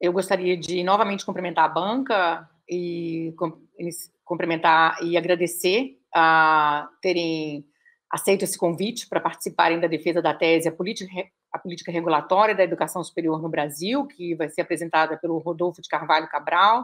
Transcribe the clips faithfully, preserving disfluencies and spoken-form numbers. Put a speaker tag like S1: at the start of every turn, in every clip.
S1: eu gostaria de novamente cumprimentar a banca e cumprimentar e agradecer a terem aceito esse convite para participarem da defesa da tese A Política, a Política Regulatória da Educação Superior no Brasil, que vai ser apresentada pelo Rodolfo de Carvalho Cabral,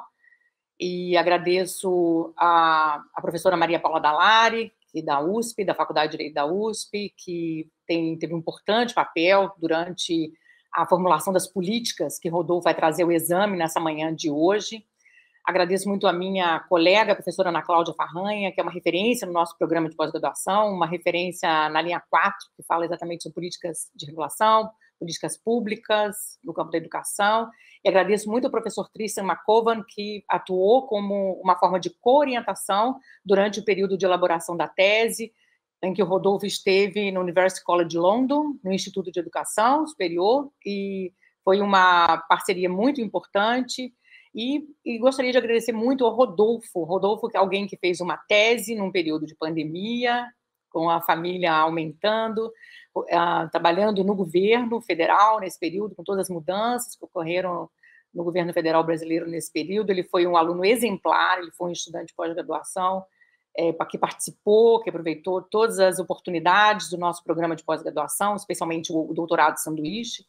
S1: e agradeço a, a professora Maria Paula Dallari, que da U S P, da Faculdade de Direito da U S P, que tem, teve um importante papel durante a formulação das políticas que Rodolfo vai trazer o exame nessa manhã de hoje. Agradeço muito a minha colega, a professora Ana Cláudia Farranha, que é uma referência no nosso programa de pós-graduação, uma referência na linha quatro, que fala exatamente sobre políticas de regulação, políticas públicas no campo da educação. E agradeço muito ao professor Tristan McCowan, que atuou como uma forma de co-orientação durante o período de elaboração da tese, em que o Rodolfo esteve no University College London, no Instituto de Educação Superior, e foi uma parceria muito importante. E, e gostaria de agradecer muito ao Rodolfo, Rodolfo, que é alguém que fez uma tese num período de pandemia, com a família aumentando, uh, trabalhando no governo federal nesse período, com todas as mudanças que ocorreram no governo federal brasileiro nesse período. Ele foi um aluno exemplar, ele foi um estudante de pós-graduação, é, que participou, que aproveitou todas as oportunidades do nosso programa de pós-graduação, especialmente o, o doutorado sanduíche.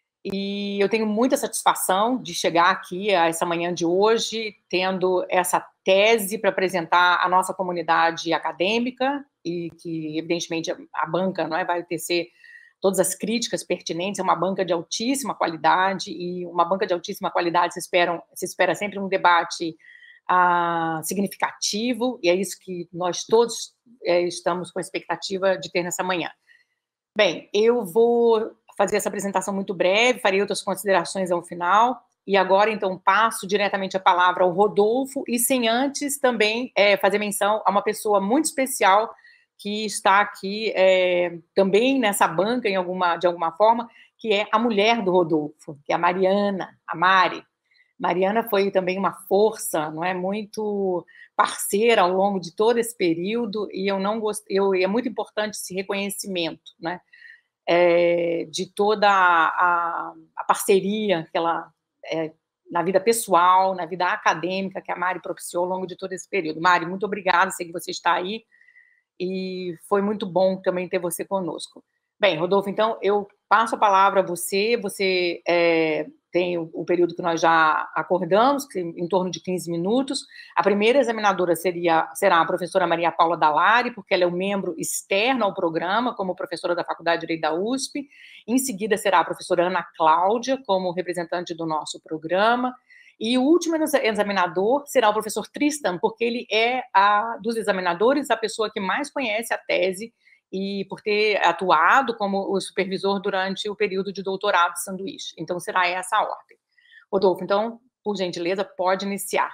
S1: E eu tenho muita satisfação de chegar aqui a essa manhã de hoje, tendo essa tese para apresentar à nossa comunidade acadêmica, e que, evidentemente, a banca, não é, vai tecer todas as críticas pertinentes. É uma banca de altíssima qualidade, e uma banca de altíssima qualidade se, esperam, se espera sempre um debate ah, significativo, e é isso que nós todos é, estamos com a expectativa de ter nessa manhã. Bem, eu vou fazer essa apresentação muito breve, farei outras considerações ao final, e agora, então, passo diretamente a palavra ao Rodolfo, e sem antes também é, fazer menção a uma pessoa muito especial que está aqui é, também nessa banca, em alguma, de alguma forma, que é a mulher do Rodolfo, que é a Mariana, a Mari. Mariana foi também uma força, não é, muito parceira ao longo de todo esse período, e eu não gost... eu, é muito importante esse reconhecimento, né, é, de toda a, a parceria que ela, é, na vida pessoal, na vida acadêmica, que a Mari propiciou ao longo de todo esse período. Mari, muito obrigada, sei que você está aí, e foi muito bom também ter você conosco. Bem, Rodolfo, então, eu passo a palavra a você, você é, tem o, o período que nós já acordamos, que, em torno de quinze minutos. A primeira examinadora seria, será a professora Maria Paula Dallari, porque ela é um membro externo ao programa, como professora da Faculdade de Direito da U S P. Em seguida, será a professora Ana Cláudia, como representante do nosso programa. E o último examinador será o professor Tristan, porque ele é, a, dos examinadores, a pessoa que mais conhece a tese, e por ter atuado como o supervisor durante o período de doutorado de sanduíche. Então, será essa a ordem. Rodolfo, então, por gentileza, pode iniciar.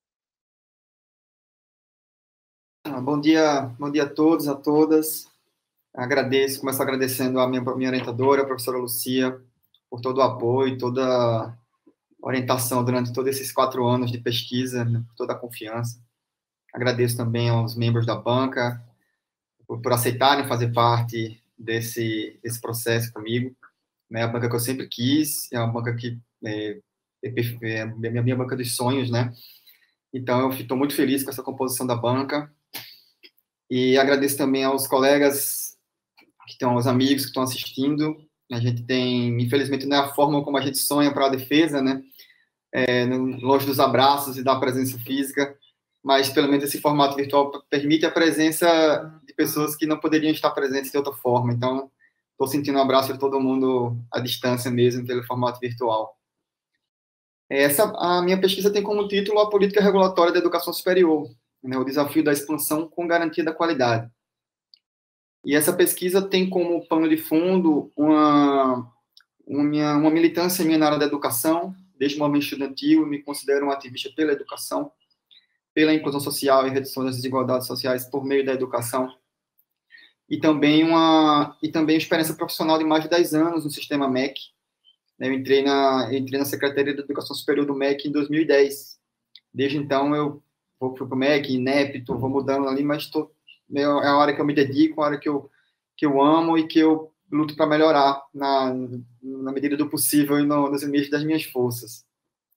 S2: Bom dia, bom dia a todos, a todas. Agradeço, começo agradecendo a minha, minha orientadora, a professora Lucia, por todo o apoio, toda a orientação durante todos esses quatro anos de pesquisa, né, por toda a confiança. Agradeço também aos membros da banca, por, por aceitarem fazer parte desse, desse processo comigo. Né, a banca que eu sempre quis, é uma banca que é, é, é a minha, minha banca dos sonhos, né? Então, eu estou muito feliz com essa composição da banca. E agradeço também aos colegas, que estão, aos amigos que estão assistindo. A gente tem, infelizmente, não é a forma como a gente sonha para a defesa, né? É, longe dos abraços e da presença física, mas pelo menos esse formato virtual permite a presença de pessoas que não poderiam estar presentes de outra forma. Então, estou sentindo um abraço de todo mundo à distância mesmo, pelo formato virtual. Essa, a minha pesquisa tem como título a Política Regulatória da Educação Superior, né, o desafio da expansão com garantia da qualidade. E essa pesquisa tem como pano de fundo uma, uma, uma militância minha na área da educação. Desde o momento estudantil, me considero um ativista pela educação, pela inclusão social e redução das desigualdades sociais por meio da educação. E também uma e também experiência profissional de mais de dez anos no sistema M E C. Eu entrei na, eu entrei na Secretaria de Educação Superior do M E C em dois mil e dez. Desde então, eu vou para o M E C, INEP, vou mudando ali, mas tô, é a hora que eu me dedico, a hora que eu, que eu amo e que eu luto para melhorar na, na medida do possível e no, nos limites das minhas forças.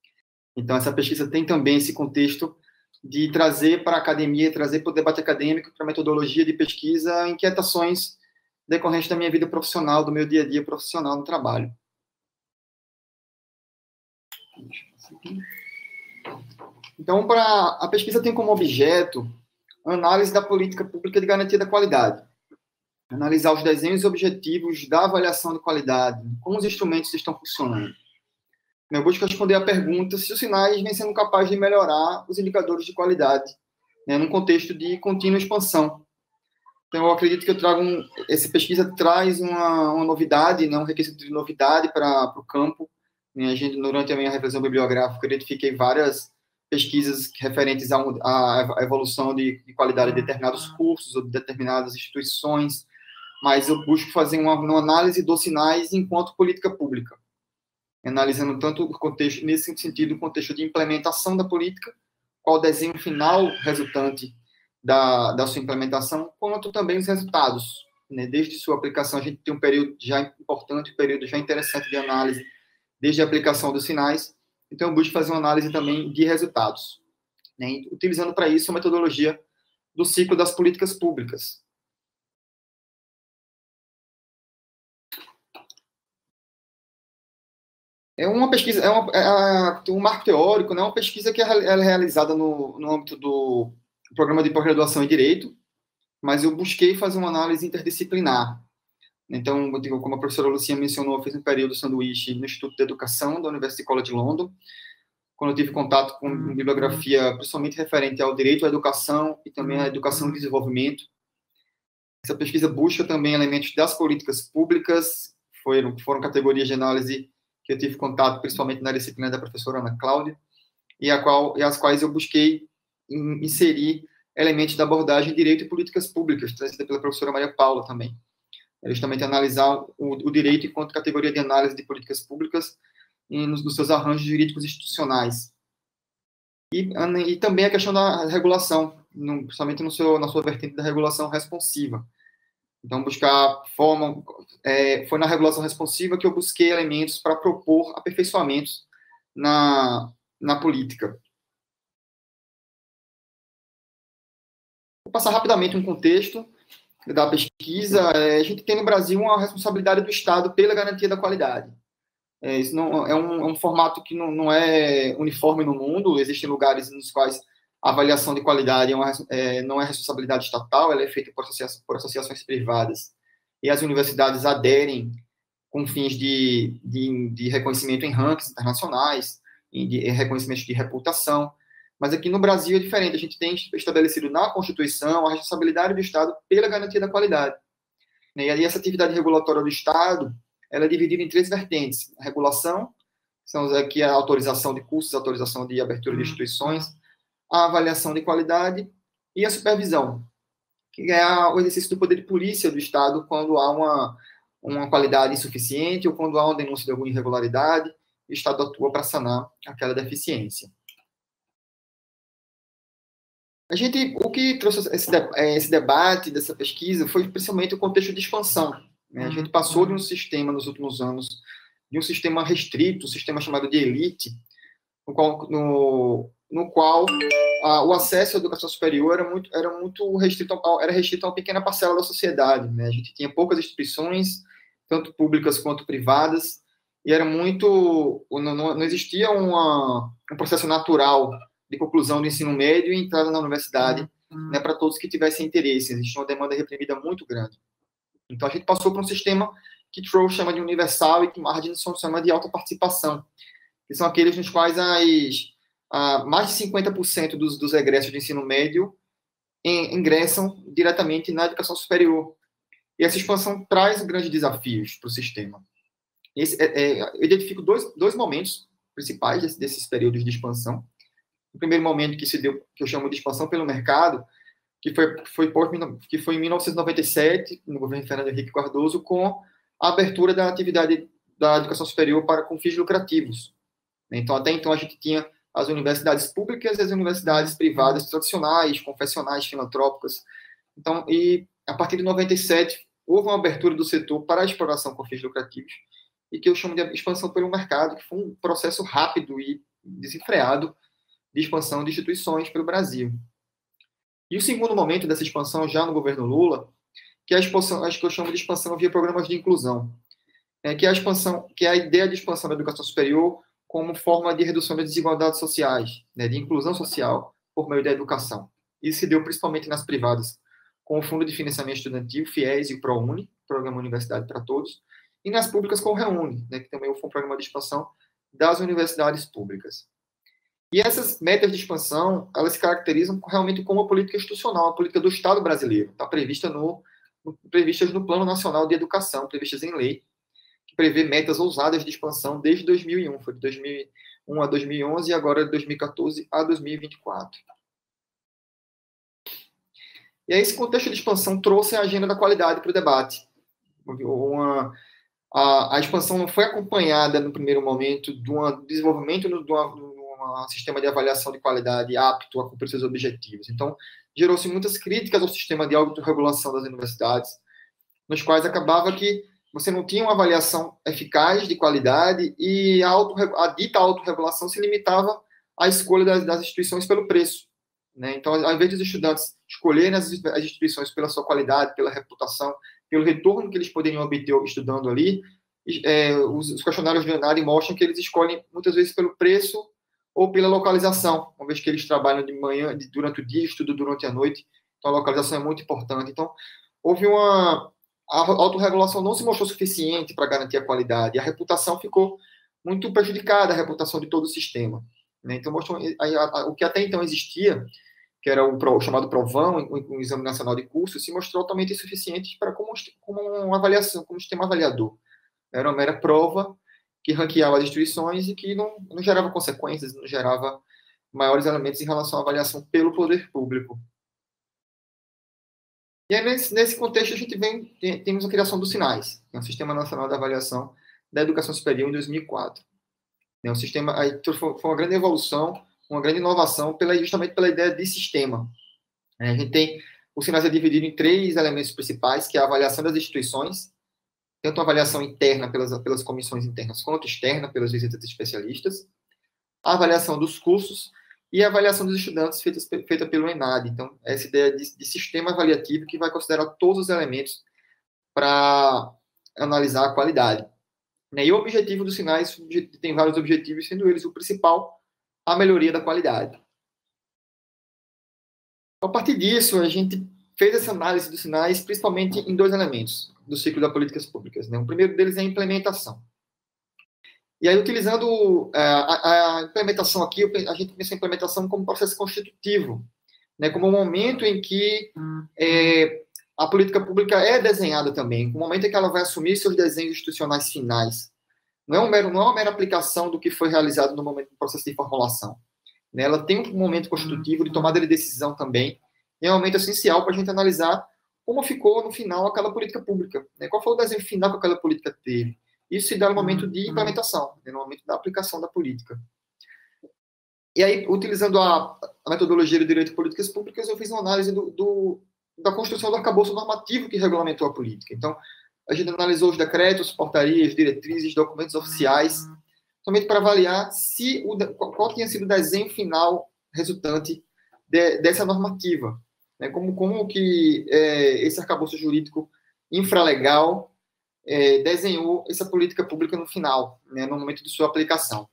S2: Então, essa pesquisa tem também esse contexto de trazer para a academia, trazer para o debate acadêmico, para a metodologia de pesquisa, inquietações decorrentes da minha vida profissional, do meu dia a dia profissional no trabalho. Então, para a pesquisa tem como objeto a análise da política pública de garantia da qualidade, analisar os desenhos e objetivos da avaliação de qualidade, como os instrumentos estão funcionando. Eu busco responder a pergunta se os sinais vêm sendo capazes de melhorar os indicadores de qualidade, né, num contexto de contínua expansão. Então, eu acredito que eu trago um, essa pesquisa traz uma, uma novidade, né, um requisito de novidade para o campo. Né, a gente, durante a minha revisão bibliográfica, eu identifiquei várias pesquisas referentes à, à evolução de, de qualidade de determinados cursos ou de determinadas instituições, mas eu busco fazer uma, uma análise dos sinais enquanto política pública, analisando tanto o contexto, nesse sentido, o contexto de implementação da política, qual o desenho final resultante da, da sua implementação, quanto também os resultados. Né? Desde sua aplicação, a gente tem um período já importante, um período já interessante de análise, desde a aplicação dos sinais. Então, eu busco fazer uma análise também de resultados, né? Utilizando para isso a metodologia do ciclo das políticas públicas. É uma pesquisa, é, uma, é um marco teórico, né? Uma pesquisa que é realizada no, no âmbito do programa de pós-graduação em Direito, mas eu busquei fazer uma análise interdisciplinar. Então, como a professora Lucinha mencionou, eu fiz um período sanduíche no Instituto de Educação da University College London, quando eu tive contato com bibliografia principalmente referente ao direito à educação e também à educação e desenvolvimento. Essa pesquisa busca também elementos das políticas públicas, foram, foram categorias de análise que eu tive contato principalmente na disciplina da professora Ana Cláudia, e, a qual, e as quais eu busquei inserir elementos da abordagem de direito e políticas públicas, trazida pela professora Maria Paula também. É justamente analisar o, o direito enquanto categoria de análise de políticas públicas e nos, nos seus arranjos jurídicos institucionais. E, e também a questão da regulação, no, principalmente no seu, na sua vertente da regulação responsiva. Então, buscar forma... É, foi na regulação responsiva que eu busquei elementos para propor aperfeiçoamentos na, na política. Vou passar rapidamente um contexto da pesquisa. É, a gente tem no Brasil uma responsabilidade do Estado pela garantia da qualidade. É, isso não, é, um, é um formato que não, não é uniforme no mundo. Existem lugares nos quais a avaliação de qualidade é uma, é, não é responsabilidade estatal, ela é feita por, associa por associações privadas, e as universidades aderem com fins de, de, de reconhecimento em rankings internacionais, de reconhecimento de reputação. Mas aqui no Brasil é diferente, a gente tem estabelecido na Constituição a responsabilidade do Estado pela garantia da qualidade. E aí essa atividade regulatória do Estado, ela é dividida em três vertentes: a regulação, que são aqui a autorização de cursos, a autorização de abertura de instituições, a avaliação de qualidade e a supervisão, que é o exercício do poder de polícia do Estado quando há uma, uma qualidade insuficiente ou quando há uma denúncia de alguma irregularidade, o Estado atua para sanar aquela deficiência. A gente, o que trouxe esse, esse debate dessa pesquisa foi principalmente o contexto de expansão. Né? A gente passou de um sistema, nos últimos anos, de um sistema restrito, um sistema chamado de elite, no qual, no, no qual ah, o acesso à educação superior era muito, era muito restrito, era restrito a uma pequena parcela da sociedade. Né? A gente tinha poucas instituições, tanto públicas quanto privadas, e era muito, não, não existia uma, um processo natural de conclusão do ensino médio e entrada na universidade, uhum. né, para todos que tivessem interesse. Existia uma demanda reprimida muito grande. Então, a gente passou para um sistema que Troll chama de universal e que Marginson chama de alta participação, que são aqueles nos quais as, a, mais de cinquenta por cento dos, dos egressos de ensino médio em, ingressam diretamente na educação superior. E essa expansão traz grandes desafios para o sistema. Esse, é, é, eu identifico dois, dois momentos principais desse, desses períodos de expansão. O primeiro momento que se deu, que eu chamo de expansão pelo mercado, que foi, foi, por, que foi em mil novecentos e noventa e sete, no governo Fernando Henrique Cardoso, com a abertura da atividade da educação superior para com fins lucrativos. Então, até então, a gente tinha as universidades públicas e as universidades privadas tradicionais, confessionais, filantrópicas. Então, e a partir de noventa e sete, houve uma abertura do setor para a exploração com fins lucrativos, e que eu chamo de expansão pelo mercado, que foi um processo rápido e desenfreado de expansão de instituições pelo Brasil. E o segundo momento dessa expansão, já no governo Lula, que é a expansão, acho que eu chamo de expansão via programas de inclusão, é, que é a expansão, que é a ideia de expansão da educação superior como forma de redução das desigualdades sociais, né, de inclusão social por meio da educação. Isso se deu principalmente nas privadas, com o Fundo de Financiamento Estudantil, FIES e o ProUni, Programa Universidade para Todos, e nas públicas com o REUNI, né, que também foi um programa de expansão das universidades públicas. E essas metas de expansão, elas se caracterizam realmente como uma política institucional, a política do Estado brasileiro, está prevista no, no, previstas no Plano Nacional de Educação, previstas em lei, que prevê metas ousadas de expansão desde dois mil e um, foi de dois mil e um a dois mil e onze e agora de dois mil e quatorze a dois mil e vinte e quatro. E aí esse contexto de expansão trouxe a agenda da qualidade para o debate. Uma, a, a expansão não foi acompanhada, no primeiro momento, de um desenvolvimento de um sistema de avaliação de qualidade apto a cumprir seus objetivos. Então, gerou-se muitas críticas ao sistema de autorregulação das universidades, nos quais acabava que você não tinha uma avaliação eficaz de qualidade e a, auto, a dita autorregulação se limitava à escolha das, das instituições pelo preço. Né? Então, ao invés dos estudantes escolherem as, as instituições pela sua qualidade, pela reputação, pelo retorno que eles poderiam obter estudando ali, é, os, os questionários do ENAD mostram que eles escolhem muitas vezes pelo preço ou pela localização, uma vez que eles trabalham de manhã, de, durante o dia, estudam durante a noite, então a localização é muito importante. Então, houve uma... A autorregulação não se mostrou suficiente para garantir a qualidade, e a reputação ficou muito prejudicada, a reputação de todo o sistema. Né? Então, mostrou, a, a, a, o que até então existia, que era o, pro, o chamado PROVão, o, o Exame Nacional de Cursos, se mostrou totalmente insuficiente para como, como uma avaliação, como um sistema avaliador. Era uma mera prova que ranqueava as instituições e que não, não gerava consequências, não gerava maiores elementos em relação à avaliação pelo poder público. E aí, nesse, nesse contexto, a gente vem, tem, temos a criação do SINAES, que é o Sistema Nacional de Avaliação da Educação Superior, em dois mil e quatro. É um sistema, aí, foi uma grande evolução, uma grande inovação, pela, justamente pela ideia de sistema. É, a gente tem, o SINAES é dividido em três elementos principais, que é a avaliação das instituições, tanto a avaliação interna pelas, pelas comissões internas, quanto externa pelas visitas de especialistas, a avaliação dos cursos, e a avaliação dos estudantes feita, feita pelo ENAD. Então, essa ideia de, de sistema avaliativo que vai considerar todos os elementos para analisar a qualidade. E o objetivo do SINAES tem vários objetivos, sendo eles o principal, a melhoria da qualidade. A partir disso, a gente fez essa análise do SINAES principalmente em dois elementos do ciclo das políticas públicas. O primeiro deles é a implementação. E aí, utilizando a, a implementação aqui, a gente pensa a implementação como processo constitutivo, né, como um momento em que é, a política pública é desenhada também, como um momento em que ela vai assumir seus desenhos institucionais finais. Não é, um mero, não é uma mera aplicação do que foi realizado no momento do processo de formulação. Né, ela tem um momento constitutivo de tomada de decisão também, e é um momento essencial para a gente analisar como ficou, no final, aquela política pública. Né, qual foi o desenho final que aquela política teve. Isso se dá no momento de implementação, no momento da aplicação da política. E aí, utilizando a, a metodologia do direito de políticas públicas, eu fiz uma análise do, do, da construção do arcabouço normativo que regulamentou a política. Então, a gente analisou os decretos, portarias, diretrizes, documentos oficiais, somente para avaliar se o, qual, qual tinha sido o desenho final resultante de, dessa normativa. Né? Como, como que é, esse arcabouço jurídico infralegal É, desenhou essa política pública no final, né, no momento de sua aplicação.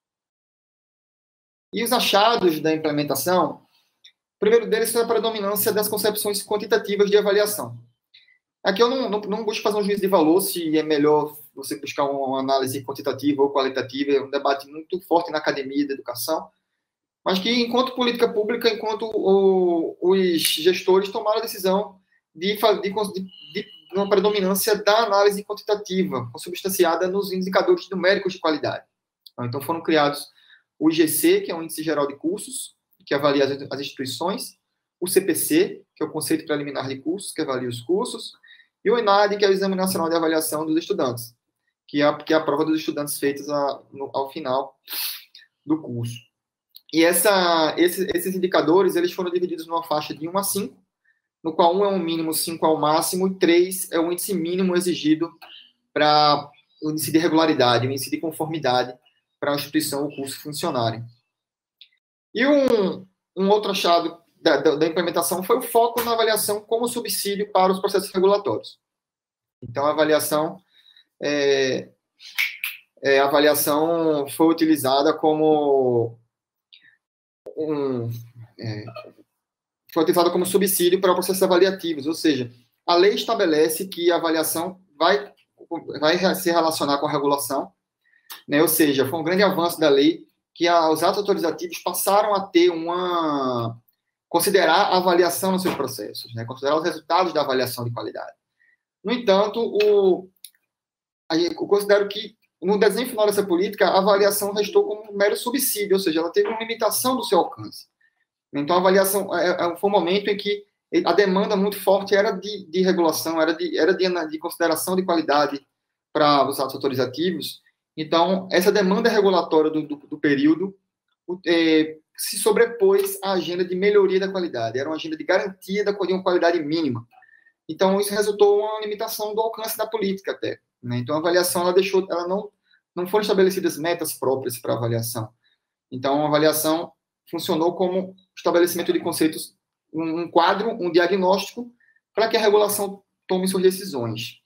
S2: E os achados da implementação, o primeiro deles foi a predominância das concepções quantitativas de avaliação. Aqui eu não, não, não busco fazer um juízo de valor se é melhor você buscar uma análise quantitativa ou qualitativa, é um debate muito forte na academia da educação, mas que, enquanto política pública, enquanto o, os gestores tomaram a decisão de, de, de uma predominância da análise quantitativa, consubstanciada nos indicadores numéricos de qualidade. Então, foram criados o I G C, que é o Índice Geral de Cursos, que avalia as, as instituições, o C P C, que é o Conceito Preliminar de Cursos, que avalia os cursos, e o ENAD, que é o Exame Nacional de Avaliação dos Estudantes, que é a, que é a prova dos estudantes feitas a, no, ao final do curso. E essa, esses, esses indicadores, eles foram divididos numa faixa de um a cinco, no qual um é um mínimo, cinco é o máximo, e três é o índice mínimo exigido para o índice de regularidade, o índice de conformidade para a instituição ou curso funcionarem. E um, um outro achado da, da, da implementação foi o foco na avaliação como subsídio para os processos regulatórios. Então, a avaliação, é, é, a avaliação foi utilizada como um, é, foi utilizada como subsídio para processos avaliativos, ou seja, a lei estabelece que a avaliação vai, vai se relacionar com a regulação, né? Ou seja, foi um grande avanço da lei que a, os atos autorizativos passaram a ter uma... considerar a avaliação nos seus processos, né? Considerar os resultados da avaliação de qualidade. No entanto, o, eu considero que no desenho final dessa política, a avaliação restou como um mero subsídio, ou seja, ela teve uma limitação do seu alcance. Então, a avaliação é, é, foi um momento em que a demanda muito forte era de, de regulação, era, de, era de, de consideração de qualidade para os atos autorizativos. Então, essa demanda regulatória do, do, do período é, se sobrepôs à agenda de melhoria da qualidade, era uma agenda de garantia da, de uma qualidade mínima. Então, isso resultou em uma limitação do alcance da política até. Né? Então, a avaliação, ela deixou, ela não, não foram estabelecidas metas próprias para a avaliação. Então, a avaliação funcionou como estabelecimento de conceitos, um, um quadro, um diagnóstico, para que a regulação tome suas decisões.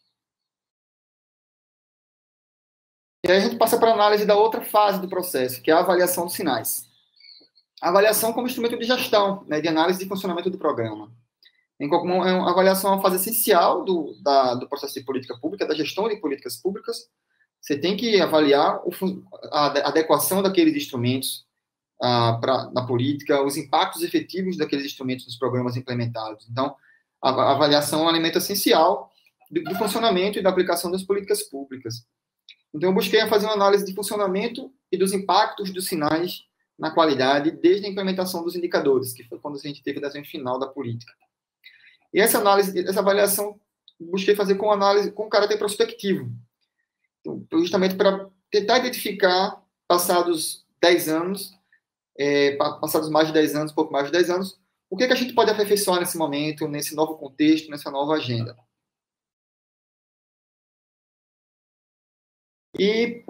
S2: E aí a gente passa para a análise da outra fase do processo, que é a avaliação dos sinais. A avaliação como instrumento de gestão, né, de análise de funcionamento do programa. A avaliação é uma fase essencial do, da, do processo de política pública, da gestão de políticas públicas. Você tem que avaliar o, a adequação daqueles instrumentos ah, pra, na política, os impactos efetivos daqueles instrumentos nos programas implementados. Então, a, a avaliação é um elemento essencial do, do funcionamento e da aplicação das políticas públicas. Então, eu busquei fazer uma análise de funcionamento e dos impactos dos sinais na qualidade desde a implementação dos indicadores, que foi quando a gente teve o desenho final da política. E essa análise, essa avaliação, busquei fazer com análise com caráter prospectivo. Então, justamente para tentar identificar, passados dez anos, é, passados mais de dez anos, pouco mais de dez anos, o que, que a gente pode aperfeiçoar nesse momento, nesse novo contexto, nessa nova agenda. E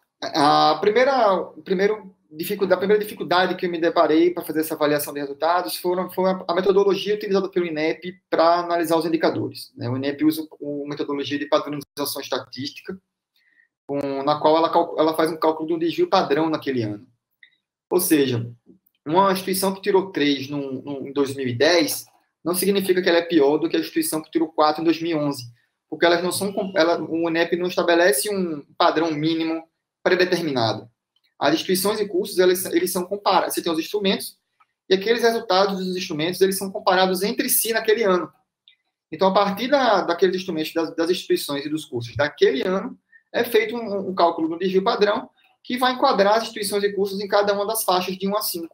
S2: a primeira, o primeiro dificuldade, a primeira dificuldade que eu me deparei para fazer essa avaliação de resultados foram, foi a metodologia utilizada pelo I N E P para analisar os indicadores. Né? O I N E P usa uma metodologia de padronização estatística, com, na qual ela, ela faz um cálculo do desvio padrão naquele ano. Ou seja, uma instituição que tirou três no, no, em dois mil e dez não significa que ela é pior do que a instituição que tirou quatro em dois mil e onze, porque elas não são, ela, o I N E P não estabelece um padrão mínimo predeterminado. As instituições e cursos, eles, eles são comparados. Você tem os instrumentos, e aqueles resultados dos instrumentos, eles são comparados entre si naquele ano. Então, a partir da, daqueles instrumentos, das, das instituições e dos cursos daquele ano, é feito um, um cálculo do desvio padrão, que vai enquadrar as instituições e cursos em cada uma das faixas de um a cinco.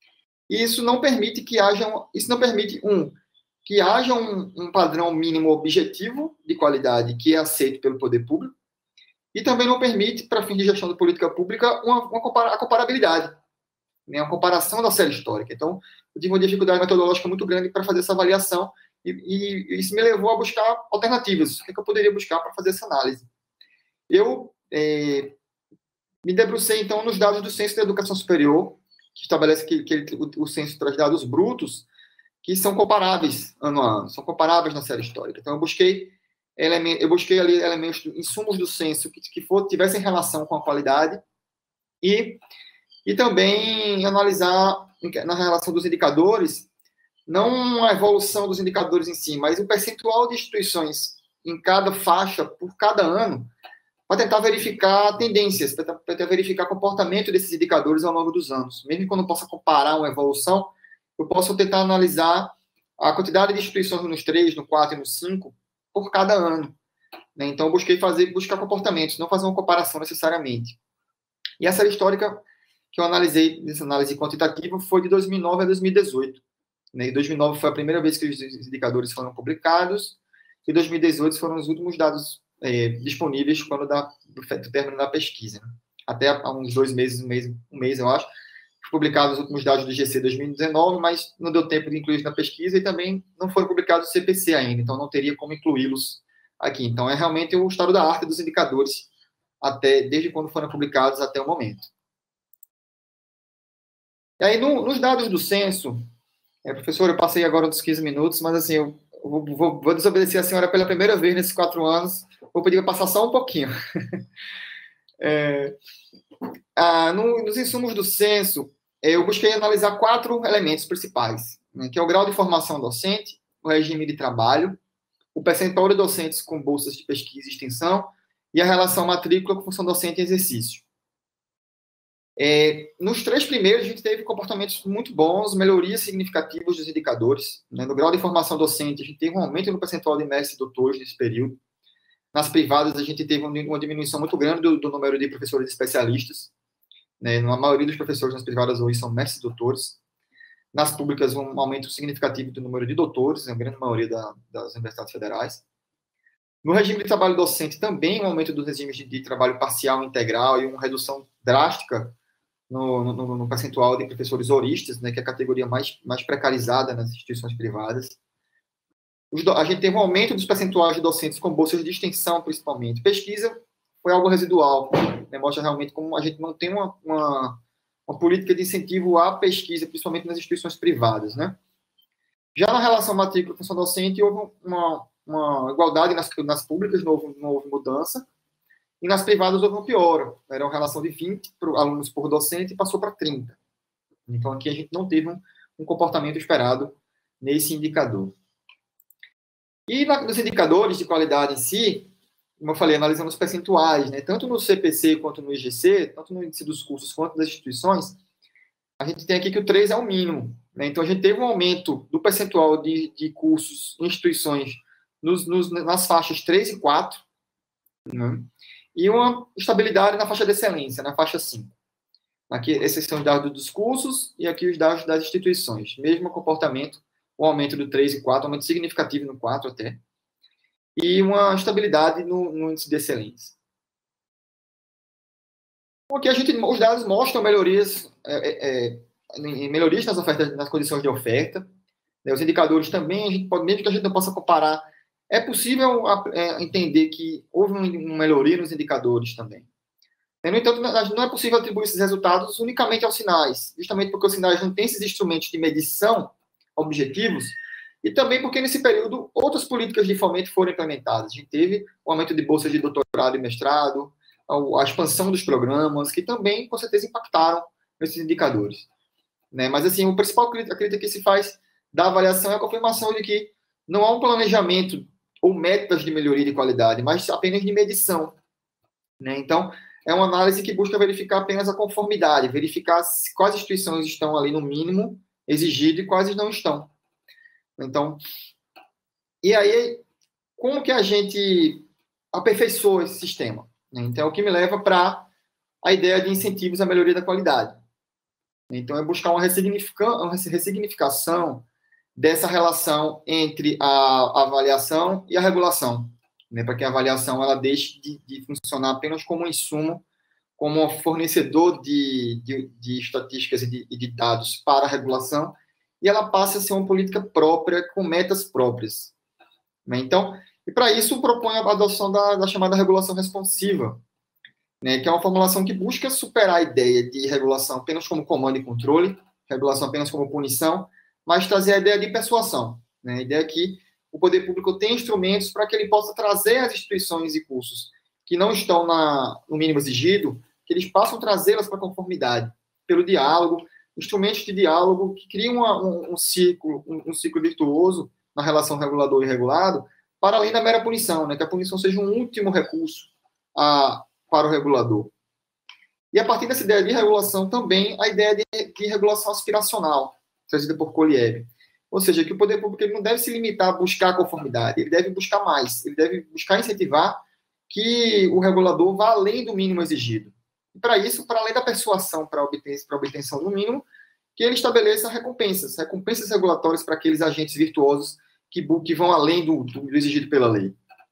S2: E isso não permite que haja, um, isso não permite, um, que haja um, um padrão mínimo objetivo de qualidade que é aceito pelo poder público, e também não permite, para fins de gestão de política pública, uma, uma compara, a comparabilidade, né, uma comparação da série histórica. Então, eu tive uma dificuldade metodológica muito grande para fazer essa avaliação, e, e isso me levou a buscar alternativas. O que, é que eu poderia buscar para fazer essa análise? Eu é, me debrucei, então, nos dados do Censo da Educação Superior, que estabelece que, que ele, o, o censo traz dados brutos, que são comparáveis ano a ano, são comparáveis na série histórica. Então, eu busquei eu busquei ali elementos, insumos do censo que, que for, tivessem relação com a qualidade e, e também analisar na relação dos indicadores, não a evolução dos indicadores em si, mas o percentual de instituições em cada faixa, por cada ano, para tentar verificar tendências, para tentar verificar o comportamento desses indicadores ao longo dos anos. Mesmo que eu não possa comparar uma evolução, eu posso tentar analisar a quantidade de instituições nos três, no quatro e no cinco, por cada ano. Né? Então, eu busquei fazer, buscar comportamentos, não fazer uma comparação necessariamente. E essa histórica que eu analisei, nessa análise quantitativa, foi de dois mil e nove a dois mil e dezoito. Né? Em dois mil e nove foi a primeira vez que os indicadores foram publicados, e em dois mil e dezoito foram os últimos dados é, disponíveis quando da, do, do término da pesquisa. Né? Até há uns dois meses, um mês, um mês eu acho, publicados os últimos dados do G C dois mil e dezenove, mas não deu tempo de incluir na pesquisa e também não foram publicados o C P C ainda, então não teria como incluí-los aqui. Então, é realmente o estado da arte dos indicadores até, desde quando foram publicados até o momento. E aí, no, nos dados do censo, é, professor, eu passei agora dos quinze minutos, mas assim, eu vou, vou, vou desobedecer a senhora pela primeira vez nesses quatro anos, vou pedir para passar só um pouquinho. É, ah, no, nos insumos do censo, eu busquei analisar quatro elementos principais, né, que é o grau de formação docente, o regime de trabalho, o percentual de docentes com bolsas de pesquisa e extensão e a relação matrícula com função docente e exercício. É, nos três primeiros, a gente teve comportamentos muito bons, melhorias significativas dos indicadores. Né? No grau de formação docente, a gente teve um aumento no percentual de mestres e doutores nesse período. Nas privadas, a gente teve uma diminuição muito grande do, do número de professores especialistas. Né? A maioria dos professores nas privadas hoje são mestres e doutores. Nas públicas, um aumento significativo do número de doutores, a grande maioria da, das universidades federais. No regime de trabalho docente, também um aumento dos regimes de, de trabalho parcial e integral e uma redução drástica no, no, no percentual de professores horistas, né, que é a categoria mais, mais precarizada nas instituições privadas. Os, a gente teve um aumento dos percentuais de docentes com bolsas de extensão, principalmente. Pesquisa foi algo residual, né, mostra realmente como a gente não tem uma, uma, uma política de incentivo à pesquisa, principalmente nas instituições privadas. Né? Já na relação matrícula-função docente, houve uma, uma igualdade nas, nas públicas, não houve, não houve mudança, e nas privadas houve uma piora. Era uma relação de vinte alunos por docente e passou para trinta. Então, aqui a gente não teve um, um comportamento esperado nesse indicador. E na, nos indicadores de qualidade em si, como eu falei, analisando os percentuais, né, tanto no C P C quanto no I G C, tanto no índice dos cursos quanto das instituições, a gente tem aqui que o três é o mínimo. Né, então, a gente teve um aumento do percentual de, de cursos em instituições nos, nos, nas faixas três e quatro, né, e uma estabilidade na faixa de excelência, na faixa cinco. Aqui, esses são os dados dos cursos e aqui os dados das instituições. Mesmo comportamento, o aumento do três e quatro, um aumento significativo no quatro até, e uma estabilidade no, no índice de excelência. Porque a gente, os dados mostram melhorias, é, é, melhorias nas ofertas, nas condições de oferta. Né, os indicadores também, a gente pode, mesmo que a gente não possa comparar, é possível é, entender que houve uma melhoria nos indicadores também. No entanto, não é possível atribuir esses resultados unicamente aos sinais, justamente porque os sinais não têm esses instrumentos de medição objetivos, e também porque, nesse período, outras políticas de fomento foram implementadas. A gente teve o aumento de bolsas de doutorado e mestrado, a expansão dos programas, que também, com certeza, impactaram nesses indicadores. Né? Mas, assim, o principal crítica que se faz da avaliação é a confirmação de que não há um planejamento ou metas de melhoria de qualidade, mas apenas de medição. Né? Então, é uma análise que busca verificar apenas a conformidade, verificar quais instituições estão ali no mínimo exigido e quais não estão. Então, e aí, como que a gente aperfeiçoa esse sistema? Então, é o que me leva para a ideia de incentivos à melhoria da qualidade. Então, é buscar uma ressignificação dessa relação entre a avaliação e a regulação, né, para que a avaliação ela deixe de, de funcionar apenas como um insumo, como um fornecedor de, de, de estatísticas e de, de dados para a regulação, e ela passe a ser uma política própria, com metas próprias. Né? Então, e para isso, propõe a adoção da, da chamada regulação responsiva, né, que é uma formulação que busca superar a ideia de regulação apenas como comando e controle, regulação apenas como punição, mas trazer a ideia de persuasão, né? A ideia que o poder público tem instrumentos para que ele possa trazer as instituições e cursos que não estão na, no mínimo exigido, que eles possam trazê-las para a conformidade, pelo diálogo, instrumentos de diálogo que criam uma, um, um ciclo, um, um ciclo virtuoso na relação regulador e regulado, para além da mera punição, né? Que a punição seja um último recurso a, para o regulador. E a partir dessa ideia de regulação também, a ideia de, de regulação aspiracional, trazida por Koliev. Ou seja, que o poder público ele não deve se limitar a buscar a conformidade, ele deve buscar mais, ele deve buscar incentivar que o regulador vá além do mínimo exigido. E para isso, para além da persuasão para a obtenção do mínimo, que ele estabeleça recompensas, recompensas regulatórias para aqueles agentes virtuosos que, que vão além do, do exigido pela lei.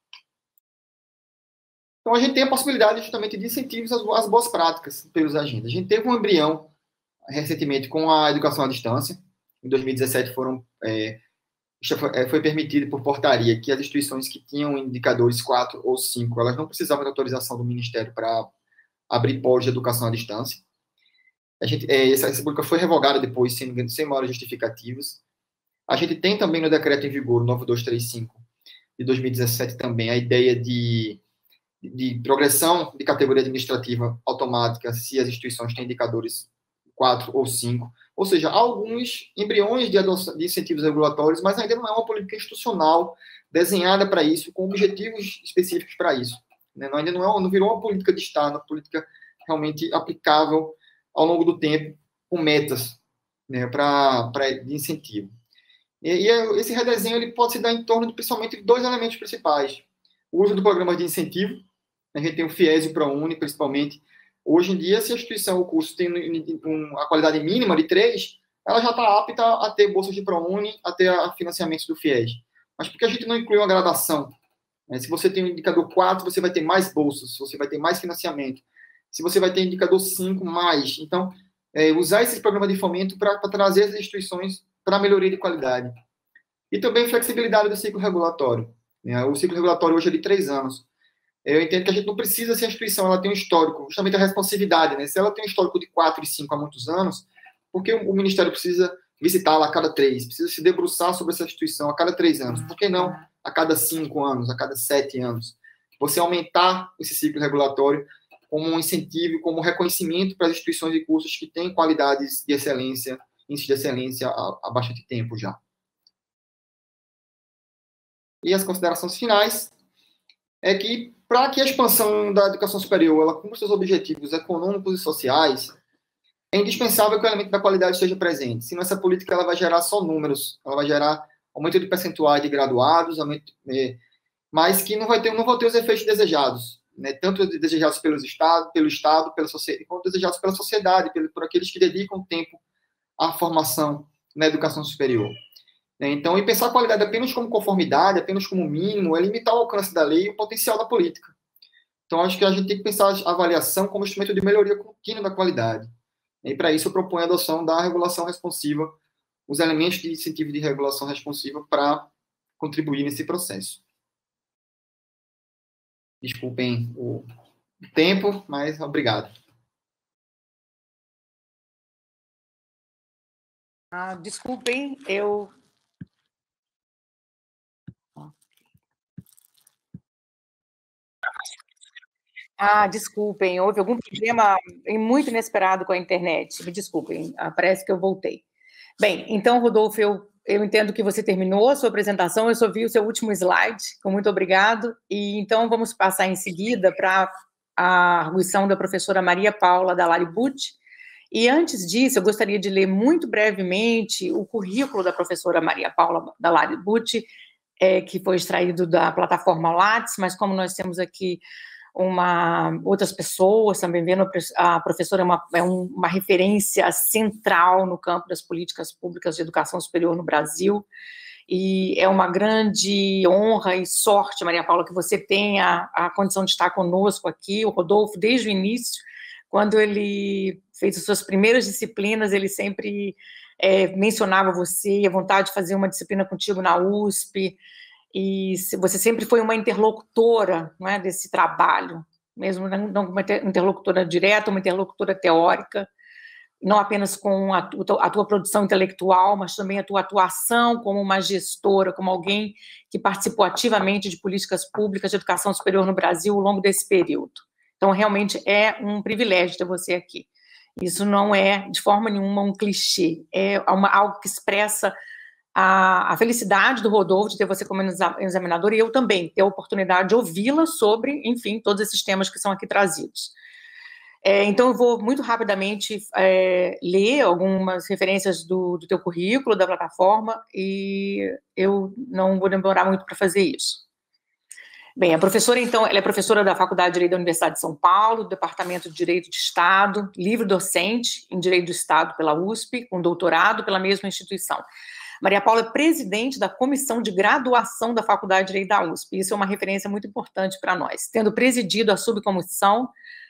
S2: Então, a gente tem a possibilidade justamente de incentivos às, às boas práticas pelos agentes. A gente teve um embrião recentemente com a educação à distância. Em dois mil e dezessete foram é, foi, foi permitido por portaria que as instituições que tinham indicadores quatro ou cinco, elas não precisavam de autorização do Ministério para abrir polos de educação à distância. A gente, é, essa, essa política foi revogada depois, sem, sem maiores justificativas. A gente tem também no decreto em vigor, o nove mil duzentos e trinta e cinco, de dois mil e dezessete, também a ideia de, de progressão de categoria administrativa automática se as instituições têm indicadores quatro ou cinco. Ou seja, há alguns embriões de, adoção, de incentivos regulatórios, mas ainda não é uma política institucional desenhada para isso, com objetivos específicos para isso. Né? Não, ainda não, é, não virou uma política de Estado, uma política realmente aplicável ao longo do tempo, com metas, né, pra, pra, de incentivo. E, e esse redesenho ele pode se dar em torno de, principalmente, dois elementos principais. O uso do programa de incentivo, a gente tem o FIES e o ProUni, principalmente. Hoje em dia, se a instituição, o curso tem uma qualidade mínima de três, ela já está apta a ter bolsas de ProUni, a ter financiamentos do FIES. Mas por que a gente não inclui uma gradação? Se você tem o indicador quatro, você vai ter mais bolsas, você vai ter mais financiamento. Se você vai ter indicador cinco, mais. Então, é, usar esse programa de fomento para trazer as instituições para melhoria de qualidade. E também flexibilidade do ciclo regulatório. Né? O ciclo regulatório hoje é de três anos. Eu entendo que a gente não precisa, se a instituição ela tem um histórico, justamente a responsividade, né? Se ela tem um histórico de quatro e cinco há muitos anos, por que o Ministério precisa visitá-la a cada três? Precisa se debruçar sobre essa instituição a cada três anos? Por que não a cada cinco anos, a cada sete anos? Você aumentar esse ciclo regulatório como um incentivo, como um reconhecimento para as instituições e cursos que têm qualidades de excelência, índices de excelência há, há bastante tempo já. E as considerações finais é que, para que a expansão da educação superior ela cumpra seus objetivos econômicos e sociais, é indispensável que o elemento da qualidade esteja presente. Senão, essa política ela vai gerar só números, ela vai gerar aumento de percentuais de graduados, aumento, é, mas que não vai ter, não vão ter os efeitos desejados, né? Tanto desejados pelos estado, pelo Estado, pela sociedade, quanto desejados pela sociedade, por, por aqueles que dedicam tempo à formação na educação superior. Então, e pensar a qualidade apenas como conformidade, apenas como mínimo, é limitar o alcance da lei e o potencial da política. Então, acho que a gente tem que pensar a avaliação como instrumento de melhoria contínua da qualidade. E, para isso, eu proponho a adoção da regulação responsiva, os elementos de incentivo de regulação responsiva para contribuir nesse processo. Desculpem o tempo, mas obrigado.
S1: Ah, desculpem, eu... Ah, desculpem, houve algum problema muito inesperado com a internet. Me desculpem, ah, parece que eu voltei. Bem, então, Rodolfo, eu, eu entendo que você terminou a sua apresentação, eu só vi o seu último slide, com muito obrigado, e então vamos passar em seguida para a arguição da professora Maria Paula Dallari Bucci. E antes disso, eu gostaria de ler muito brevemente o currículo da professora Maria Paula Dallari Bucci, é, que foi extraído da plataforma Lattes, mas como nós temos aqui uma, outras pessoas também vendo, a professora é, uma, é uma referência central no campo das políticas públicas de educação superior no Brasil, e é uma grande honra e sorte, Maria Paula, que você tenha a condição de estar conosco aqui. O Rodolfo, desde o início, quando ele fez as suas primeiras disciplinas, ele sempre é, mencionava você, a vontade de fazer uma disciplina contigo na U S P, e você sempre foi uma interlocutora, não é, desse trabalho, mesmo não uma interlocutora direta, uma interlocutora teórica, não apenas com a, a tua produção intelectual, mas também a tua atuação como uma gestora, como alguém que participou ativamente de políticas públicas de educação superior no Brasil ao longo desse período. Então, realmente é um privilégio ter você aqui. Isso não é, de forma nenhuma, um clichê, é uma, algo que expressa a, a felicidade do Rodolfo de ter você como examinador, e eu também ter a oportunidade de ouvi-la sobre, enfim, todos esses temas que são aqui trazidos. É, então, eu vou muito rapidamente é, ler algumas referências do, do teu currículo, da plataforma, e eu não vou demorar muito para fazer isso. Bem, a professora, então, ela é professora da Faculdade de Direito da Universidade de São Paulo, do Departamento de Direito de Estado, livre-docente em Direito do Estado pela U S P, com doutorado pela mesma instituição. Maria Paula é presidente da Comissão de Graduação da Faculdade de Direito da U S P, isso é uma referência muito importante para nós, tendo presidido a subcomissão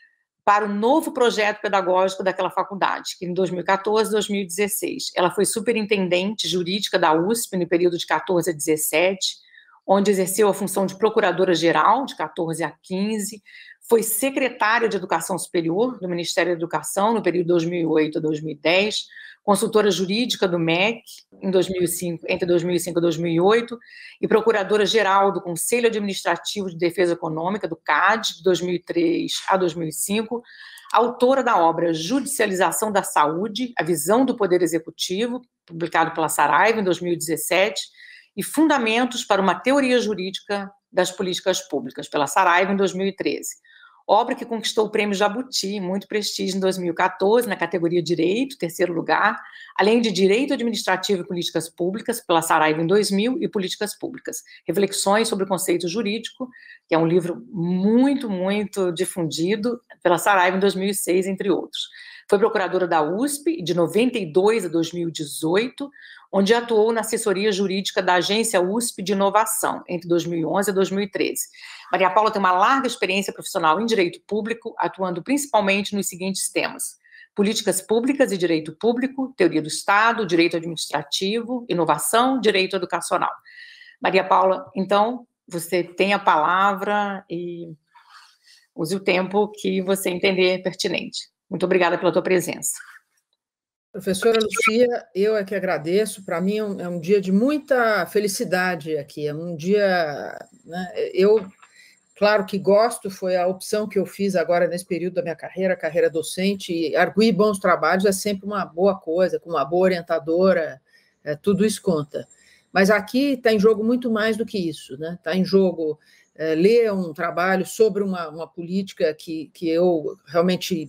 S1: para o novo projeto pedagógico daquela faculdade, que em dois mil e quatorze, dois mil e dezesseis. Ela foi superintendente jurídica da U S P no período de quatorze a dezessete, onde exerceu a função de procuradora-geral, de quatorze a quinze, foi secretária de Educação Superior do Ministério da Educação no período de dois mil e oito a dois mil e dez, consultora jurídica do M E C em dois mil e cinco, entre dois mil e cinco e dois mil e oito, e procuradora-geral do Conselho Administrativo de Defesa Econômica, do C A D, de dois mil e três a dois mil e cinco, autora da obra Judicialização da Saúde, a visão do Poder Executivo, publicado pela Saraiva em dois mil e dezessete, e Fundamentos para uma Teoria Jurídica das Políticas Públicas, pela Saraiva em dois mil e treze. Obra que conquistou o Prêmio Jabuti, muito prestígio, em dois mil e quatorze, na categoria Direito, terceiro lugar, além de Direito Administrativo e Políticas Públicas, pela Saraiva em dois mil, e Políticas Públicas. Reflexões sobre o Conceito Jurídico, que é um livro muito, muito difundido, pela Saraiva em dois mil e seis, entre outros. Foi procuradora da U S P de noventa e dois a dois mil e dezoito, onde atuou na assessoria jurídica da Agência U S P de Inovação, entre dois mil e onze e dois mil e treze. Maria Paula tem uma larga experiência profissional em direito público, atuando principalmente nos seguintes temas: políticas públicas e direito público, teoria do Estado, direito administrativo, inovação, direito educacional. Maria Paula, então, você tem a palavra e use o tempo que você entender pertinente. Muito obrigada pela tua presença.
S3: Professora Lucia, eu é que agradeço. Para mim é um, é um dia de muita felicidade aqui. É um dia, né, eu, claro que gosto, foi a opção que eu fiz agora nesse período da minha carreira, carreira docente, e arguir bons trabalhos é sempre uma boa coisa, com uma boa orientadora, é, tudo isso conta. Mas aqui está em jogo muito mais do que isso, né? Está em jogo é, ler um trabalho sobre uma, uma política que, que eu realmente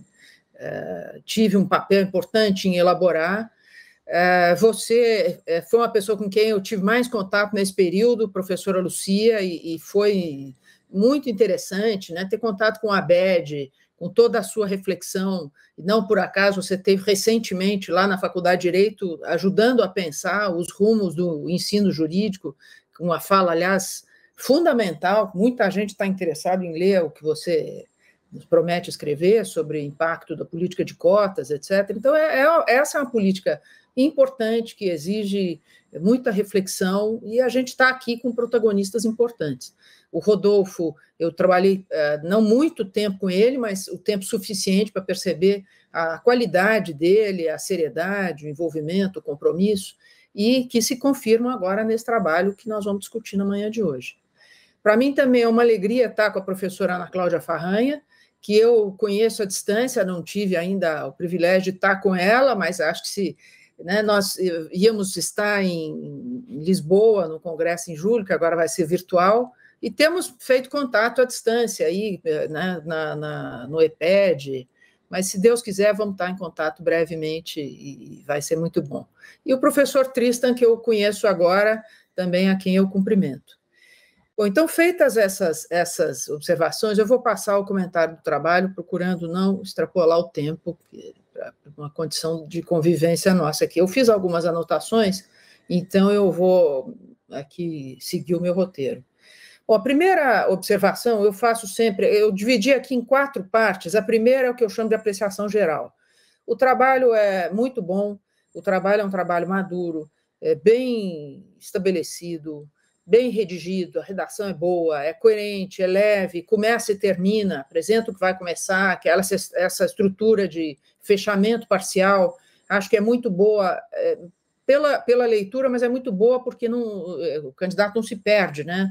S3: Uh, tive um papel importante em elaborar. Uh, você uh, foi uma pessoa com quem eu tive mais contato nesse período, professora Lucia, e, e foi muito interessante, né, ter contato com a Abed, com toda a sua reflexão, e não por acaso você teve recentemente lá na Faculdade de Direito ajudando a pensar os rumos do ensino jurídico, com uma fala, aliás, fundamental. Muita gente está interessada em ler o que você nos promete escrever sobre o impacto da política de cotas, etcétera. Então, é, é, essa é uma política importante, que exige muita reflexão, e a gente está aqui com protagonistas importantes. O Rodolfo, eu trabalhei uh, não muito tempo com ele, mas o tempo suficiente para perceber a qualidade dele, a seriedade, o envolvimento, o compromisso, e que se confirmam agora nesse trabalho que nós vamos discutir na manhã de hoje. Para mim também é uma alegria estar com a professora Ana Cláudia Farranha, que eu conheço à distância, não tive ainda o privilégio de estar com ela, mas acho que se, né, nós íamos estar em Lisboa, no congresso em julho, que agora vai ser virtual, e temos feito contato à distância, aí, né, na, na, no E P E D, mas se Deus quiser, vamos estar em contato brevemente e vai ser muito bom. E o professor Tristan, que eu conheço agora, também a quem eu cumprimento. Bom, então, feitas essas, essas observações, eu vou passar o comentário do trabalho, procurando não extrapolar o tempo, para uma condição de convivência nossa aqui. Eu fiz algumas anotações, então eu vou aqui seguir o meu roteiro. Bom, a primeira observação eu faço sempre, eu dividi aqui em quatro partes. A primeira é o que eu chamo de apreciação geral. O trabalho é muito bom, o trabalho é um trabalho maduro, é bem estabelecido, bem redigido, a redação é boa, é coerente, é leve, começa e termina, apresenta o que vai começar, que ela, essa estrutura de fechamento parcial, acho que é muito boa é, pela, pela leitura, mas é muito boa porque não, o candidato não se perde, né?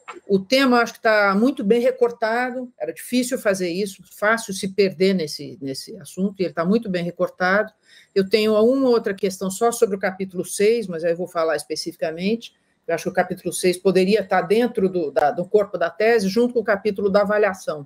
S3: O tema acho que está muito bem recortado, era difícil fazer isso, fácil se perder nesse, nesse assunto, e ele está muito bem recortado. Eu tenho uma outra questão só sobre o capítulo seis, mas aí eu vou falar especificamente. Eu acho que o capítulo seis poderia estar dentro do, da, do corpo da tese, junto com o capítulo da avaliação.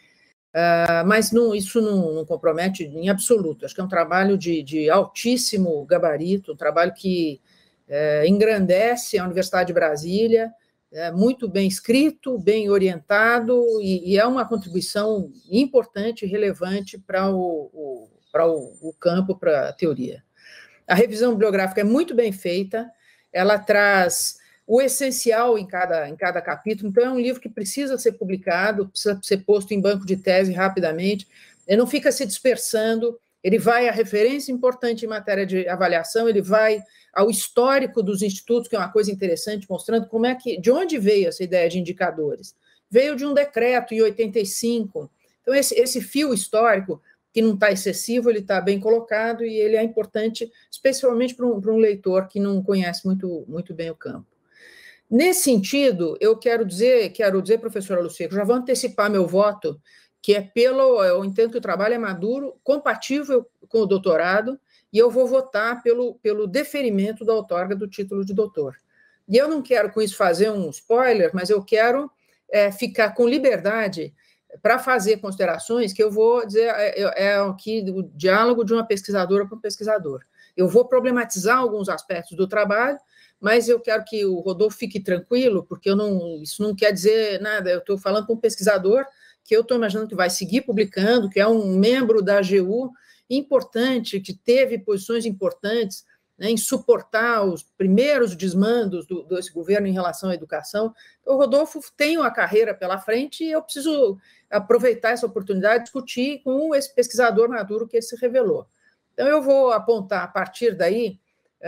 S3: Uh, mas não, isso não, não compromete em absoluto. Acho que é um trabalho de, de altíssimo gabarito, um trabalho que é, engrandece a Universidade de Brasília, é muito bem escrito, bem orientado, e, e é uma contribuição importante e relevante para o, o, para o, o campo, para a teoria. A revisão bibliográfica é muito bem feita, ela traz o essencial em cada, em cada capítulo, então é um livro que precisa ser publicado, precisa ser posto em banco de tese rapidamente. ele não fica se dispersando, ele vai à referência importante em matéria de avaliação, ele vai ao histórico dos institutos, que é uma coisa interessante, mostrando como é que, de onde veio essa ideia de indicadores. Veio de um decreto em oitenta e cinco. Então, esse, esse fio histórico, que não está excessivo, ele está bem colocado e ele é importante, especialmente para um, para um leitor que não conhece muito, muito bem o campo. Nesse sentido, eu quero dizer, quero dizer, professora Lucia, que já vou antecipar meu voto, que é pelo, eu entendo que o trabalho é maduro, compatível com o doutorado, e eu vou votar pelo, pelo deferimento da outorga do título de doutor. E eu não quero com isso fazer um spoiler, mas eu quero é, ficar com liberdade para fazer considerações que eu vou dizer, é, é aqui o diálogo de uma pesquisadora para um pesquisador. Eu vou problematizar alguns aspectos do trabalho, mas eu quero que o Rodolfo fique tranquilo, porque eu não, isso não quer dizer nada, eu estou falando com um pesquisador que eu estou imaginando que vai seguir publicando, que é um membro da A G U importante, que teve posições importantes, né, em suportar os primeiros desmandos do, desse governo em relação à educação. Então, o Rodolfo tem uma carreira pela frente e eu preciso aproveitar essa oportunidade de discutir com esse pesquisador maduro que ele se revelou. Então, eu vou apontar, a partir daí,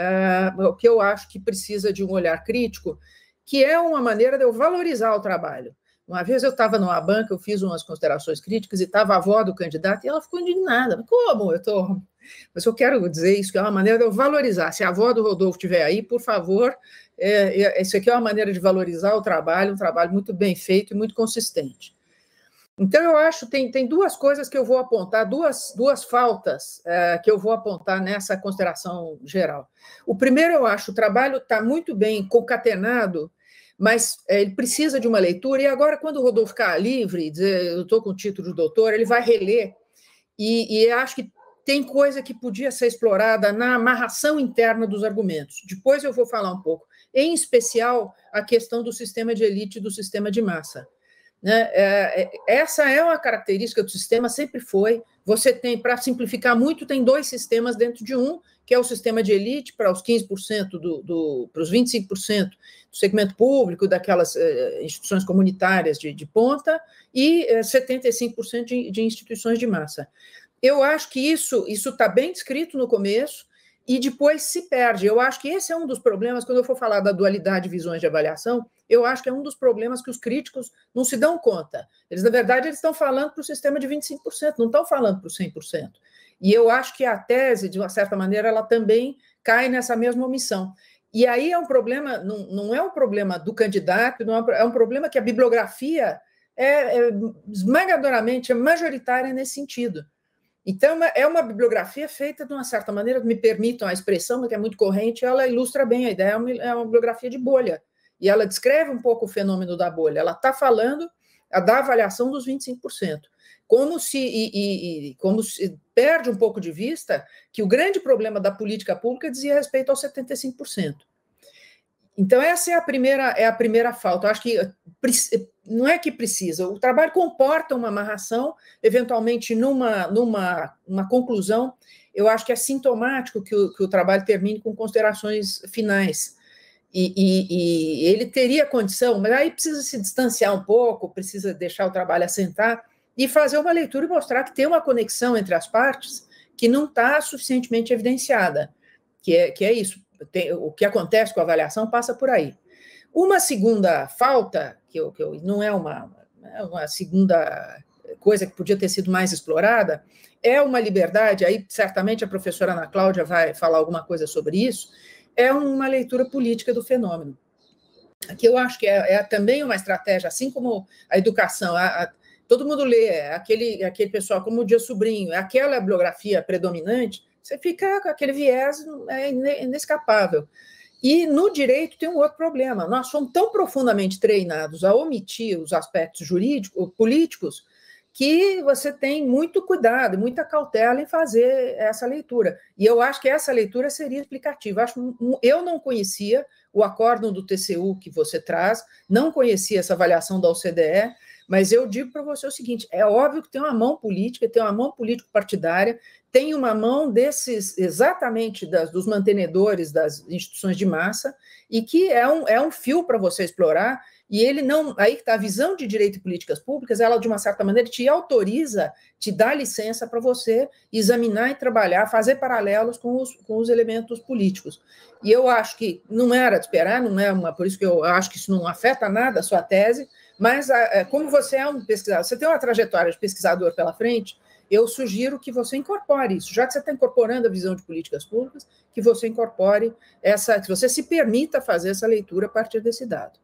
S3: uh, o que eu acho que precisa de um olhar crítico, que é uma maneira de eu valorizar o trabalho. Uma vez eu estava numa banca, eu fiz umas considerações críticas e estava a avó do candidato e ela ficou indignada. Como? Eu tô... Mas eu quero dizer isso, que é uma maneira de eu valorizar. Se a avó do Rodolfo estiver aí, por favor, é, é, isso aqui é uma maneira de valorizar o trabalho, um trabalho muito bem feito e muito consistente. Então, eu acho que tem, tem duas coisas que eu vou apontar, duas, duas faltas é, que eu vou apontar nessa consideração geral. O primeiro, eu acho, o trabalho está muito bem concatenado, mas é, ele precisa de uma leitura, e agora, quando o Rodolfo ficar livre, dizer, eu estou com o título de doutor, ele vai reler, e, e acho que tem coisa que podia ser explorada na amarração interna dos argumentos. Depois eu vou falar um pouco, em especial a questão do sistema de elite e do sistema de massa. Né? É, essa é uma característica do sistema, sempre foi. Você tem, para simplificar muito, tem dois sistemas dentro de um, que é o sistema de elite para os quinze por cento, do, do, para os vinte e cinco por cento do segmento público, daquelas eh, instituições comunitárias de, de ponta, e eh, setenta e cinco por cento de, de instituições de massa. Eu acho que isso isso está bem descrito no começo e depois se perde. Eu acho que esse é um dos problemas, quando eu for falar da dualidade de visões de avaliação, eu acho que é um dos problemas que os críticos não se dão conta. Eles, na verdade, eles estão falando para o sistema de vinte e cinco por cento, não estão falando para o cem por cento. E eu acho que a tese, de uma certa maneira, ela também cai nessa mesma omissão. E aí é um problema, não, não é um problema do candidato, não é um problema que a bibliografia é, é esmagadoramente, é majoritária nesse sentido. Então, é uma bibliografia feita de uma certa maneira, me permitam a expressão, que é muito corrente, ela ilustra bem a ideia, é uma, é uma bibliografia de bolha, e ela descreve um pouco o fenômeno da bolha, ela está falando da avaliação dos vinte e cinco por cento, como se, e, e, e, como se perde um pouco de vista que o grande problema da política pública dizia respeito aos setenta e cinco por cento. Então, essa é a primeira, é a primeira falta. Eu acho que não é que precisa, o trabalho comporta uma amarração, eventualmente numa, numa uma conclusão. Eu acho que é sintomático que o, que o trabalho termine com considerações finais. E, e, e ele teria condição, mas aí precisa se distanciar um pouco, precisa deixar o trabalho assentar e fazer uma leitura e mostrar que tem uma conexão entre as partes que não está suficientemente evidenciada, que é, que é isso. Tem, o que acontece com a avaliação passa por aí. Uma segunda falta, que, eu, que eu, não é uma, uma segunda coisa que podia ter sido mais explorada, é uma liberdade, aí certamente a professora Ana Cláudia vai falar alguma coisa sobre isso, é uma leitura política do fenômeno, que eu acho que é, é também uma estratégia, assim como a educação, a, a, todo mundo lê, aquele, aquele pessoal como o Dias Sobrinho, é aquela bibliografia predominante, você fica com aquele viés é inescapável. E no direito tem um outro problema. Nós somos tão profundamente treinados a omitir os aspectos jurídicos, políticos, que você tem muito cuidado, muita cautela em fazer essa leitura. E eu acho que essa leitura seria explicativa. Eu não conhecia o acórdão do T C U que você traz, não conhecia essa avaliação da O C D E, Mas eu digo para você o seguinte, é óbvio que tem uma mão política, tem uma mão político-partidária, tem uma mão desses, exatamente, das, dos mantenedores das instituições de massa, e que é um, é um fio para você explorar, e ele não, aí que está a visão de direito e políticas públicas, ela, de uma certa maneira, te autoriza, te dá licença para você examinar e trabalhar, fazer paralelos com os, com os elementos políticos. E eu acho que não era de esperar, não é uma, por isso que eu acho que isso não afeta nada a sua tese, mas como você é um pesquisador, você tem uma trajetória de pesquisador pela frente, eu sugiro que você incorpore isso, já que você está incorporando a visão de políticas públicas, que você incorpore essa, que você se permita fazer essa leitura a partir desse dado.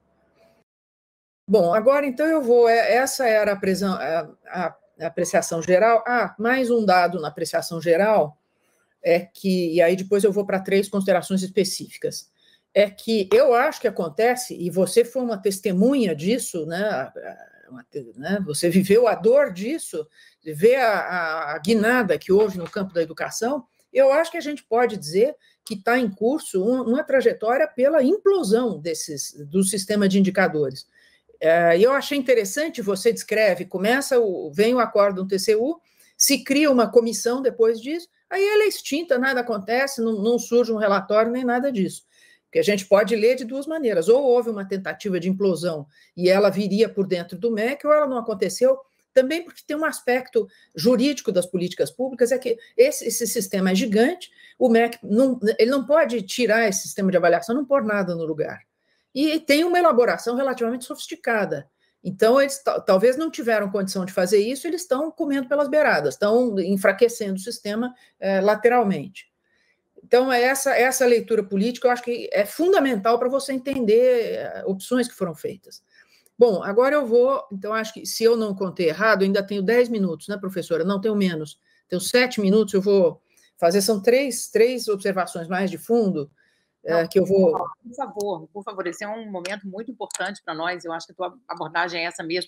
S3: Bom, agora então eu vou, essa era a, presão, a, a, a apreciação geral. Ah, mais um dado na apreciação geral, é que, e aí depois eu vou para três considerações específicas, é que eu acho que acontece, e você foi uma testemunha disso, né, uma, né você viveu a dor disso, ver a, a, a guinada que houve no campo da educação, eu acho que a gente pode dizer que está em curso uma, uma trajetória pela implosão desses, do sistema de indicadores. E eu achei interessante, você descreve, começa, o, vem o acórdão T C U, se cria uma comissão depois disso, aí ela é extinta, nada acontece, não, não surge um relatório nem nada disso. Porque a gente pode ler de duas maneiras, ou houve uma tentativa de implosão e ela viria por dentro do M E C, ou ela não aconteceu, também porque tem um aspecto jurídico das políticas públicas, é que esse, esse sistema é gigante, o M E C não, ele não pode tirar esse sistema de avaliação, não pôr nada no lugar. E tem uma elaboração relativamente sofisticada. Então, eles talvez não tiveram condição de fazer isso, eles estão comendo pelas beiradas, estão enfraquecendo o sistema é, lateralmente. Então, essa, essa leitura política, eu acho que é fundamental para você entender opções que foram feitas. Bom, agora eu vou, então, acho que se eu não contei errado, ainda tenho dez minutos, né, professora? Não, tenho menos. Tenho sete minutos, eu vou fazer, são três, três observações mais de fundo,
S1: Não,
S3: é, que eu vou...
S1: Por favor, por favor, esse é um momento muito importante para nós, eu acho que a tua abordagem é essa mesmo,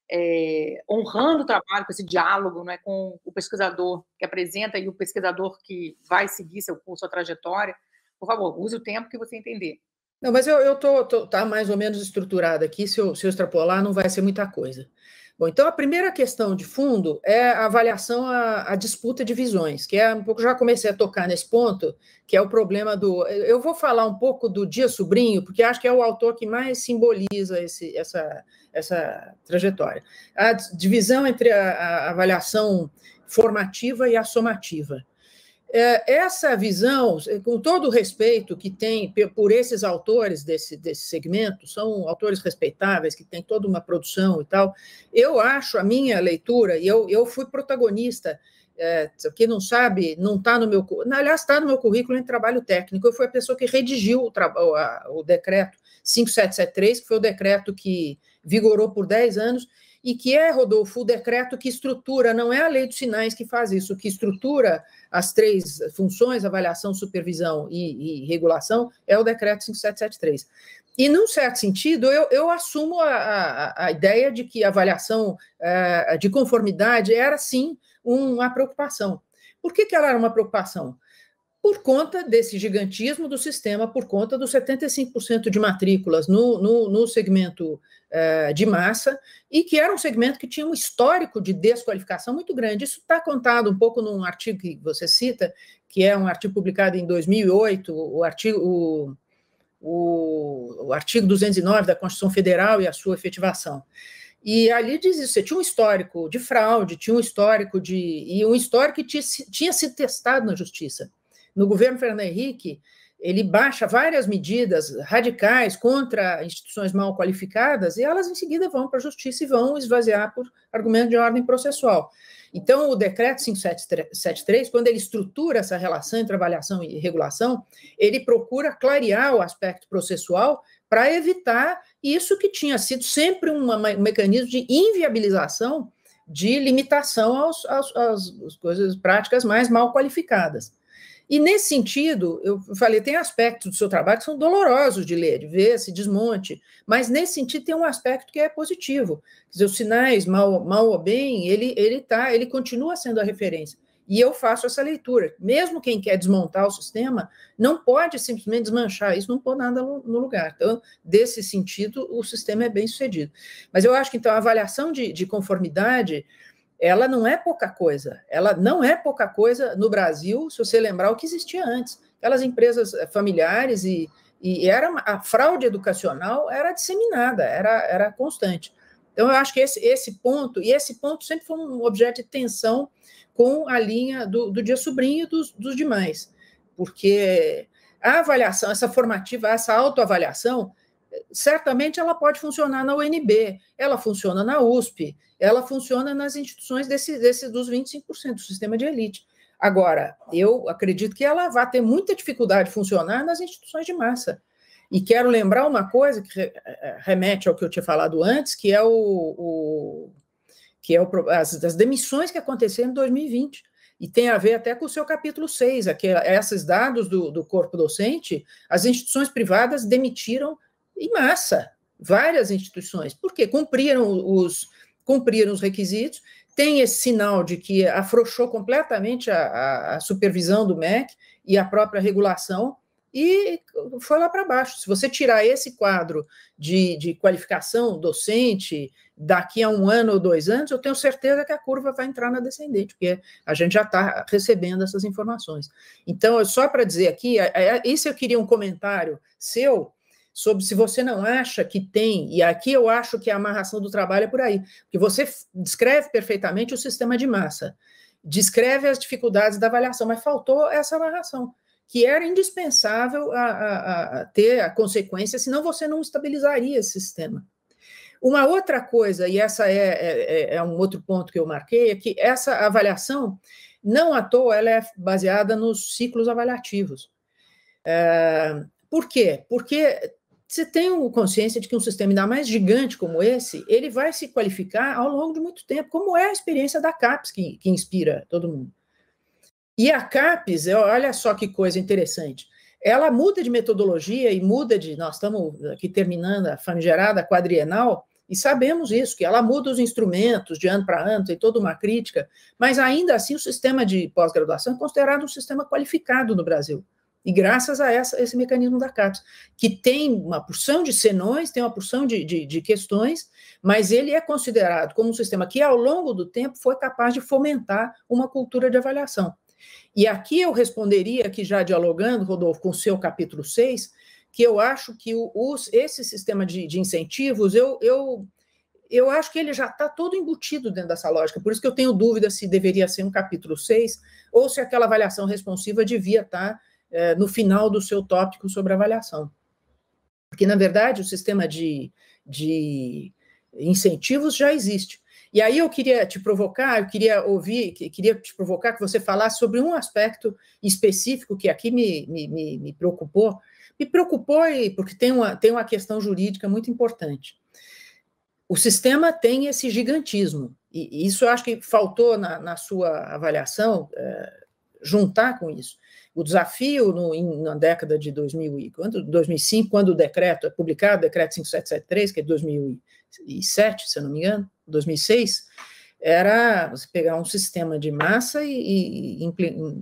S1: é, honrando o trabalho, com esse diálogo, né, com o pesquisador que apresenta e o pesquisador que vai seguir seu curso, sua trajetória. Por favor, use o tempo que você entender.
S3: Não, mas eu estou tá mais ou menos estruturada aqui, se eu, se eu extrapolar não vai ser muita coisa. Bom, então a primeira questão de fundo é a avaliação à, à disputa de visões, que é um pouco, já comecei a tocar nesse ponto, que é o problema do... Eu vou falar um pouco do Dias Sobrinho, porque acho que é o autor que mais simboliza esse, essa, essa trajetória. A divisão entre a, a avaliação formativa e a somativa. Essa visão, com todo o respeito que tem por esses autores desse, desse segmento, são autores respeitáveis, que têm toda uma produção e tal, eu acho, a minha leitura, e eu, eu fui protagonista, é, quem não sabe, não está no meu... Aliás, está no meu currículo em trabalho técnico, eu fui a pessoa que redigiu o, o, a, o decreto cinco sete sete três, que foi o decreto que vigorou por dez anos, e que é, Rodolfo, o decreto que estrutura, não é a lei dos sinais que faz isso, que estrutura as três funções, avaliação, supervisão e, e regulação, é o decreto cinco sete sete três. E, num certo sentido, eu, eu assumo a, a, a ideia de que a avaliação uh, de conformidade era, sim, uma preocupação. Por que que ela era uma preocupação? Por conta desse gigantismo do sistema, por conta dos setenta e cinco por cento de matrículas no, no, no segmento uh, de massa, e que era um segmento que tinha um histórico de desqualificação muito grande. Isso está contado um pouco num artigo que você cita, que é um artigo publicado em dois mil e oito, o artigo, o, o, o artigo duzentos e nove da Constituição Federal e a sua efetivação. E ali diz isso, você tinha um histórico de fraude, tinha um histórico de... e um histórico que tinha, tinha sido testado na justiça. No governo Fernando Henrique, ele baixa várias medidas radicais contra instituições mal qualificadas e elas, em seguida, vão para a justiça e vão esvaziar por argumento de ordem processual. Então, o decreto cinco sete sete três, quando ele estrutura essa relação entre avaliação e regulação, ele procura clarear o aspecto processual para evitar isso que tinha sido sempre uma, um mecanismo de inviabilização, de limitação aos, aos, às coisas práticas mais mal qualificadas. E, nesse sentido, eu falei, tem aspectos do seu trabalho que são dolorosos de ler, de ver esse desmonte, mas, nesse sentido, tem um aspecto que é positivo. Quer dizer, os sinais, mal, mal ou bem, ele, ele, tá, ele continua sendo a referência. E eu faço essa leitura. Mesmo quem quer desmontar o sistema, não pode simplesmente desmanchar isso, não pôr nada no lugar. Então, desse sentido, o sistema é bem sucedido. Mas eu acho que, então, a avaliação de, de conformidade, ela não é pouca coisa. Ela não é pouca coisa no Brasil, se você lembrar o que existia antes. Aquelas empresas familiares e, e era a fraude educacional era disseminada, era, era constante. Então, eu acho que esse, esse ponto, e esse ponto sempre foi um objeto de tensão com a linha do, do Dias Sobrinho e dos, dos demais, porque a avaliação, essa formativa, essa autoavaliação, certamente ela pode funcionar na U N B, ela funciona na U S P, ela funciona nas instituições desse, desse, dos vinte e cinco por cento do sistema de elite. Agora, eu acredito que ela vai ter muita dificuldade de funcionar nas instituições de massa. E quero lembrar uma coisa que remete ao que eu tinha falado antes, que é, o, o, que é o, as, as demissões que aconteceram em dois mil e vinte. E tem a ver até com o seu capítulo seis, aqui, esses dados do, do corpo docente, as instituições privadas demitiram em massa, várias instituições. Por quê? Cumpriram os, cumpriram os requisitos, tem esse sinal de que afrouxou completamente a, a, a supervisão do M E C e a própria regulação, e foi lá para baixo. Se você tirar esse quadro de, de qualificação docente daqui a um ano ou dois anos, eu tenho certeza que a curva vai entrar na descendente, porque a gente já está recebendo essas informações. Então, só para dizer aqui, isso eu queria um comentário seu sobre se você não acha que tem, e aqui eu acho que a amarração do trabalho é por aí, porque você descreve perfeitamente o sistema de massa, descreve as dificuldades da avaliação, mas faltou essa amarração, que era indispensável a, a, a ter a consequência, senão você não estabilizaria esse sistema. Uma outra coisa, e essa é, é, é um outro ponto que eu marquei, é que essa avaliação, não à toa, ela é baseada nos ciclos avaliativos. É, por quê? Porque você tem consciência de que um sistema ainda mais gigante como esse, ele vai se qualificar ao longo de muito tempo, como é a experiência da CAPES, que, que inspira todo mundo. E a CAPES, olha só que coisa interessante, ela muda de metodologia e muda de... Nós estamos aqui terminando a famigerada quadrienal, e sabemos isso, que ela muda os instrumentos de ano para ano, tem toda uma crítica, mas ainda assim o sistema de pós-graduação é considerado um sistema qualificado no Brasil. E graças a essa, esse mecanismo da CAPES, que tem uma porção de senões, tem uma porção de, de, de questões, mas ele é considerado como um sistema que, ao longo do tempo, foi capaz de fomentar uma cultura de avaliação. E aqui eu responderia, aqui já dialogando, Rodolfo, com o seu capítulo seis, que eu acho que o, os, esse sistema de, de incentivos, eu, eu, eu acho que ele já está todo embutido dentro dessa lógica, por isso que eu tenho dúvida se deveria ser um capítulo seis, ou se aquela avaliação responsiva devia estar é, no final do seu tópico sobre avaliação. Porque, na verdade, o sistema de, de incentivos já existe. E aí eu queria te provocar, eu queria ouvir, queria te provocar que você falasse sobre um aspecto específico que aqui me, me, me, me preocupou, me preocupou porque tem uma, tem uma questão jurídica muito importante. O sistema tem esse gigantismo, e isso eu acho que faltou na, na sua avaliação, é, juntar com isso. O desafio no, em, na década de dois mil e cinco, quando o decreto é publicado, o decreto cinco sete sete três, que é de dois mil e sete, se eu não me engano, dois mil e seis, era você pegar um sistema de massa e, e, e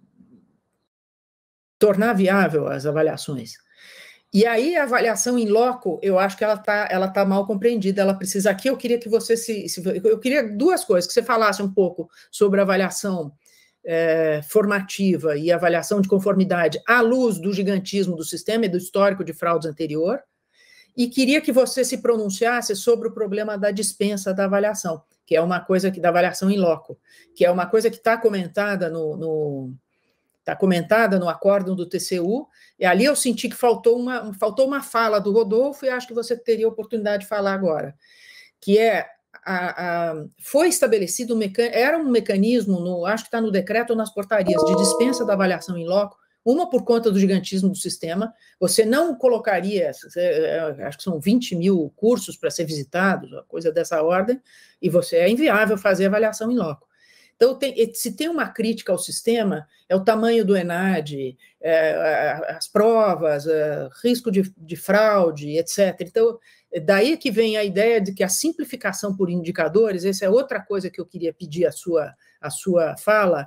S3: tornar viável as avaliações. E aí a avaliação em loco, eu acho que ela está ela tá mal compreendida, ela precisa... Aqui eu queria que você se, se... Eu queria duas coisas, que você falasse um pouco sobre a avaliação é, formativa e avaliação de conformidade à luz do gigantismo do sistema e do histórico de fraudes anterior, e queria que você se pronunciasse sobre o problema da dispensa da avaliação, que é uma coisa que da avaliação em loco, que é uma coisa que está comentada no... no está comentada no acórdão do T C U, e ali eu senti que faltou uma, faltou uma fala do Rodolfo, e acho que você teria oportunidade de falar agora, que é, a, a, foi estabelecido, um mecan, era um mecanismo, no, acho que está no decreto ou nas portarias, de dispensa da avaliação em loco, uma por conta do gigantismo do sistema, você não colocaria, acho que são vinte mil cursos para ser visitados, uma coisa dessa ordem, e você é inviável fazer avaliação em loco. Então, tem, se tem uma crítica ao sistema, é o tamanho do ENAD, é, as provas, é, risco de, de fraude, etcétera. Então, daí que vem a ideia de que a simplificação por indicadores, essa é outra coisa que eu queria pedir a sua, a sua fala,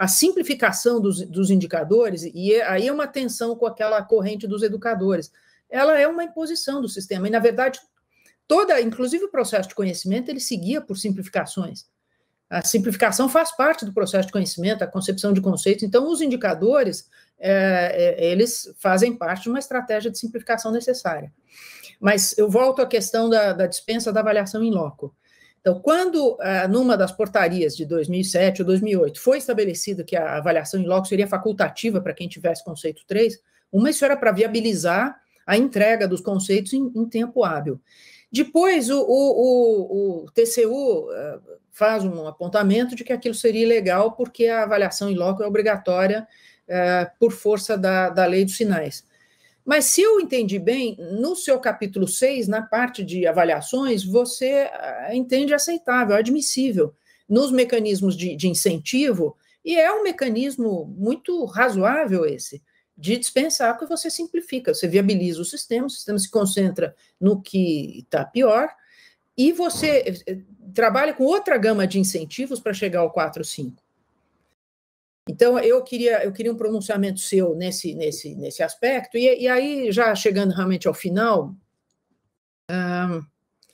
S3: a simplificação dos, dos indicadores, e aí é uma tensão com aquela corrente dos educadores, ela é uma imposição do sistema, e, na verdade, toda, inclusive o processo de conhecimento, ele seguia por simplificações. A simplificação faz parte do processo de conhecimento, a concepção de conceitos, então os indicadores, é, é, eles fazem parte de uma estratégia de simplificação necessária. Mas eu volto à questão da, da dispensa da avaliação in loco. Então, quando, numa das portarias de dois mil e sete ou dois mil e oito, foi estabelecido que a avaliação in loco seria facultativa para quem tivesse conceito três, uma, isso era para viabilizar a entrega dos conceitos em, em tempo hábil. Depois, o, o, o, o T C U faz um apontamento de que aquilo seria ilegal porque a avaliação in loco é obrigatória por força da, da lei dos sinais. Mas, se eu entendi bem, no seu capítulo seis, na parte de avaliações, você entende aceitável, admissível, nos mecanismos de, de incentivo, e é um mecanismo muito razoável esse, de dispensar, porque você simplifica, você viabiliza o sistema, o sistema se concentra no que está pior, e você trabalha com outra gama de incentivos para chegar ao quatro, cinco. Então, eu queria, eu queria um pronunciamento seu nesse, nesse, nesse aspecto, e, e aí, já chegando realmente ao final, a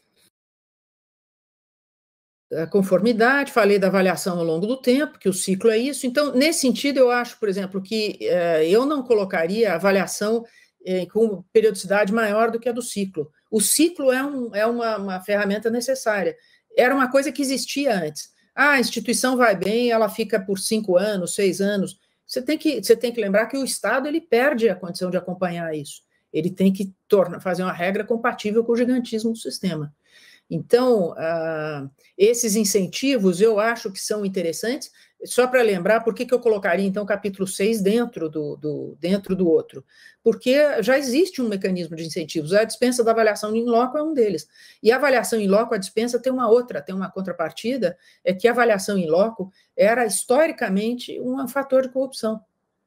S3: conformidade, falei da avaliação ao longo do tempo, que o ciclo é isso. Então, nesse sentido, eu acho, por exemplo, que eh, eu não colocaria a avaliação eh, com periodicidade maior do que a do ciclo. O ciclo é, um, é uma, uma ferramenta necessária. Era uma coisa que existia antes. Ah, a instituição vai bem, ela fica por cinco anos, seis anos. Você tem que, você tem que lembrar que o Estado ele perde a condição de acompanhar isso. Ele tem que tornar, fazer uma regra compatível com o gigantismo do sistema. Então, uh, esses incentivos eu acho que são interessantes. Só para lembrar, por que, que eu colocaria, então, o capítulo seis dentro do, do, dentro do outro? Porque já existe um mecanismo de incentivos. A dispensa da avaliação in loco é um deles. E a avaliação in loco, a dispensa, tem uma outra, tem uma contrapartida, é que a avaliação in loco era, historicamente, um fator de corrupção.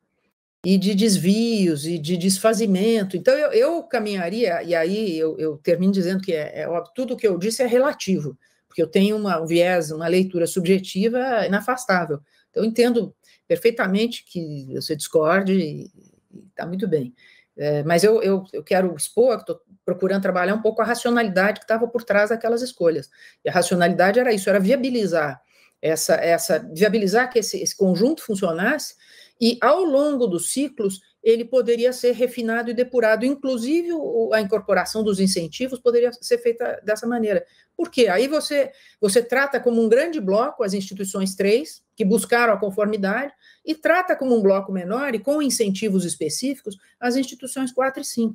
S3: E de desvios, e de desfazimento. Então, eu, eu caminharia, e aí eu, eu termino dizendo que é, é óbvio, tudo o que eu disse é relativo, porque eu tenho uma, um viés, uma leitura subjetiva inafastável. Então, eu entendo perfeitamente que você discorde e está muito bem. É, mas eu, eu, eu quero expor, que estou procurando trabalhar um pouco a racionalidade que estava por trás daquelas escolhas. E a racionalidade era isso, era viabilizar, essa, essa, viabilizar que esse, esse conjunto funcionasse, e ao longo dos ciclos ele poderia ser refinado e depurado, inclusive a incorporação dos incentivos poderia ser feita dessa maneira. Por quê? Aí você, você trata como um grande bloco as instituições três, que buscaram a conformidade, e trata como um bloco menor e com incentivos específicos as instituições quatro e cinco.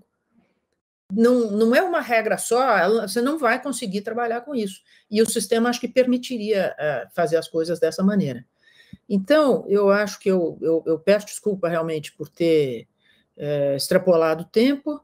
S3: Não, não é uma regra só, você não vai conseguir trabalhar com isso. E o sistema acho que permitiria uh, fazer as coisas dessa maneira. Então, eu acho que eu, eu, eu peço desculpa realmente por ter é, extrapolado o tempo.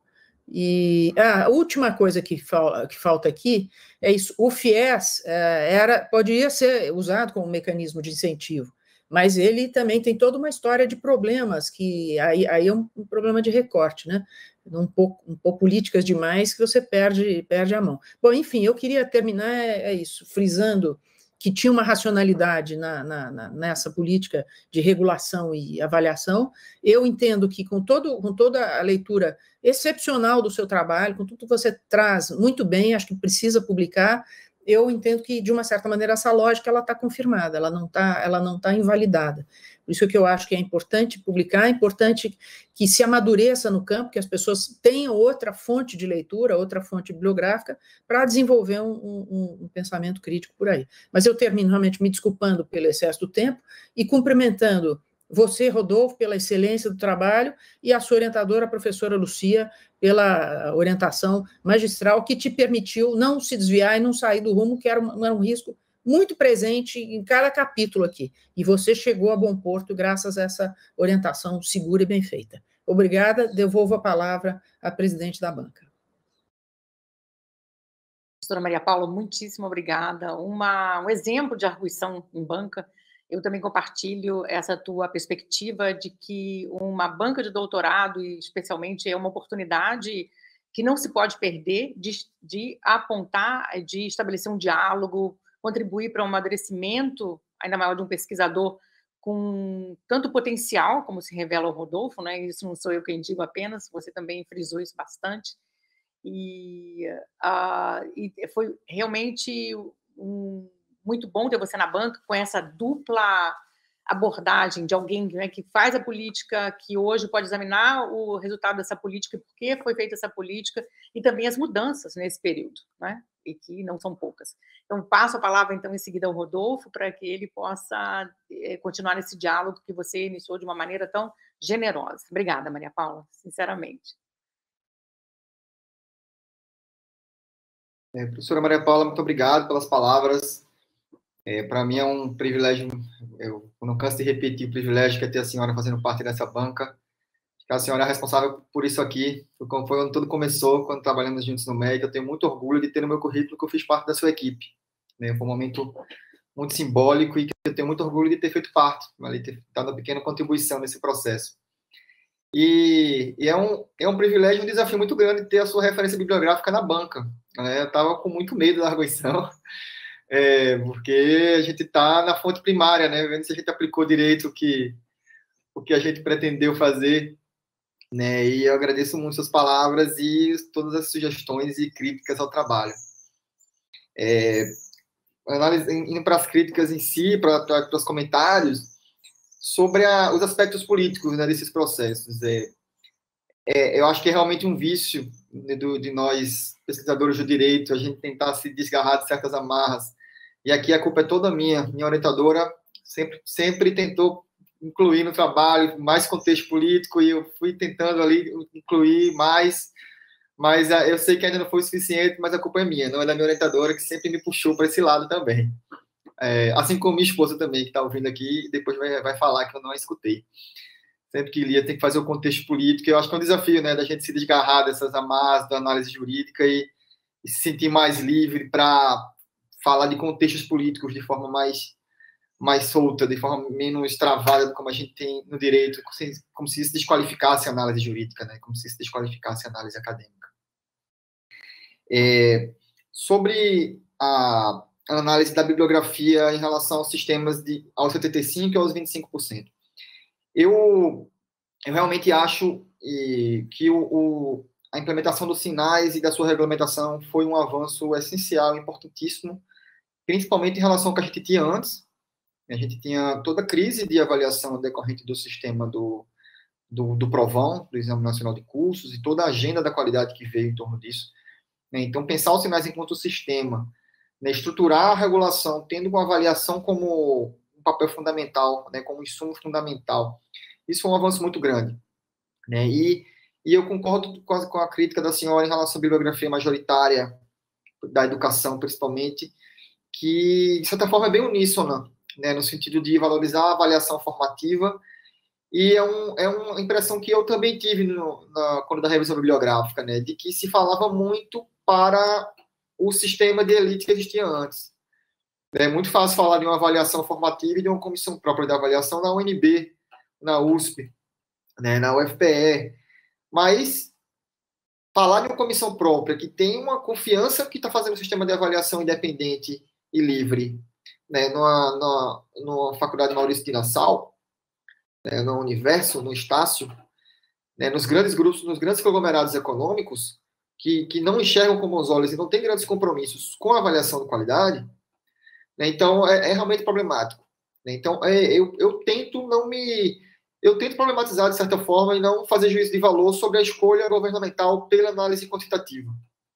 S3: E ah, a última coisa que, fal, que falta aqui é isso: o FIES é, era, poderia ser usado como mecanismo de incentivo, mas ele também tem toda uma história de problemas, que aí, aí é um, um problema de recorte, né? Um pouco, um pouco políticas demais, que você perde, perde a mão. Bom, enfim, eu queria terminar, é, é isso, frisando que tinha uma racionalidade na, na, na, nessa política de regulação e avaliação. Eu entendo que, com, todo, com toda a leitura excepcional do seu trabalho, com tudo que você traz muito bem, acho que precisa publicar, eu entendo que, de uma certa maneira, essa lógica ela está confirmada, ela não está ela não tá invalidada. Por isso que eu acho que é importante publicar, é importante que se amadureça no campo, que as pessoas tenham outra fonte de leitura, outra fonte bibliográfica, para desenvolver um, um, um pensamento crítico por aí. Mas eu termino realmente me desculpando pelo excesso do tempo e cumprimentando você, Rodolfo, pela excelência do trabalho, e a sua orientadora, a professora Lucia, pela orientação magistral que te permitiu não se desviar e não sair do rumo, que era um, era um risco muito presente em cada capítulo aqui. E você chegou a bom porto graças a essa orientação segura e bem feita. Obrigada, devolvo a palavra à presidente da banca.
S1: Professora Maria Paula, muitíssimo obrigada. Uma, um exemplo de arguição em banca. Eu também compartilho essa tua perspectiva de que uma banca de doutorado, e especialmente, é uma oportunidade que não se pode perder de, de apontar, de estabelecer um diálogo, contribuir para um amadurecimento, ainda maior de um pesquisador com tanto potencial, como se revela o Rodolfo, né? Isso não sou eu quem digo apenas, você também frisou isso bastante. E, uh, e foi realmente um, muito bom ter você na banca com essa dupla abordagem de alguém, né, que faz a política, que hoje pode examinar o resultado dessa política, por que foi feita essa política, e também as mudanças nesse período, né? E que não são poucas. Então, passo a palavra, então, em seguida ao Rodolfo, para que ele possa eh, continuar esse diálogo que você iniciou de uma maneira tão generosa. Obrigada, Maria Paula, sinceramente.
S2: É, professora Maria Paula, muito obrigado pelas palavras. É, para mim é um privilégio, eu não canso de repetir o privilégio que é ter a senhora fazendo parte dessa banca. A senhora é responsável por isso aqui, foi quando tudo começou, quando trabalhamos juntos no M E C. Eu tenho muito orgulho de ter no meu currículo que eu fiz parte da sua equipe. Né? Foi um momento muito simbólico e que eu tenho muito orgulho de ter feito parte, de ter dado uma pequena contribuição nesse processo. E, e é, um, é um privilégio, um desafio muito grande ter a sua referência bibliográfica na banca. Né? Eu estava com muito medo da arguição, é, porque a gente está na fonte primária, né? Vendo se a gente aplicou direito o que, o que a gente pretendeu fazer. Né? E eu agradeço muito suas palavras e todas as sugestões e críticas ao trabalho. É, análise, indo para as críticas em si, para, para, para os comentários, sobre a, os aspectos políticos, né, desses processos. É, é, eu acho que é realmente um vício, né, do, de nós, pesquisadores do direito, a gente tentar se desgarrar de certas amarras. E aqui a culpa é toda minha. Minha orientadora sempre, sempre tentou incluir no trabalho mais contexto político, e eu fui tentando ali incluir mais, mas eu sei que ainda não foi o suficiente, mas a culpa é minha, não é da minha orientadora, que sempre me puxou para esse lado também. É, assim como minha esposa também, que está ouvindo aqui, e depois vai, vai falar que eu não a escutei. Sempre que lia, tem que fazer o contexto político, eu acho que é um desafio, né, da gente se desgarrar dessas amarras da análise jurídica e, e se sentir mais livre para falar de contextos políticos de forma mais mais solta, de forma menos travada, como a gente tem no direito, como se, como se isso desqualificasse a análise jurídica, né? Como se isso desqualificasse a análise acadêmica. É, sobre a análise da bibliografia em relação aos sistemas de, aos setenta e cinco por cento e aos vinte e cinco por cento. Eu, eu realmente acho e, que o, o, a implementação dos sinais e da sua regulamentação foi um avanço essencial, importantíssimo, principalmente em relação ao que a gente tinha antes. A gente tinha toda a crise de avaliação decorrente do sistema do, do, do PROVAN, do Exame Nacional de Cursos, e toda a agenda da qualidade que veio em torno disso. Então, pensar os sinais enquanto sistema, né, estruturar a regulação, tendo uma avaliação como um papel fundamental, né, como um insumo fundamental, isso foi um avanço muito grande. Né? E, e eu concordo com a, com a crítica da senhora em relação à bibliografia majoritária da educação, principalmente, que, de certa forma, é bem uníssona, né, no sentido de valorizar a avaliação formativa, e é, um, é uma impressão que eu também tive no, na, quando da revisão bibliográfica, né, de que se falava muito para o sistema de elite que existia antes. É muito fácil falar de uma avaliação formativa e de uma comissão própria de avaliação na U N B, na U S P, né, na U F P E, mas falar de uma comissão própria que tem uma confiança que está fazendo um sistema de avaliação independente e livre, né, numa, numa, numa faculdade Maurício de Nassau, né, no Universo, no Estácio, né, nos grandes grupos, nos grandes conglomerados econômicos, que, que não enxergam com bons olhos e não têm grandes compromissos com a avaliação de qualidade, né, então é, é realmente problemático. Né, então, é, eu, eu tento não me... Eu tento problematizar, de certa forma, e não fazer juízo de valor sobre a escolha governamental pela análise quantitativa.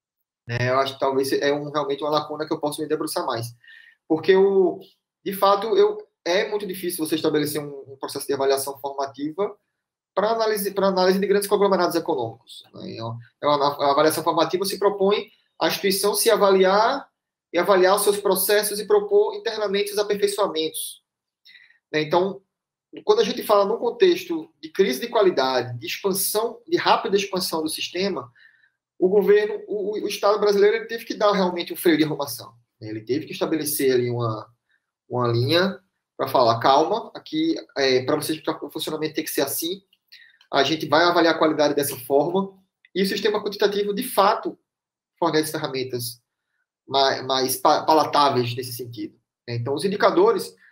S2: Né, eu acho que talvez é um, realmente uma lacuna que eu posso me debruçar mais. Porque, o, de fato, eu, é muito difícil você estabelecer um, um processo de avaliação formativa para análise, para análise de grandes conglomerados econômicos. Né? É uma, a avaliação formativa se propõe a instituição se avaliar e avaliar os seus processos e propor internamente os aperfeiçoamentos. Né? Então, quando a gente fala num contexto de crise de qualidade, de expansão, de rápida expansão do sistema, o governo, o, o Estado brasileiro, ele teve que dar realmente um freio de arrumação. Ele teve que estabelecer ali uma, uma linha para falar, calma, aqui, é, para vocês, para o funcionamento tem que ser assim, a gente vai avaliar a qualidade dessa forma, e o sistema quantitativo, de fato, fornece ferramentas mais, mais palatáveis nesse sentido. Então, os indicadores,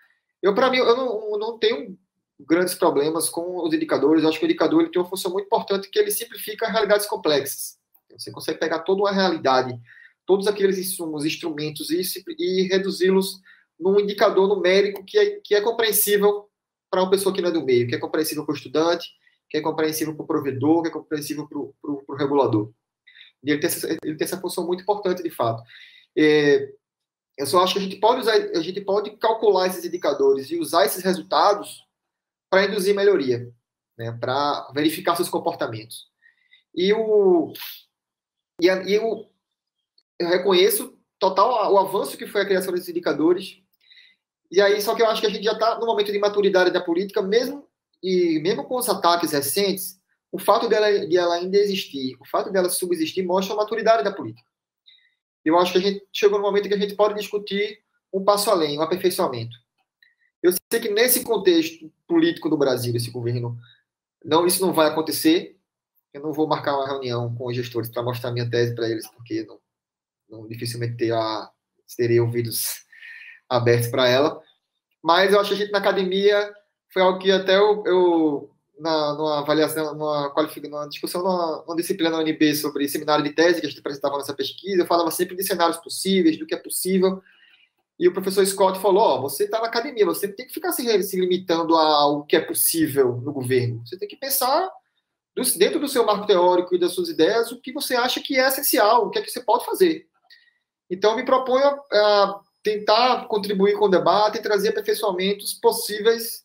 S2: Eu, para mim, eu não, eu não tenho grandes problemas com os indicadores. Eu acho que o indicador ele tem uma função muito importante, que ele simplifica realidades complexas. Você consegue pegar toda uma realidade, todos aqueles insumos, instrumentos, e, e reduzi-los num indicador numérico que é, que é compreensível para uma pessoa que não é do meio, que é compreensível para o estudante, que é compreensível para o provedor, que é compreensível para o regulador. E ele tem, essa, ele tem essa função muito importante, de fato. É, eu só acho que a gente pode usar, a gente pode calcular esses indicadores e usar esses resultados para induzir melhoria, né, para verificar seus comportamentos. E, o, e, a, e o, eu reconheço total o avanço que foi a criação desses indicadores. E aí, só que eu acho que a gente já está no momento de maturidade da política, mesmo, e mesmo com os ataques recentes, o fato dela, de ela ainda existir, o fato dela subsistir, mostra a maturidade da política. Eu acho que a gente chegou no momento que a gente pode discutir um passo além, um aperfeiçoamento. Eu sei que nesse contexto político do Brasil, esse governo, não, isso não vai acontecer. Eu não vou marcar uma reunião com os gestores para mostrar minha tese para eles, porque não, não dificilmente ter a, terei ouvidos abertos para ela. Mas eu acho que a gente na academia foi algo que até eu, eu na, numa avaliação, numa, numa discussão, numa, numa disciplina na U N B sobre seminário de tese que a gente apresentava nessa pesquisa, eu falava sempre de cenários possíveis, do que é possível. E o professor Scott falou, ó, oh, você está na academia, você não tem que ficar se, se limitando ao que é possível no governo. Você tem que pensar do, dentro do seu marco teórico e das suas ideias o que você acha que é essencial, o que é que você pode fazer. Então, eu me proponho a, a tentar contribuir com o debate e trazer aperfeiçoamentos possíveis,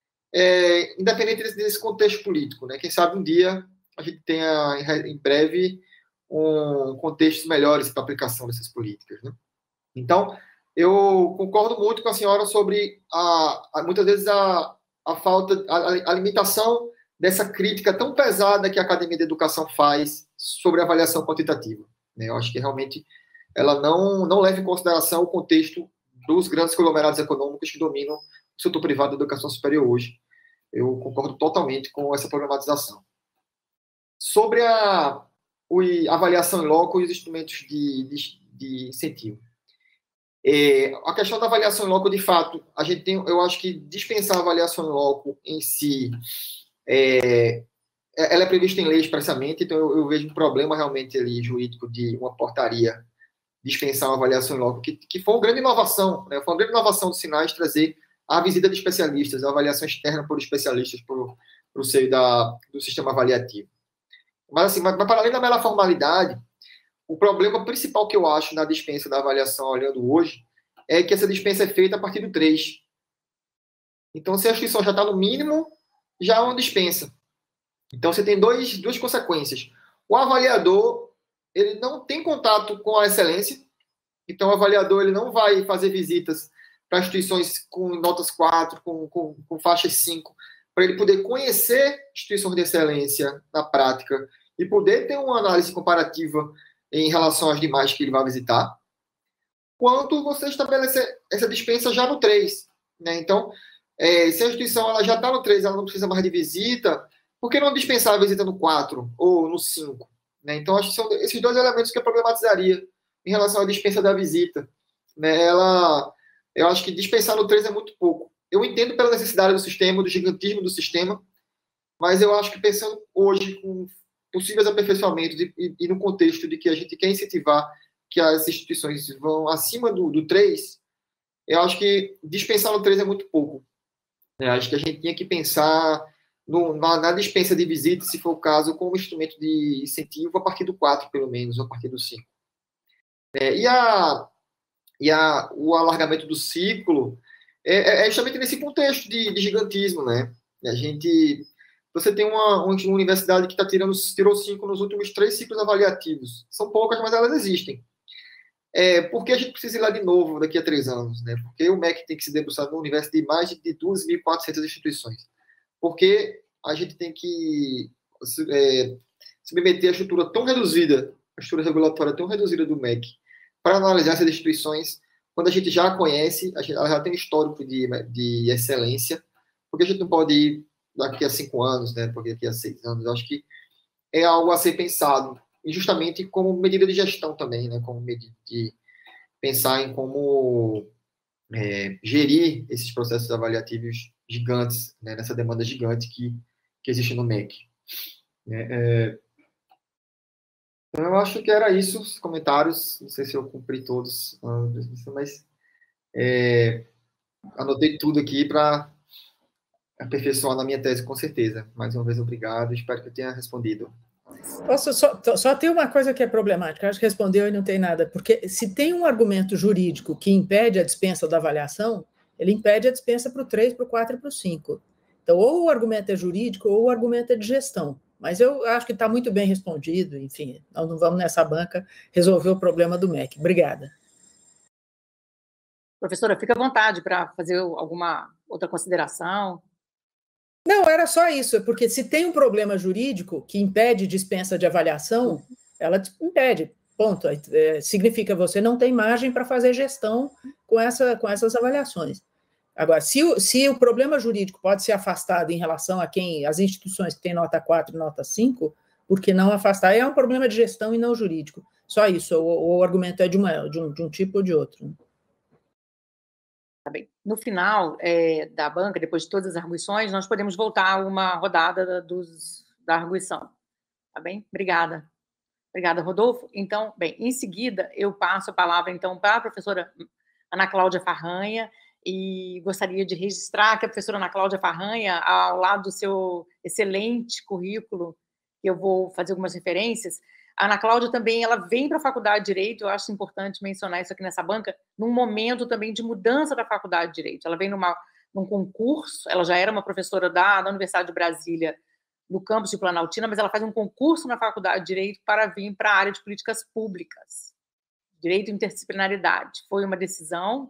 S2: é, independente desse, desse contexto político, né? Quem sabe um dia a gente tenha, em breve, um contextos melhores para a aplicação dessas políticas, né? Então, eu concordo muito com a senhora sobre, a, a, muitas vezes, a, a falta, a, a limitação dessa crítica tão pesada que a Academia de Educação faz sobre a avaliação quantitativa, né? Eu acho que, realmente, ela não, não leva em consideração o contexto dos grandes conglomerados econômicos que dominam o setor privado da educação superior hoje. Eu concordo totalmente com essa problematização. Sobre a, a avaliação em loco e os instrumentos de, de, de incentivo. É, a questão da avaliação em loco, de fato, a gente tem, eu acho que dispensar a avaliação em loco em si, é, ela é prevista em lei expressamente, então eu, eu vejo um problema realmente ali jurídico de uma portaria dispensar uma avaliação em loco, que, que foi uma grande inovação, né? Foi uma grande inovação do Sinais trazer a visita de especialistas, a avaliação externa por especialistas para o seio da, do sistema avaliativo. Mas, assim, mas, mas para além da mera formalidade, o problema principal que eu acho na dispensa da avaliação, olhando hoje, é que essa dispensa é feita a partir do três. Então, se a instituição já está no mínimo, já é uma dispensa. Então, você tem dois, duas consequências. O avaliador, ele não tem contato com a excelência, então o avaliador ele não vai fazer visitas para instituições com notas quatro, com, com, com faixas cinco, para ele poder conhecer instituições de excelência na prática e poder ter uma análise comparativa em relação às demais que ele vai visitar, quanto você estabelecer essa dispensa já no três. Né? Então, é, se a instituição ela já está no três, ela não precisa mais de visita, por que não dispensar a visita no quatro ou no cinco? Né? Então, acho que são esses dois elementos que eu problematizaria em relação à dispensa da visita. Né? Ela, eu acho que dispensar no três é muito pouco. Eu entendo pela necessidade do sistema, do gigantismo do sistema, mas eu acho que pensando hoje com possíveis aperfeiçoamentos e, e, e no contexto de que a gente quer incentivar que as instituições vão acima do, do três, eu acho que dispensar no três é muito pouco. Eu acho que a gente tinha que pensar no, na, na dispensa de visita, se for o caso, como instrumento de incentivo a partir do quatro, pelo menos, ou a partir do cinco. É, e a, e a, o alargamento do ciclo é, é justamente nesse contexto de, de gigantismo, né? A gente... Você tem uma, uma universidade que tá tirando, tirou cinco nos últimos três ciclos avaliativos. São poucas, mas elas existem. É, por que a gente precisa ir lá de novo daqui a três anos? Né? Porque o M E C tem que se debruçar no universo de mais de duas mil e quatrocentas instituições. Porque a gente tem que é, submeter a estrutura tão reduzida, a estrutura regulatória tão reduzida do M E C, para analisar essas instituições, quando a gente já conhece, a gente, ela já tem um histórico de, de excelência, porque a gente não pode ir daqui a cinco anos, né, porque daqui a seis anos, eu acho que é algo a ser pensado, e justamente como medida de gestão também, né, como medida de pensar em como é, gerir esses processos avaliativos gigantes, né, nessa demanda gigante que, que existe no M E C. É, então, eu acho que era isso, os comentários. Não sei se eu cumpri todos, mas é, anotei tudo aqui para aperfeiçoar na minha tese, com certeza. Mais uma vez, obrigado. Espero que eu tenha respondido.
S3: Posso só, só tem uma coisa que é problemática, acho que respondeu e não tem nada, porque se tem um argumento jurídico que impede a dispensa da avaliação, ele impede a dispensa para o três, para o quatro e para o cinco. Então, ou o argumento é jurídico, ou o argumento é de gestão. Mas eu acho que está muito bem respondido, enfim, nós não vamos nessa banca resolver o problema do M E C. Obrigada.
S1: Professora, fica à vontade para fazer alguma outra consideração.
S3: Não, era só isso, porque se tem um problema jurídico que impede dispensa de avaliação, ela impede, ponto. É, significa que você não tem margem para fazer gestão com, essa, com essas avaliações. Agora, se o, se o problema jurídico pode ser afastado em relação a quem, as instituições que têm nota quatro e nota cinco, por que não afastar? É um problema de gestão e não jurídico. Só isso, o, o argumento é de, uma, de, um, de um tipo ou de outro.
S1: Tá bem. No final é, da banca, depois de todas as arguições, nós podemos voltar a uma rodada dos, da arguição. Tá bem? Obrigada. Obrigada, Rodolfo. Então, bem, em seguida, eu passo a palavra, então, para a professora Ana Cláudia Farranha, e gostaria de registrar que a professora Ana Cláudia Farranha, ao lado do seu excelente currículo, que eu vou fazer algumas referências, a Ana Cláudia também, ela vem para a Faculdade de Direito, eu acho importante mencionar isso aqui nessa banca, num momento também de mudança da Faculdade de Direito. Ela vem numa, num concurso, ela já era uma professora da, da Universidade de Brasília, no campus de Planaltina, mas ela faz um concurso na Faculdade de Direito para vir para a área de políticas públicas, Direito e Interdisciplinaridade. Foi uma decisão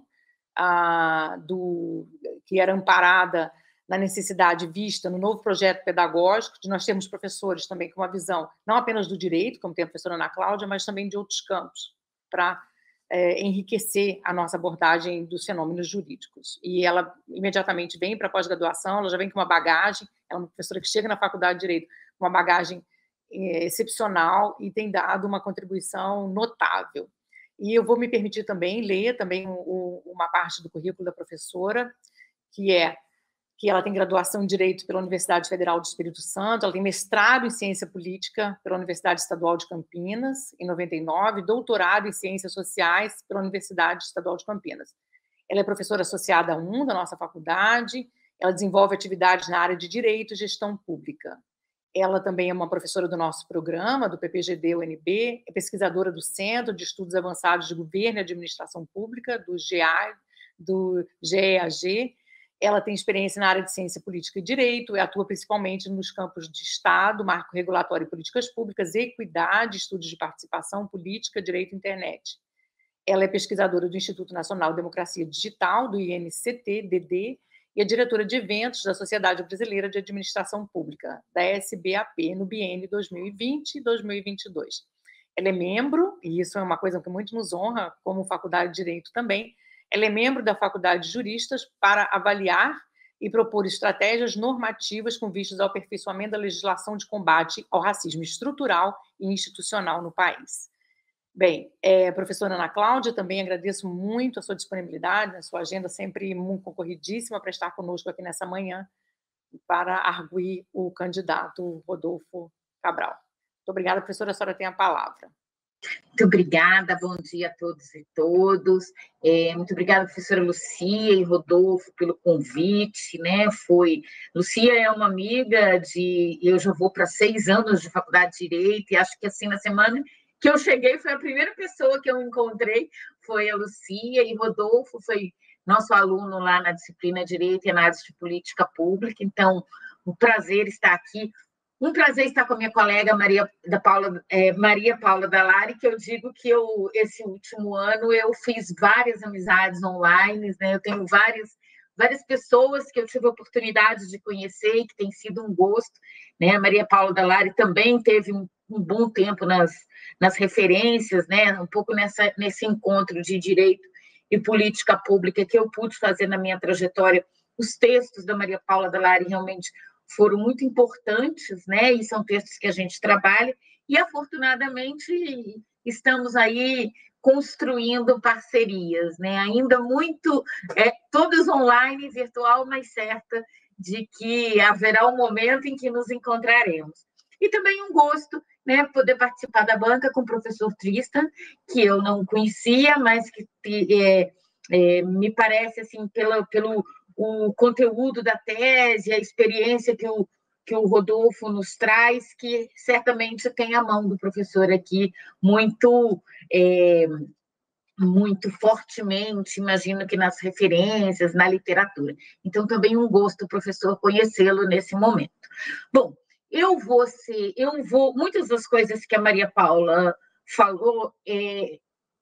S1: ah, do, que era amparada na necessidade vista no novo projeto pedagógico, de nós termos professores também com uma visão não apenas do direito, como tem a professora Ana Cláudia, mas também de outros campos, para é, enriquecer a nossa abordagem dos fenômenos jurídicos. E ela imediatamente vem para a pós-graduação, ela já vem com uma bagagem, ela é uma professora que chega na Faculdade de Direito com uma bagagem é, excepcional e tem dado uma contribuição notável. E eu vou me permitir também ler também o, uma parte do currículo da professora, que é que ela tem graduação em Direito pela Universidade Federal do Espírito Santo, ela tem mestrado em Ciência Política pela Universidade Estadual de Campinas, em noventa e nove, doutorado em Ciências Sociais pela Universidade Estadual de Campinas. Ela é professora associada um da nossa faculdade, ela desenvolve atividades na área de Direito e Gestão Pública. Ela também é uma professora do nosso programa, do P P G D U N B, é pesquisadora do Centro de Estudos Avançados de Governo e Administração Pública, do G A, do G E A G. Ela tem experiência na área de Ciência Política e Direito e atua principalmente nos campos de Estado, Marco Regulatório e Políticas Públicas, Equidade, Estudos de Participação Política, Direito e Internet. Ela é pesquisadora do Instituto Nacional de Democracia Digital, do I N C T D D, e é diretora de eventos da Sociedade Brasileira de Administração Pública, da S B A P, no biênio dois mil e vinte e dois mil e vinte e dois. Ela é membro, e isso é uma coisa que muito nos honra, como Faculdade de Direito também, ela é membro da Faculdade de Juristas para avaliar e propor estratégias normativas com vistas ao aperfeiçoamento da legislação de combate ao racismo estrutural e institucional no país. Bem, é, professora Ana Cláudia, também agradeço muito a sua disponibilidade, a sua agenda sempre muito concorridíssima para estar conosco aqui nessa manhã para arguir o candidato Rodolfo Cabral. Muito obrigada, professora, a senhora tem a palavra.
S4: Muito obrigada, bom dia a todos e todas. É, muito obrigada, professora Lucia e Rodolfo, pelo convite, né? Foi, Lucia é uma amiga de, eu já vou para seis anos de faculdade de Direito, e acho que assim, na semana que eu cheguei, foi a primeira pessoa que eu encontrei, foi a Lucia, e Rodolfo foi nosso aluno lá na disciplina Direito e Análise de Política Pública, então, um prazer estar aqui. Um prazer estar com a minha colega Maria, da Paula, é, Maria Paula Dallari, que eu digo que eu, esse último ano eu fiz várias amizades online, né? Eu tenho várias, várias pessoas que eu tive a oportunidade de conhecer e que tem sido um gosto, né? A Maria Paula Dallari também teve um, um bom tempo nas, nas referências, né? Um pouco nessa, nesse encontro de direito e política pública que eu pude fazer na minha trajetória. Os textos da Maria Paula Dallari realmente foram muito importantes, né? E são textos que a gente trabalha, e afortunadamente estamos aí construindo parcerias, né? Ainda muito, é, todas online, virtual, mas certa de que haverá um momento em que nos encontraremos. E também um gosto, né, poder participar da banca com o professor Tristan, que eu não conhecia, mas que é, é, me parece, assim, pela, pelo o conteúdo da tese, a experiência que o, que o Rodolfo nos traz, que certamente tem a mão do professor aqui muito... É, muito fortemente, imagino que nas referências, na literatura. Então, também um gosto, professor, conhecê-lo nesse momento. Bom, eu vou ser, eu vou, muitas das coisas que a Maria Paula falou, é,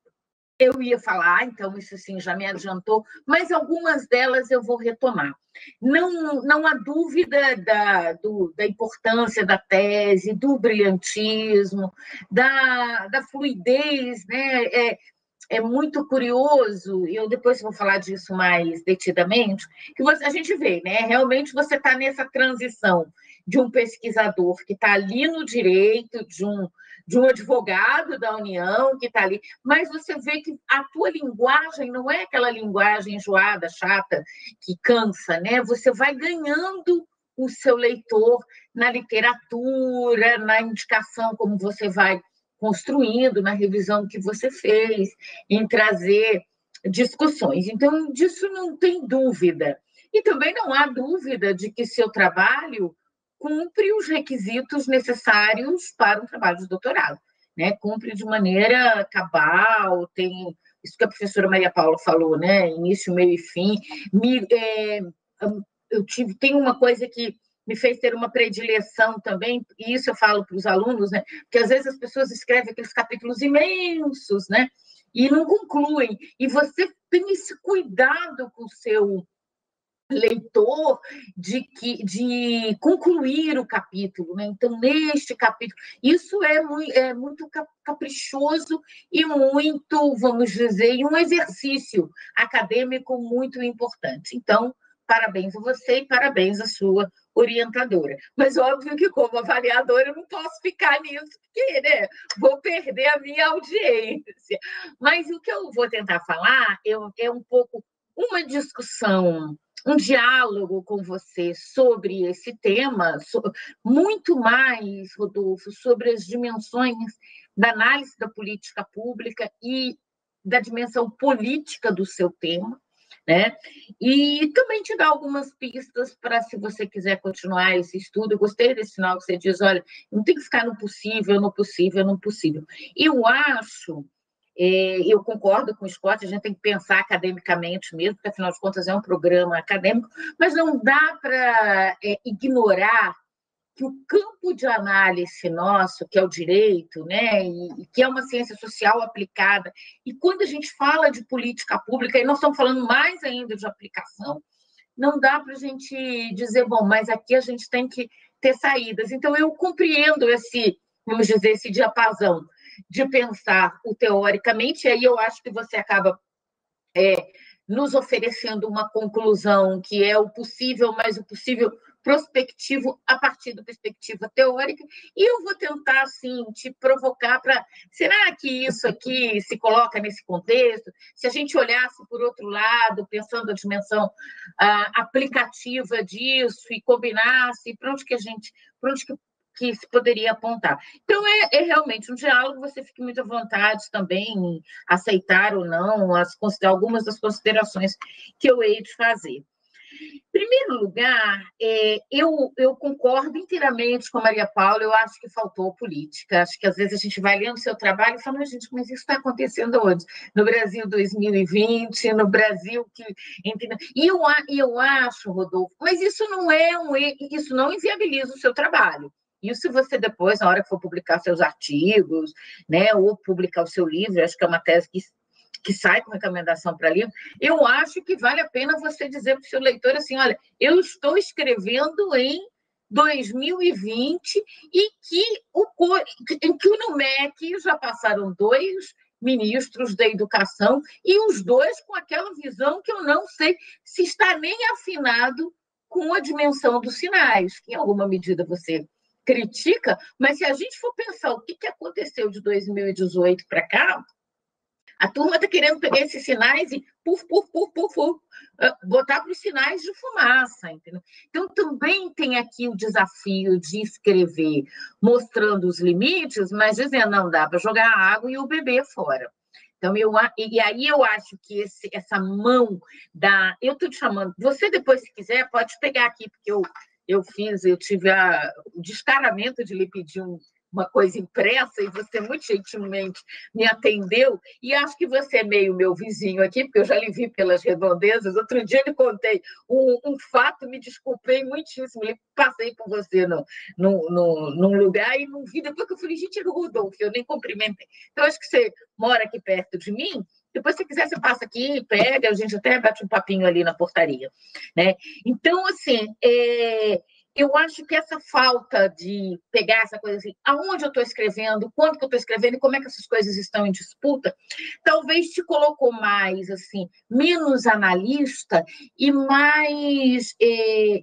S4: eu ia falar, então isso assim já me adiantou, mas algumas delas eu vou retomar. Não, não há dúvida da, do, da importância da tese, do brilhantismo, da, da fluidez, né? É, é muito curioso, e eu depois vou falar disso mais detidamente, que você, a gente vê, né? Realmente você está nessa transição de um pesquisador que está ali no direito, de um, de um advogado da União que está ali, mas você vê que a tua linguagem não é aquela linguagem enjoada, chata, que cansa, né? Você vai ganhando o seu leitor na literatura, na indicação como você vai construindo, na revisão que você fez, em trazer discussões. Então, disso não tem dúvida. E também não há dúvida de que seu trabalho cumpre os requisitos necessários para um trabalho de doutorado, né? Cumpre de maneira cabal, tem isso que a professora Maria Paula falou, né? Início, meio e fim. Me, é, eu tive, tem uma coisa que me fez ter uma predileção também, e isso eu falo para os alunos, né? Porque às vezes as pessoas escrevem aqueles capítulos imensos, né? E não concluem. E você tem esse cuidado com o seu leitor de, que, de concluir o capítulo, né? Então, neste capítulo, isso é muito, é muito caprichoso e muito, vamos dizer, um exercício acadêmico muito importante. Então, parabéns a você e parabéns à sua orientadora. Mas, óbvio que, como avaliadora, eu não posso ficar nisso, porque, né, vou perder a minha audiência. Mas o que eu vou tentar falar é, é um pouco uma discussão, um diálogo com você sobre esse tema, muito mais, Rodolfo, sobre as dimensões da análise da política pública e da dimensão política do seu tema, né? E também te dar algumas pistas para, se você quiser continuar esse estudo. Eu gostei desse sinal que você diz, olha, não tem que ficar no possível, no possível, no possível. Eu acho... É, eu concordo com o Scott, a gente tem que pensar academicamente mesmo, porque, afinal de contas, é um programa acadêmico, mas não dá para é, ignorar que o campo de análise nosso, que é o direito, né, e, e que é uma ciência social aplicada, e quando a gente fala de política pública, e nós estamos falando mais ainda de aplicação, não dá para a gente dizer, bom, mas aqui a gente tem que ter saídas. Então, eu compreendo esse, vamos dizer, esse diapasão de pensar o teoricamente, e aí eu acho que você acaba é, nos oferecendo uma conclusão que é o possível, mas o possível prospectivo a partir da perspectiva teórica, e eu vou tentar, assim, te provocar para... Será que isso aqui se coloca nesse contexto? Se a gente olhasse por outro lado, pensando a dimensão ah, aplicativa disso, e combinasse, para onde que a gente... Para onde que que se poderia apontar. Então, é, é realmente um diálogo, você fique muito à vontade também em aceitar ou não as, algumas das considerações que eu hei de fazer. Em primeiro lugar, é, eu, eu concordo inteiramente com a Maria Paula, eu acho que faltou política, acho que às vezes a gente vai lendo o seu trabalho e fala, mas, gente, mas isso está acontecendo onde? No Brasil dois mil e vinte, no Brasil que... E eu, eu acho, Rodolfo, mas isso não é um... Isso não inviabiliza o seu trabalho. Isso se você depois, na hora que for publicar seus artigos, né, ou publicar o seu livro, acho que é uma tese que, que sai com recomendação para livro, eu acho que vale a pena você dizer para o seu leitor assim, olha, eu estou escrevendo em dois mil e vinte e que o, em que no M E C já passaram dois ministros da educação e os dois com aquela visão que eu não sei se está nem afinado com a dimensão dos sinais, que em alguma medida você critica, mas se a gente for pensar o que aconteceu de dois mil e dezoito para cá, a turma está querendo pegar esses sinais e puf, puf, puf, puf, puf, botar para os sinais de fumaça, entendeu? Então, também tem aqui o desafio de escrever mostrando os limites, mas dizendo, não, dá para jogar a água e o bebê fora. Então, eu, e aí eu acho que esse, essa mão da... Eu estou te chamando, você depois, se quiser, pode pegar aqui, porque eu, eu fiz, eu tive a, o descaramento de lhe pedir um, uma coisa impressa e você muito gentilmente me atendeu, e acho que você é meio meu vizinho aqui, porque eu já lhe vi pelas redondezas. Outro dia eu lhe contei um, um fato, me desculpei muitíssimo, eu passei por você no, no, no, num lugar e não vi, depois que eu falei, gente, era o Rodolfo, eu nem cumprimentei. Então, acho que você mora aqui perto de mim, depois, se quiser, você passa aqui, pega, a gente até bate um papinho ali na portaria, né? Então, assim, é... eu acho que essa falta de pegar essa coisa assim, aonde eu estou escrevendo, quando que eu estou escrevendo e como é que essas coisas estão em disputa, talvez te colocou mais, assim, menos analista e mais, é,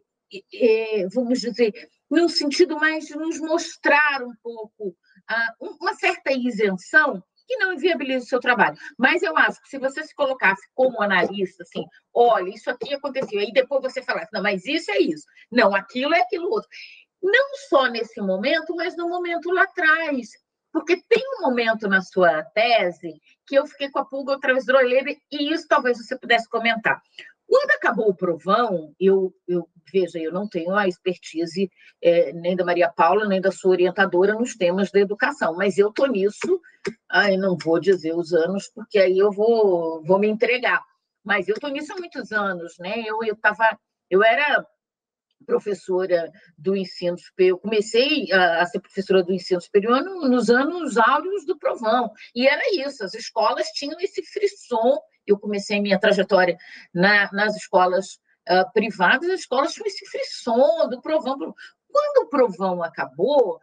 S4: é, vamos dizer, num sentido mais de nos mostrar um pouco ah, uma certa isenção que não inviabiliza o seu trabalho. Mas eu acho que se você se colocasse como analista, assim, olha, isso aqui aconteceu, aí depois você falasse, não, mas isso é isso, não, aquilo é aquilo outro. Não só nesse momento, mas no momento lá atrás. Porque tem um momento na sua tese que eu fiquei com a pulga atrás da orelha, e isso talvez você pudesse comentar. Quando acabou o provão, eu, eu veja, eu não tenho a expertise é, nem da Maria Paula, nem da sua orientadora nos temas da educação, mas eu estou nisso, ai, não vou dizer os anos, porque aí eu vou, vou me entregar. Mas eu estou nisso há muitos anos, né? Eu, eu, tava, eu era professora do ensino superior, eu comecei a, a ser professora do ensino superior no, nos anos áureos do provão, e era isso, as escolas tinham esse frisson. Eu comecei minha trajetória na, nas escolas uh, privadas, as escolas tinham esse frisson do provão. Quando o provão acabou,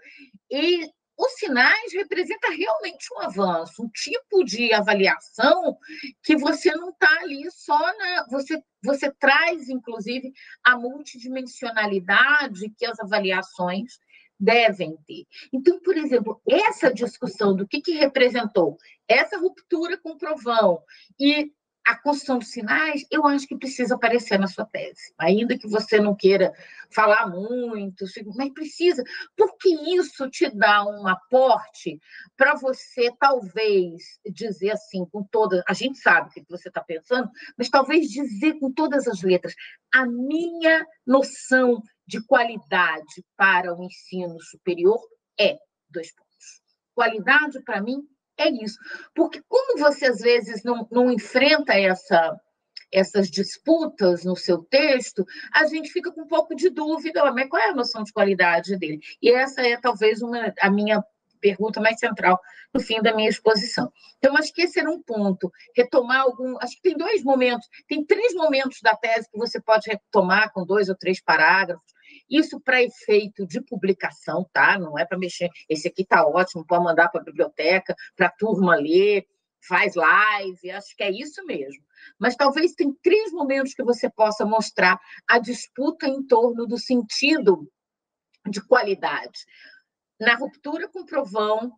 S4: e os sinais representam realmente um avanço, um tipo de avaliação que você não está ali só na... Você, você traz, inclusive, a multidimensionalidade que as avaliações devem ter. Então, por exemplo, essa discussão do que, que representou essa ruptura com o provão e a construção dos sinais, eu acho que precisa aparecer na sua tese, ainda que você não queira falar muito, mas precisa, porque isso te dá um aporte para você, talvez, dizer assim, com toda... A gente sabe o que você está pensando, mas talvez dizer com todas as letras, a minha noção de qualidade para o ensino superior é, dois pontos. Qualidade, para mim, é isso. Porque como você, às vezes, não, não enfrenta essa, essas disputas no seu texto, a gente fica com um pouco de dúvida, mas qual é a noção de qualidade dele? E essa é, talvez, uma, a minha pergunta mais central no fim da minha exposição. Então, acho que esse era um ponto. Retomar algum... Acho que tem dois momentos, tem três momentos da tese que você pode retomar com dois ou três parágrafos. Isso para efeito de publicação, tá? Não é para mexer. Esse aqui está ótimo, pode mandar para a biblioteca, para a turma ler, faz live, acho que é isso mesmo. Mas talvez tem três momentos que você possa mostrar a disputa em torno do sentido de qualidade. Na ruptura com o provão,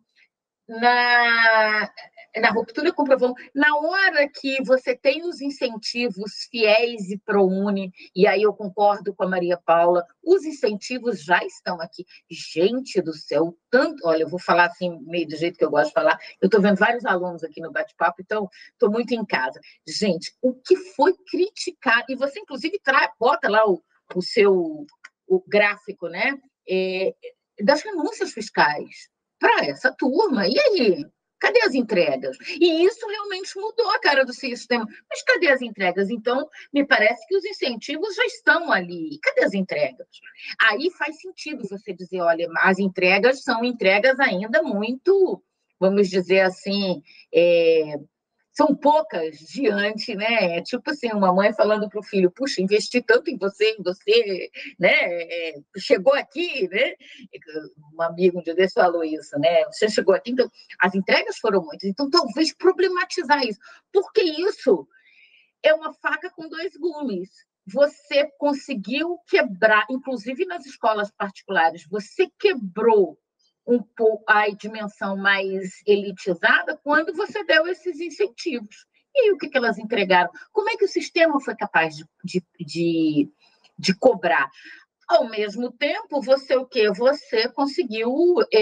S4: na, na ruptura com o provão, na hora que você tem os incentivos fiéis e ProUni, e aí eu concordo com a Maria Paula, os incentivos já estão aqui. Gente do céu, tanto... Olha, eu vou falar assim, meio do jeito que eu gosto de falar, eu estou vendo vários alunos aqui no bate-papo, então estou muito em casa. Gente, o que foi criticado, e você, inclusive, traz, bota lá o, o seu o gráfico, né? É, das renúncias fiscais para essa turma. E aí? Cadê as entregas? E isso realmente mudou a cara do sistema. Mas cadê as entregas? Então, me parece que os incentivos já estão ali. Cadê as entregas? Aí faz sentido você dizer, olha, as entregas são entregas ainda muito, vamos dizer assim, é, são poucas diante, né? É tipo assim, uma mãe falando para o filho, puxa, investi tanto em você, em você, né? É, chegou aqui, né? Um amigo um dia desse falou isso, né? Você chegou aqui, então as entregas foram muitas, então talvez problematizar isso, porque isso é uma faca com dois gumes. você conseguiu quebrar, inclusive nas escolas particulares, você quebrou um pouco a dimensão mais elitizada quando você deu esses incentivos. E aí, o que, que elas entregaram? Como é que o sistema foi capaz de, de, de, de cobrar? Ao mesmo tempo, você o quê? Você conseguiu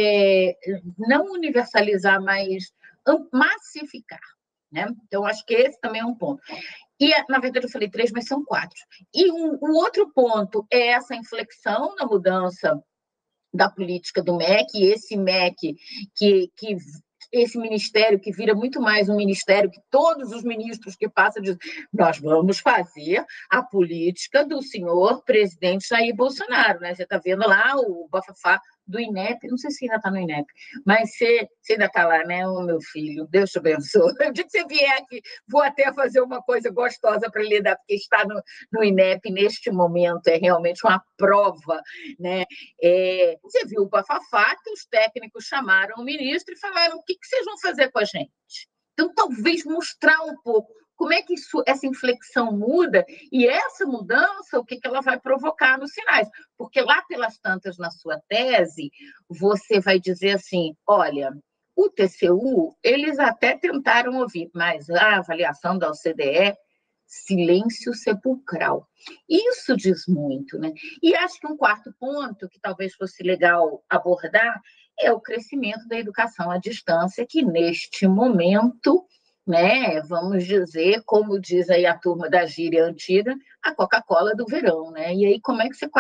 S4: é, não universalizar, mas massificar. Né? Então, acho que esse também é um ponto. E, na verdade, eu falei três, mas são quatro. E um, um outro ponto é essa inflexão na mudança da política do M E C, esse M E C que, que esse ministério que vira muito mais um ministério que todos os ministros que passam dizem, nós vamos fazer a política do senhor presidente Jair Bolsonaro, né? Você está vendo lá o bafafá do INEP, não sei se ainda está no INEP, mas você, você ainda está lá, né, o meu filho? Deus te abençoe. O dia que você vier aqui, vou até fazer uma coisa gostosa para lidar, porque estar no, no INEP neste momento é realmente uma prova, né? É, você viu o bafafá que os técnicos chamaram o ministro e falaram o que, que vocês vão fazer com a gente? Então, talvez mostrar um pouco como é que isso, essa inflexão muda e essa mudança, o que, que ela vai provocar nos sinais. Porque lá pelas tantas, na sua tese, você vai dizer assim, olha, o T C U, eles até tentaram ouvir, mas a avaliação da O C D E, silêncio sepulcral. Isso diz muito, né? E acho que um quarto ponto, que talvez fosse legal abordar, é o crescimento da educação à distância, que neste momento, né, vamos dizer, como diz aí a turma da gíria antiga, a Coca-Cola do verão, né? E aí, como é que você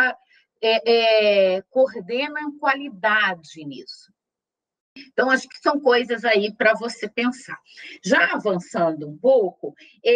S4: é, é, coordena qualidade nisso? Então, acho que são coisas aí para você pensar. Já avançando um pouco,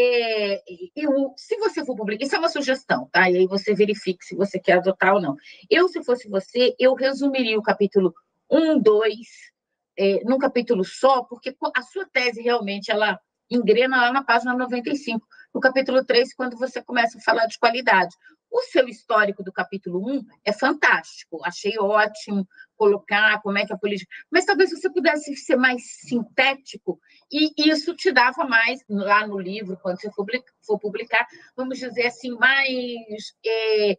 S4: é, eu, se você for publicar, isso é uma sugestão, tá? E aí você verifique se você quer adotar ou não. Eu, se fosse você, eu resumiria o capítulo um, dois, é, num capítulo só, porque a sua tese realmente ela engrena lá na página noventa e cinco. No capítulo três, quando você começa a falar de qualidade. O seu histórico do capítulo um é fantástico, achei ótimo colocar como é que a política... Mas talvez você pudesse ser mais sintético e isso te dava mais, lá no livro, quando você for publicar, vamos dizer assim, mais é,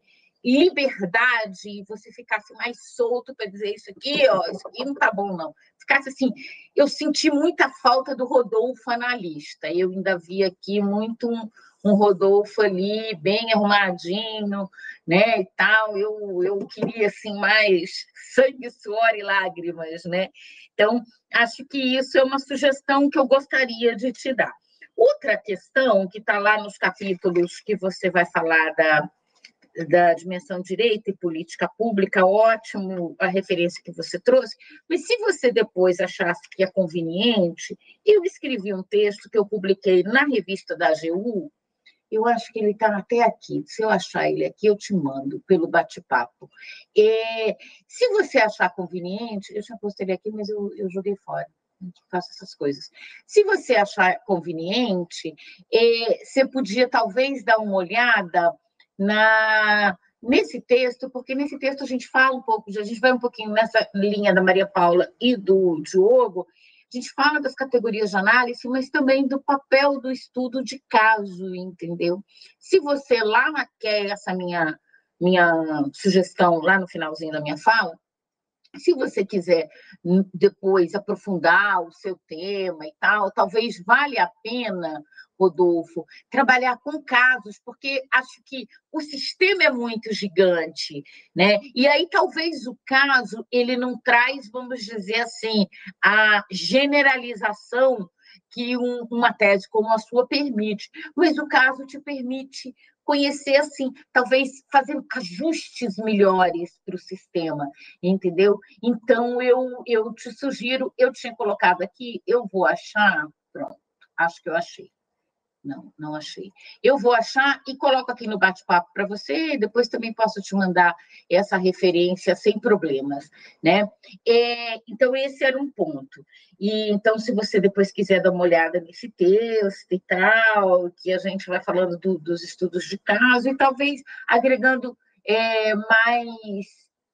S4: liberdade, você ficasse mais solto para dizer isso aqui, ó, isso aqui não tá bom, não. Ficasse assim, eu senti muita falta do Rodolfo analista, eu ainda vi aqui muito um, um Rodolfo ali, bem arrumadinho, né, e tal, eu, eu queria, assim, mais sangue, suor e lágrimas, né? Então, acho que isso é uma sugestão que eu gostaria de te dar. Outra questão que está lá nos capítulos que você vai falar da, da dimensão direito e política pública, ótimo a referência que você trouxe, mas se você depois achasse que é conveniente, eu escrevi um texto que eu publiquei na revista da A G U, eu acho que ele está até aqui, se eu achar ele aqui, eu te mando pelo bate-papo. É, se você achar conveniente, eu já postei ele aqui, mas eu, eu joguei fora, eu faço essas coisas. Se você achar conveniente, é, você podia talvez dar uma olhada na, nesse texto, porque nesse texto a gente fala um pouco, a gente vai um pouquinho nessa linha da Maria Paula e do Diogo, a gente fala das categorias de análise, mas também do papel do estudo de caso, entendeu? Se você lá quer essa minha, minha sugestão lá no finalzinho da minha fala, se você quiser depois aprofundar o seu tema e tal, talvez valha a pena, Rodolfo, trabalhar com casos, porque acho que o sistema é muito gigante, né? E aí talvez o caso ele não traz, vamos dizer assim, a generalização que um, uma tese como a sua permite, mas o caso te permite conhecer, assim, talvez fazer ajustes melhores para o sistema, entendeu? Então, eu, eu te sugiro, eu tinha colocado aqui, eu vou achar, pronto, acho que eu achei. Não, não achei. Eu vou achar e coloco aqui no bate-papo para você, e depois também posso te mandar essa referência sem problemas, né? É, então, esse era um ponto. E, então, se você depois quiser dar uma olhada nesse texto e tal, que a gente vai falando do, dos estudos de caso, e talvez agregando é, mais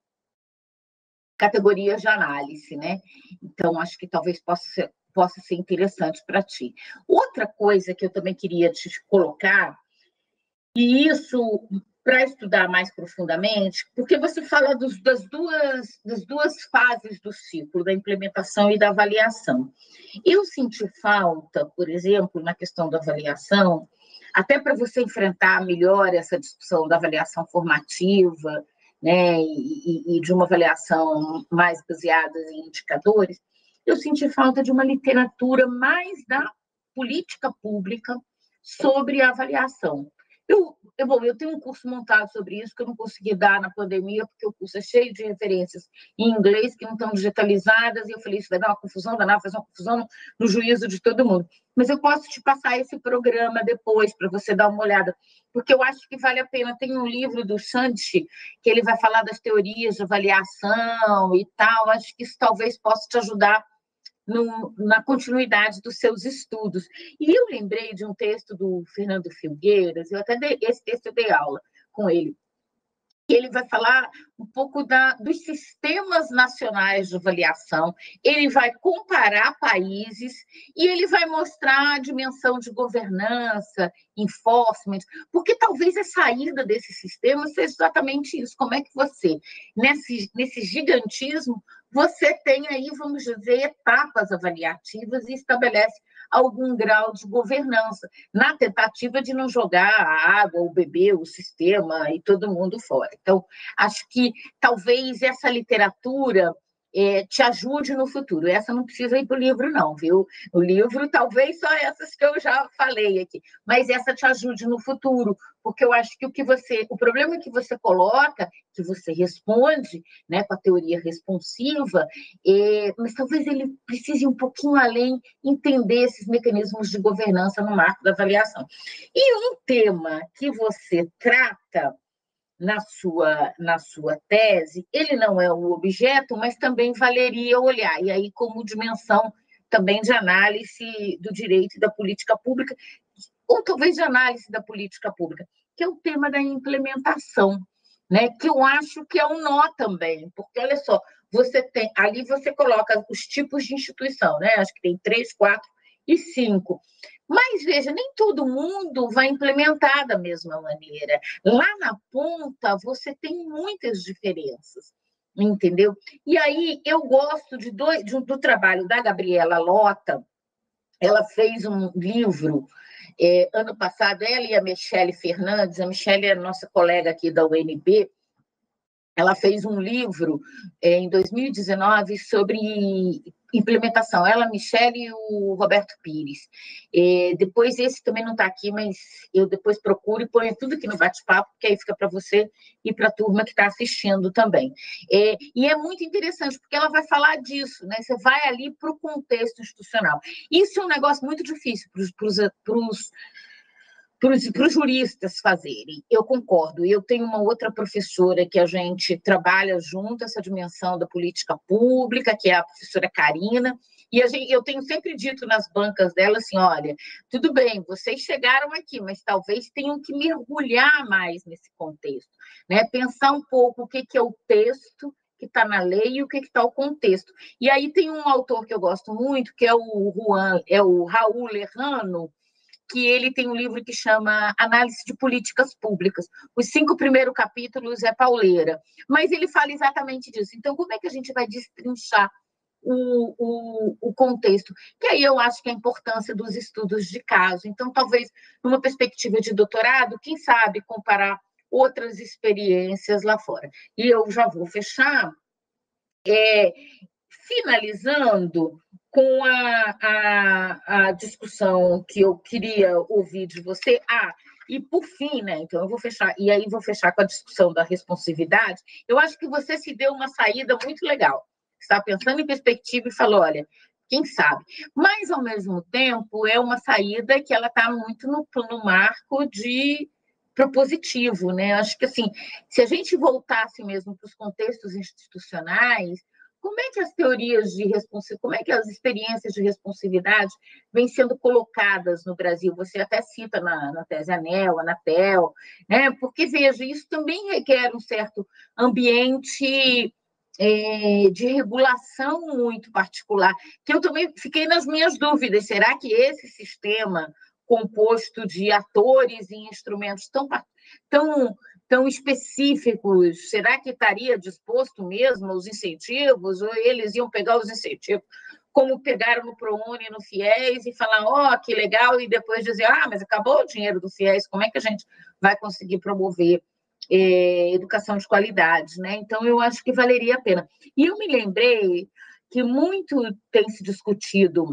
S4: categorias de análise, né? Então, acho que talvez possa ser possa ser interessante para ti. Outra coisa que eu também queria te colocar E isso, para estudar mais profundamente, porque você fala dos, das, duas, das duas fases do ciclo, da implementação e da avaliação. Eu senti falta, por exemplo, na questão da avaliação, até para você enfrentar melhor essa discussão da avaliação formativa, né, e, e de uma avaliação mais baseada em indicadores, eu senti falta de uma literatura mais da política pública sobre a avaliação. Eu, eu, bom, eu tenho um curso montado sobre isso que eu não consegui dar na pandemia, porque o curso é cheio de referências em inglês que não estão digitalizadas, e eu falei, isso vai dar uma confusão danada, vai fazer uma confusão no, no juízo de todo mundo. Mas eu posso te passar esse programa depois, para você dar uma olhada, porque eu acho que vale a pena. Tem um livro do Santi, que ele vai falar das teorias de avaliação e tal, acho que isso talvez possa te ajudar No, na continuidade dos seus estudos. E eu lembrei de um texto do Fernando Filgueiras, eu até dei, esse texto eu dei aula com ele, que ele vai falar um pouco da, dos sistemas nacionais de avaliação, ele vai comparar países e ele vai mostrar a dimensão de governança, enforcement, porque talvez a saída desse sistema seja exatamente isso. Como é que você, nesse, nesse gigantismo, você tem aí, vamos dizer, etapas avaliativas e estabelece algum grau de governança, na tentativa de não jogar a água, o bebê, o sistema e todo mundo fora. Então, acho que talvez essa literatura é, te ajude no futuro. Essa não precisa ir para o livro, não, viu? O livro, talvez só essas que eu já falei aqui, mas essa te ajude no futuro, porque eu acho que o que você, o problema que você coloca, que você responde, né, com a teoria responsiva, é, mas talvez ele precise ir um pouquinho além, entender esses mecanismos de governança no marco da avaliação. E um tema que você trata na sua, na sua tese, ele não é o objeto, mas também valeria olhar, e aí como dimensão também de análise do direito e da política pública, ou talvez de análise da política pública, que é o tema da implementação, né? Que eu acho que é um nó também, porque, olha só, você tem, ali você coloca os tipos de instituição, né? Acho que tem três, quatro e cinco. Mas, veja, nem todo mundo vai implementar da mesma maneira. Lá na ponta, você tem muitas diferenças, entendeu? E aí, eu gosto de dois, de, do trabalho da Gabriela Lota. Ela fez um livro, é, ano passado, ela e a Michele Fernandes, a Michele é nossa colega aqui da U N B, ela fez um livro é, em dois mil e dezenove sobre implementação, ela, a Michele e o Roberto Pires. É, depois, esse também não está aqui, mas eu depois procuro e ponho tudo aqui no bate-papo, porque aí fica para você e para a turma que está assistindo também. É, e é muito interessante, porque ela vai falar disso, né? Você vai ali para o contexto institucional. Isso é um negócio muito difícil para os para os juristas fazerem. Eu concordo. Eu tenho uma outra professora que a gente trabalha junto, essa dimensão da política pública, que é a professora Karina, e a gente, eu tenho sempre dito nas bancas dela assim, olha, tudo bem, vocês chegaram aqui, mas talvez tenham que mergulhar mais nesse contexto, né? Pensar um pouco o que, que é o texto que está na lei e o que está o contexto. E aí tem um autor que eu gosto muito, que é o Juan, é o Raul Lerrano, que ele tem um livro que chama Análise de Políticas Públicas. Os cinco primeiros capítulos é pauleira, mas ele fala exatamente disso. Então, como é que a gente vai destrinchar o, o, o contexto? Que aí eu acho que a importância dos estudos de caso. Então, talvez, numa perspectiva de doutorado, quem sabe comparar outras experiências lá fora. E eu já vou fechar, é, finalizando com a, a, a discussão que eu queria ouvir de você. Ah, e por fim, né? Então eu vou fechar, e aí vou fechar com a discussão da responsividade. Eu acho que você se deu uma saída muito legal. Você está pensando em perspectiva e falou, olha, quem sabe? Mas, ao mesmo tempo, é uma saída que ela está muito no, no marco de propositivo, né? Acho que, assim, se a gente voltasse mesmo para os contextos institucionais, como é que as teorias de responsividade, como é que as experiências de responsividade vêm sendo colocadas no Brasil? Você até cita na, na tese ANEEL, Anatel, né? Porque, veja, isso também requer um certo ambiente é, de regulação muito particular, que eu também fiquei nas minhas dúvidas. Será que esse sistema composto de atores e instrumentos tão, tão, tão específicos, será que estaria disposto mesmo aos incentivos, ou eles iam pegar os incentivos, como pegaram no ProUni, no FIES, e falar, ó, oh, que legal, e depois dizer, ah, mas acabou o dinheiro do FIES, como é que a gente vai conseguir promover é, educação de qualidade, né? Então, eu acho que valeria a pena. E eu me lembrei que muito tem se discutido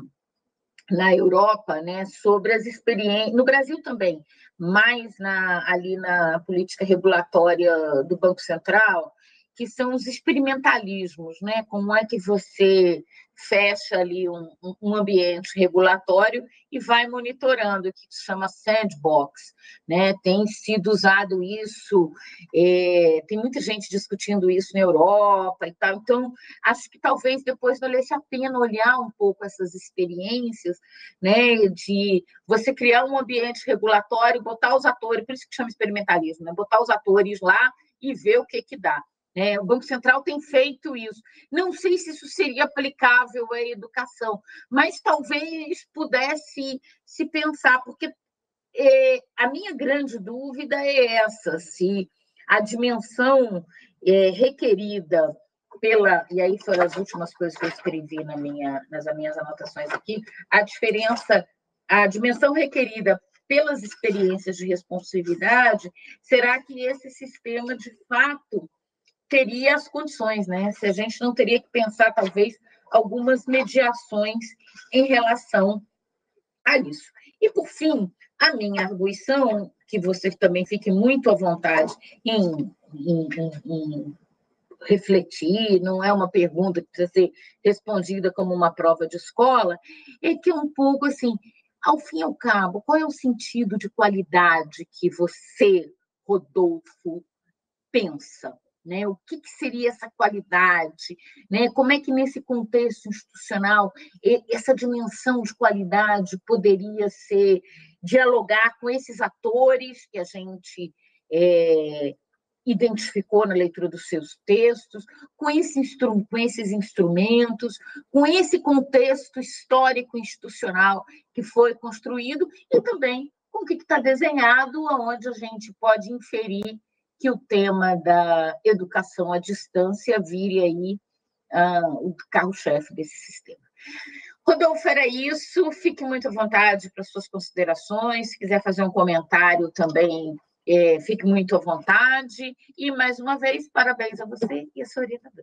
S4: na Europa, né, sobre as experiências, no Brasil também, mais na, ali na política regulatória do Banco Central, que são os experimentalismos, né? Como é que você fecha ali um, um ambiente regulatório e vai monitorando, o que se chama sandbox, né? Tem sido usado isso, é, tem muita gente discutindo isso na Europa e tal, então acho que talvez depois valesse a pena olhar um pouco essas experiências, né? De você criar um ambiente regulatório, botar os atores, por isso que chama experimentalismo, né? Botar os atores lá e ver o que que dá. É, o Banco Central tem feito isso. Não sei se isso seria aplicável à educação, mas talvez pudesse se pensar, porque é, a minha grande dúvida é essa, se a dimensão é, requerida pela... E aí foram as últimas coisas que eu escrevi na minha, nas minhas anotações aqui, a diferença, a dimensão requerida pelas experiências de responsividade, será que esse sistema, de fato, teria as condições, né? Se a gente não teria que pensar, talvez, algumas mediações em relação a isso. E, por fim, a minha arguição, que você também fique muito à vontade em, em, em, em refletir, não é uma pergunta que precisa ser respondida como uma prova de escola, é que é um pouco assim, ao fim e ao cabo, qual é o sentido de qualidade que você, Rodolfo, pensa? Né? O que, que seria essa qualidade? Né? Como é que, nesse contexto institucional, essa dimensão de qualidade poderia ser dialogar com esses atores que a gente é, identificou na leitura dos seus textos, com, esse instru com esses instrumentos, com esse contexto histórico institucional que foi construído e também com o que está desenhado, onde a gente pode inferir que o tema da educação à distância vire aí uh, o carro-chefe desse sistema. Rodolfo, era isso. Fique muito à vontade para suas considerações. Se quiser fazer um comentário também, é, fique muito à vontade. E, mais uma vez, parabéns a você e a sua orientadora.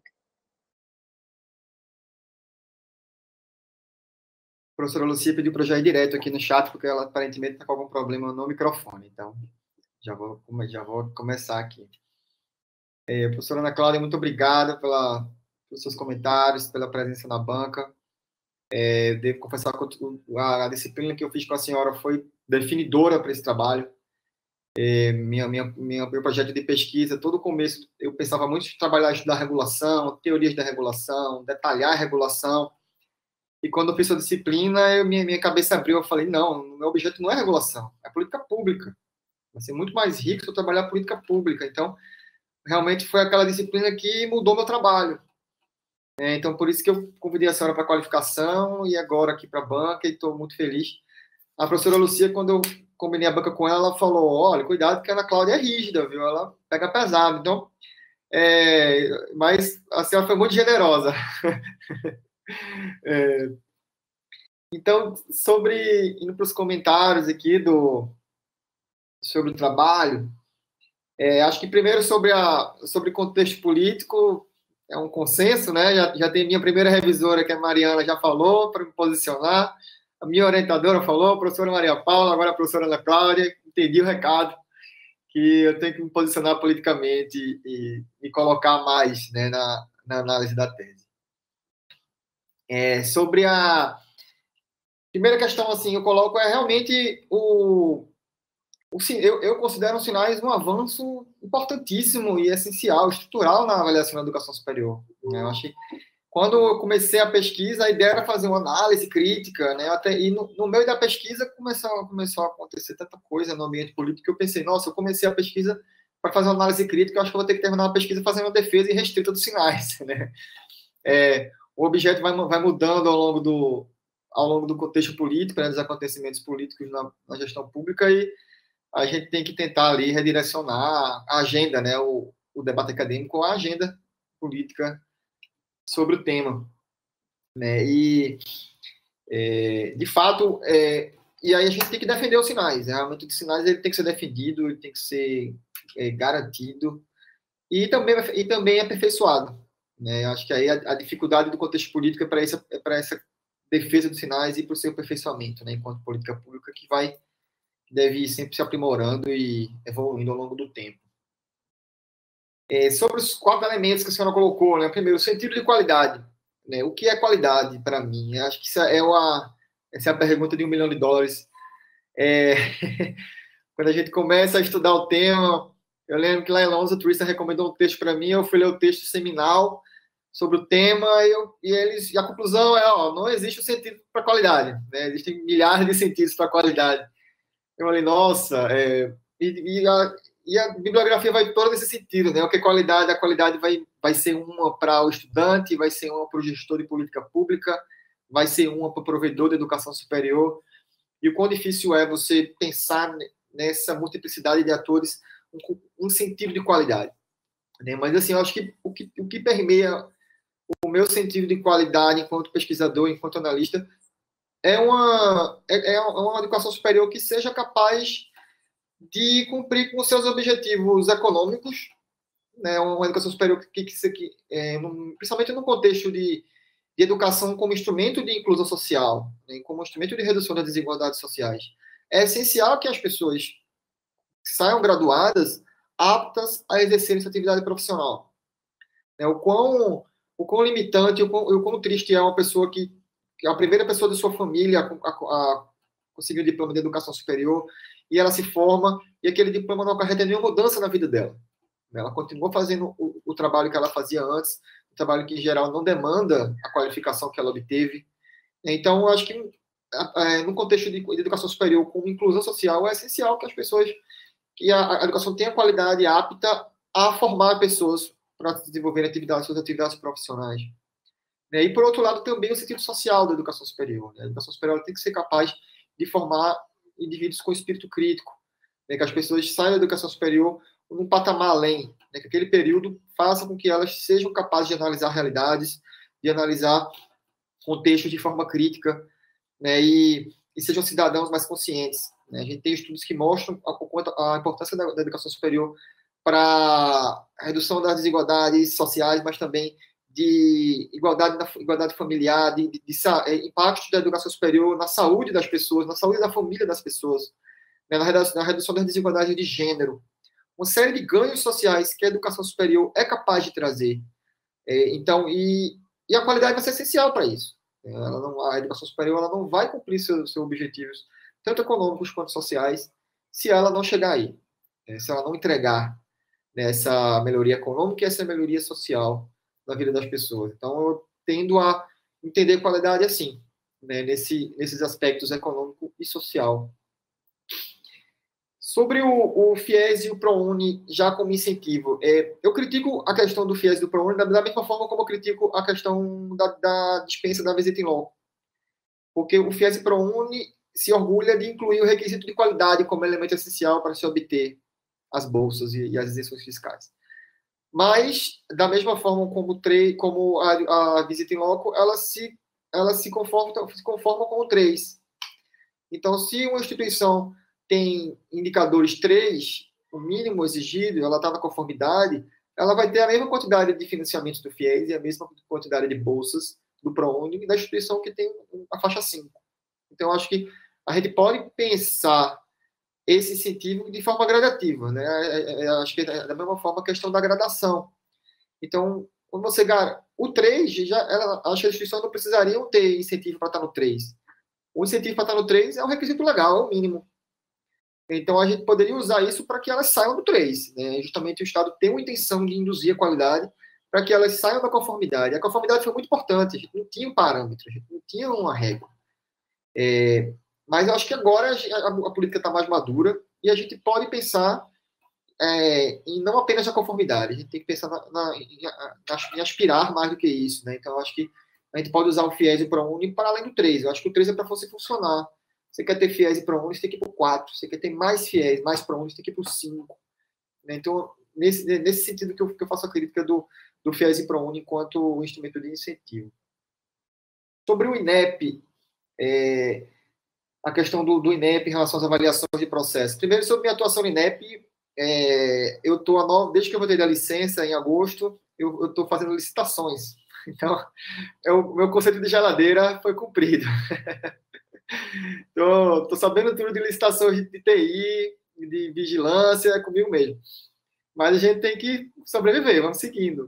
S2: A professora Lucia pediu para eu já ir direto aqui no chat, porque ela aparentemente está com algum problema no microfone, então... Já vou, já vou começar aqui. É, professora Ana Cláudia, muito obrigada pela, pelos seus comentários, pela presença na banca. É, devo confessar que a, a disciplina que eu fiz com a senhora foi definidora para esse trabalho. É, minha, minha, minha, meu projeto de pesquisa, todo o começo, eu pensava muito em trabalhar, estudar regulação, teorias da regulação, detalhar a regulação. E quando eu fiz a disciplina, eu, minha, minha cabeça abriu, eu falei, não, meu objeto não é regulação, é política pública. Vai ser muito mais rico se eu trabalhar política pública. Então, realmente foi aquela disciplina que mudou meu trabalho. É, então, por isso que eu convidei a senhora para a qualificação e agora aqui para a banca, e estou muito feliz. A professora Lucia, quando eu combinei a banca com ela, ela falou, olha, cuidado que a Ana Cláudia é rígida, viu? Ela pega pesado. Então, é, mas a senhora foi muito generosa. é, então, sobre, indo para os comentários aqui do... sobre o trabalho, é, acho que primeiro sobre a sobre contexto político é um consenso, né? Já, já tem minha primeira revisora, que é a Mariana, já falou para me posicionar, a minha orientadora falou, a professora Maria Paula, agora a professora Ana Cláudia, entendi o recado, que eu tenho que me posicionar politicamente e me colocar mais, né, na, na análise da tese. É, sobre a primeira questão, assim, eu coloco é realmente o Eu, eu considero os sinais um avanço importantíssimo e essencial, estrutural na avaliação da educação superior. Né? Eu acho que quando eu comecei a pesquisa, a ideia era fazer uma análise crítica, né? Até, e no, no meio da pesquisa começou, começou a acontecer tanta coisa no ambiente político que eu pensei, nossa, eu comecei a pesquisa para fazer uma análise crítica, eu acho que eu vou ter que terminar a pesquisa fazendo uma defesa irrestrita dos sinais. Né? É, o objeto vai, vai mudando ao longo do... ao longo do contexto político, né, dos acontecimentos políticos na, na gestão pública, e a gente tem que tentar ali redirecionar a agenda, né, o, o debate acadêmico, a agenda política sobre o tema, né, e é, de fato, é, e aí a gente tem que defender os sinais, né, realmente os sinais ele tem que ser defendido, ele tem que ser é, garantido, e também, e também aperfeiçoado, né, acho que aí a, a dificuldade do contexto político é para essa, é para essa defesa dos sinais e para o seu aperfeiçoamento, né, enquanto política pública que vai, deve ir sempre se aprimorando e evoluindo ao longo do tempo. É, sobre os quatro elementos que a senhora colocou, né, primeiro, o sentido de qualidade, né, o que é qualidade para mim? Acho que essa é, uma, essa é a pergunta de um milhão de dólares. É, quando a gente começa a estudar o tema, eu lembro que lá em Londres, o Tristan recomendou um texto para mim, eu fui ler o texto seminal sobre o tema, e, eu, e, eles, e a conclusão é, ó, não existe um sentido para qualidade, né? Existem milhares de sentidos para qualidade. Eu falei, nossa, é, e, e, a, e a bibliografia vai toda nesse sentido, né? O que é qualidade? A qualidade vai, vai ser uma para o estudante, vai ser uma para o gestor de política pública, vai ser uma para o provedor de educação superior, e o quão difícil é você pensar nessa multiplicidade de atores um, um sentido de qualidade, né? Mas, assim, eu acho que o que, o que permeia o meu sentido de qualidade enquanto pesquisador, enquanto analista, é uma, é, é uma educação superior que seja capaz de cumprir com os seus objetivos econômicos, né? Uma educação superior que, que, que é, no, principalmente no contexto de, de educação como instrumento de inclusão social, né? Como instrumento de redução das desigualdades sociais. É essencial que as pessoas saiam graduadas aptas a exercer essa atividade profissional. Né? O quão o quão limitante, o quão, o quão triste é uma pessoa que, que é a primeira pessoa da sua família a, a, a conseguir o diploma de educação superior, e ela se forma, e aquele diploma não acarreta nenhuma mudança na vida dela. Ela continua fazendo o, o trabalho que ela fazia antes, um trabalho que, em geral, não demanda a qualificação que ela obteve. Então, eu acho que, é, no contexto de, de educação superior, como inclusão social, é essencial que as pessoas, que a, a educação tenha qualidade apta a formar pessoas para desenvolver atividades, suas atividades profissionais. Né? E, por outro lado, também o sentido social da educação superior. Né? A educação superior tem que ser capaz de formar indivíduos com espírito crítico, né? Que as pessoas saiam da educação superior num patamar além, né? Que aquele período faça com que elas sejam capazes de analisar realidades, de analisar contextos de forma crítica, né? e, e sejam cidadãos mais conscientes. Né? A gente tem estudos que mostram a, a importância da, da educação superior para a redução das desigualdades sociais, mas também de igualdade, na, igualdade familiar, de, de, de, de impactos da educação superior na saúde das pessoas, na saúde da família das pessoas, né, na, redução, na redução das desigualdades de gênero. Uma série de ganhos sociais que a educação superior é capaz de trazer. É, então, e, e a qualidade vai ser essencial para isso. Ela não, a educação superior ela não vai cumprir seus, seus objetivos, tanto econômicos quanto sociais, se ela não chegar aí, né, se ela não entregar essa melhoria econômica e essa melhoria social na vida das pessoas. Então, eu tendo a entender qualidade assim, né, nesse, nesses aspectos econômico e social. Sobre o, o FIES e o ProUni, já como incentivo, é, eu critico a questão do FIES e do ProUni da, da mesma forma como eu critico a questão da, da dispensa da Visita em Loco. Porque o FIES e o ProUni se orgulha de incluir o requisito de qualidade como elemento essencial para se obter as bolsas e, e as isenções fiscais. Mas, da mesma forma como, tre- como a, a Visita em Loco, ela se, ela se, conforma, se conforma com o três. Então, se uma instituição tem indicadores três, o mínimo exigido, ela está na conformidade, ela vai ter a mesma quantidade de financiamentos do FIES e a mesma quantidade de bolsas do ProUni da instituição que tem a faixa cinco. Então, acho que a gente pode pensar esse incentivo de forma gradativa, né? É, é, acho que é da mesma forma a questão da gradação. Então, quando você gara... o três, já, ela, as instituições não precisariam ter incentivo para estar no três. O incentivo para estar no três é um requisito legal, é o mínimo. Então, a gente poderia usar isso para que elas saiam do três. Né? Justamente o Estado tem uma intenção de induzir a qualidade para que elas saiam da conformidade. A conformidade foi muito importante, a gente não tinha um parâmetro, a gente não tinha uma regra. É... Mas eu acho que agora a, a política está mais madura e a gente pode pensar é, em não apenas a conformidade, a gente tem que pensar na, na, em, em aspirar mais do que isso. Né? Então, eu acho que a gente pode usar o FIES e o ProUni para além do três. Eu acho que o três é para você funcionar. Você quer ter FIES e ProUni, você tem que ir para o quatro. Você quer ter mais FIES, mais ProUni, você tem que ir para o cinco. Então, nesse, nesse sentido que eu, que eu faço a crítica do, do FIES e ProUni enquanto instrumento de incentivo. Sobre o INEP, é, a questão do, do INEP em relação às avaliações de processo. Primeiro, sobre minha atuação no INEP, é, eu estou, desde que eu voltei da licença, em agosto, eu estou fazendo licitações. Então, o meu conceito de geladeira foi cumprido. Estou sabendo tudo de licitações de T I, de vigilância, é comigo mesmo. Mas a gente tem que sobreviver, vamos seguindo.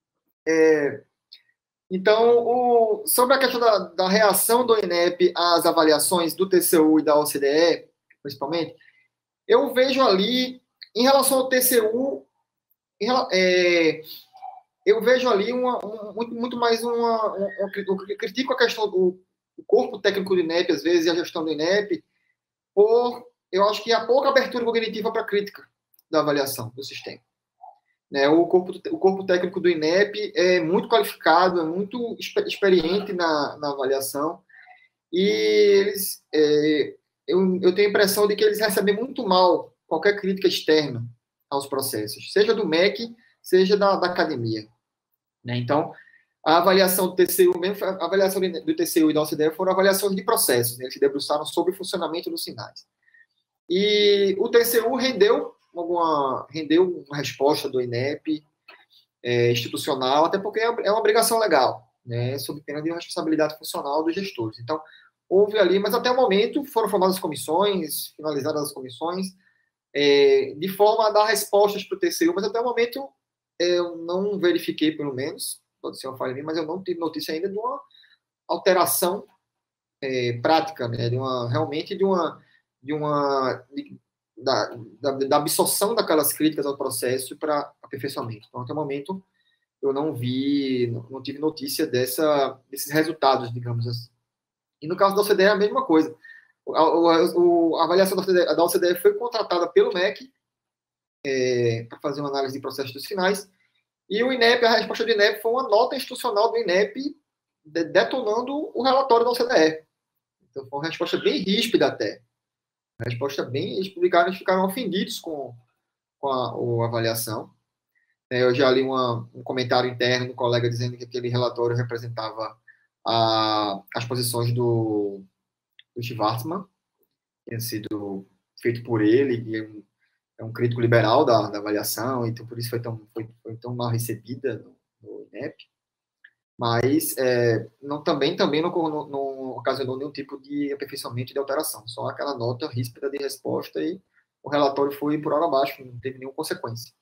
S2: É, então, o, sobre a questão da, da reação do INEP às avaliações do T C U e da O C D E, principalmente, eu vejo ali, em relação ao T C U, em, é, eu vejo ali uma, uma, muito, muito mais uma, uma, uma... Eu critico a questão do corpo técnico do INEP, às vezes, e a gestão do INEP, por, eu acho que há pouca abertura cognitiva para crítica da avaliação do sistema. Né, o, corpo, o corpo técnico do INEP é muito qualificado, é muito experiente na, na avaliação, e eles, é, eu, eu tenho a impressão de que eles recebem muito mal qualquer crítica externa aos processos, seja do M E C, seja da, da academia. Né? Então, a avaliação do T C U, mesmo, a avaliação do T C U e da O C D E foram avaliações de processos, né? Eles se debruçaram sobre o funcionamento dos sinais. E o T C U rendeu alguma rendeu uma resposta do INEP é, institucional, até porque é uma obrigação legal, né, sob pena de responsabilidade funcional dos gestores. Então, houve ali, mas até o momento foram formadas comissões, finalizadas as comissões, é, de forma a dar respostas para o T C U, mas até o momento eu não verifiquei, pelo menos, pode ser uma falha minha, mas eu não tive notícia ainda de uma alteração é, prática, né, de uma, realmente de uma, de uma de, Da, da, da absorção daquelas críticas ao processo para aperfeiçoamento. Então, até o momento, eu não vi, não, não tive notícia dessa, desses resultados, digamos assim. E no caso da O C D E, é a mesma coisa. A, a, a avaliação da O C D E, da O C D E foi contratada pelo M E C é, para fazer uma análise de processos dos sinais, e o INEP, a resposta do INEP foi uma nota institucional do INEP de, detonando o relatório da O C D E. Então, foi uma resposta bem ríspida até. A resposta bem, eles publicaram, eles ficaram ofendidos com, com a, a avaliação. É, eu já li uma, um comentário interno do colega dizendo que aquele relatório representava a, as posições do, do Schwarzman, que tinha sido feito por ele, e é um, é um crítico liberal da, da avaliação, então por isso foi tão, foi, foi tão mal recebida no, no INEP. Mas é, não, também, também não, não, não ocasionou nenhum tipo de aperfeiçoamento e de alteração, só aquela nota ríspida de resposta, e o relatório foi por hora abaixo, não teve nenhuma consequência.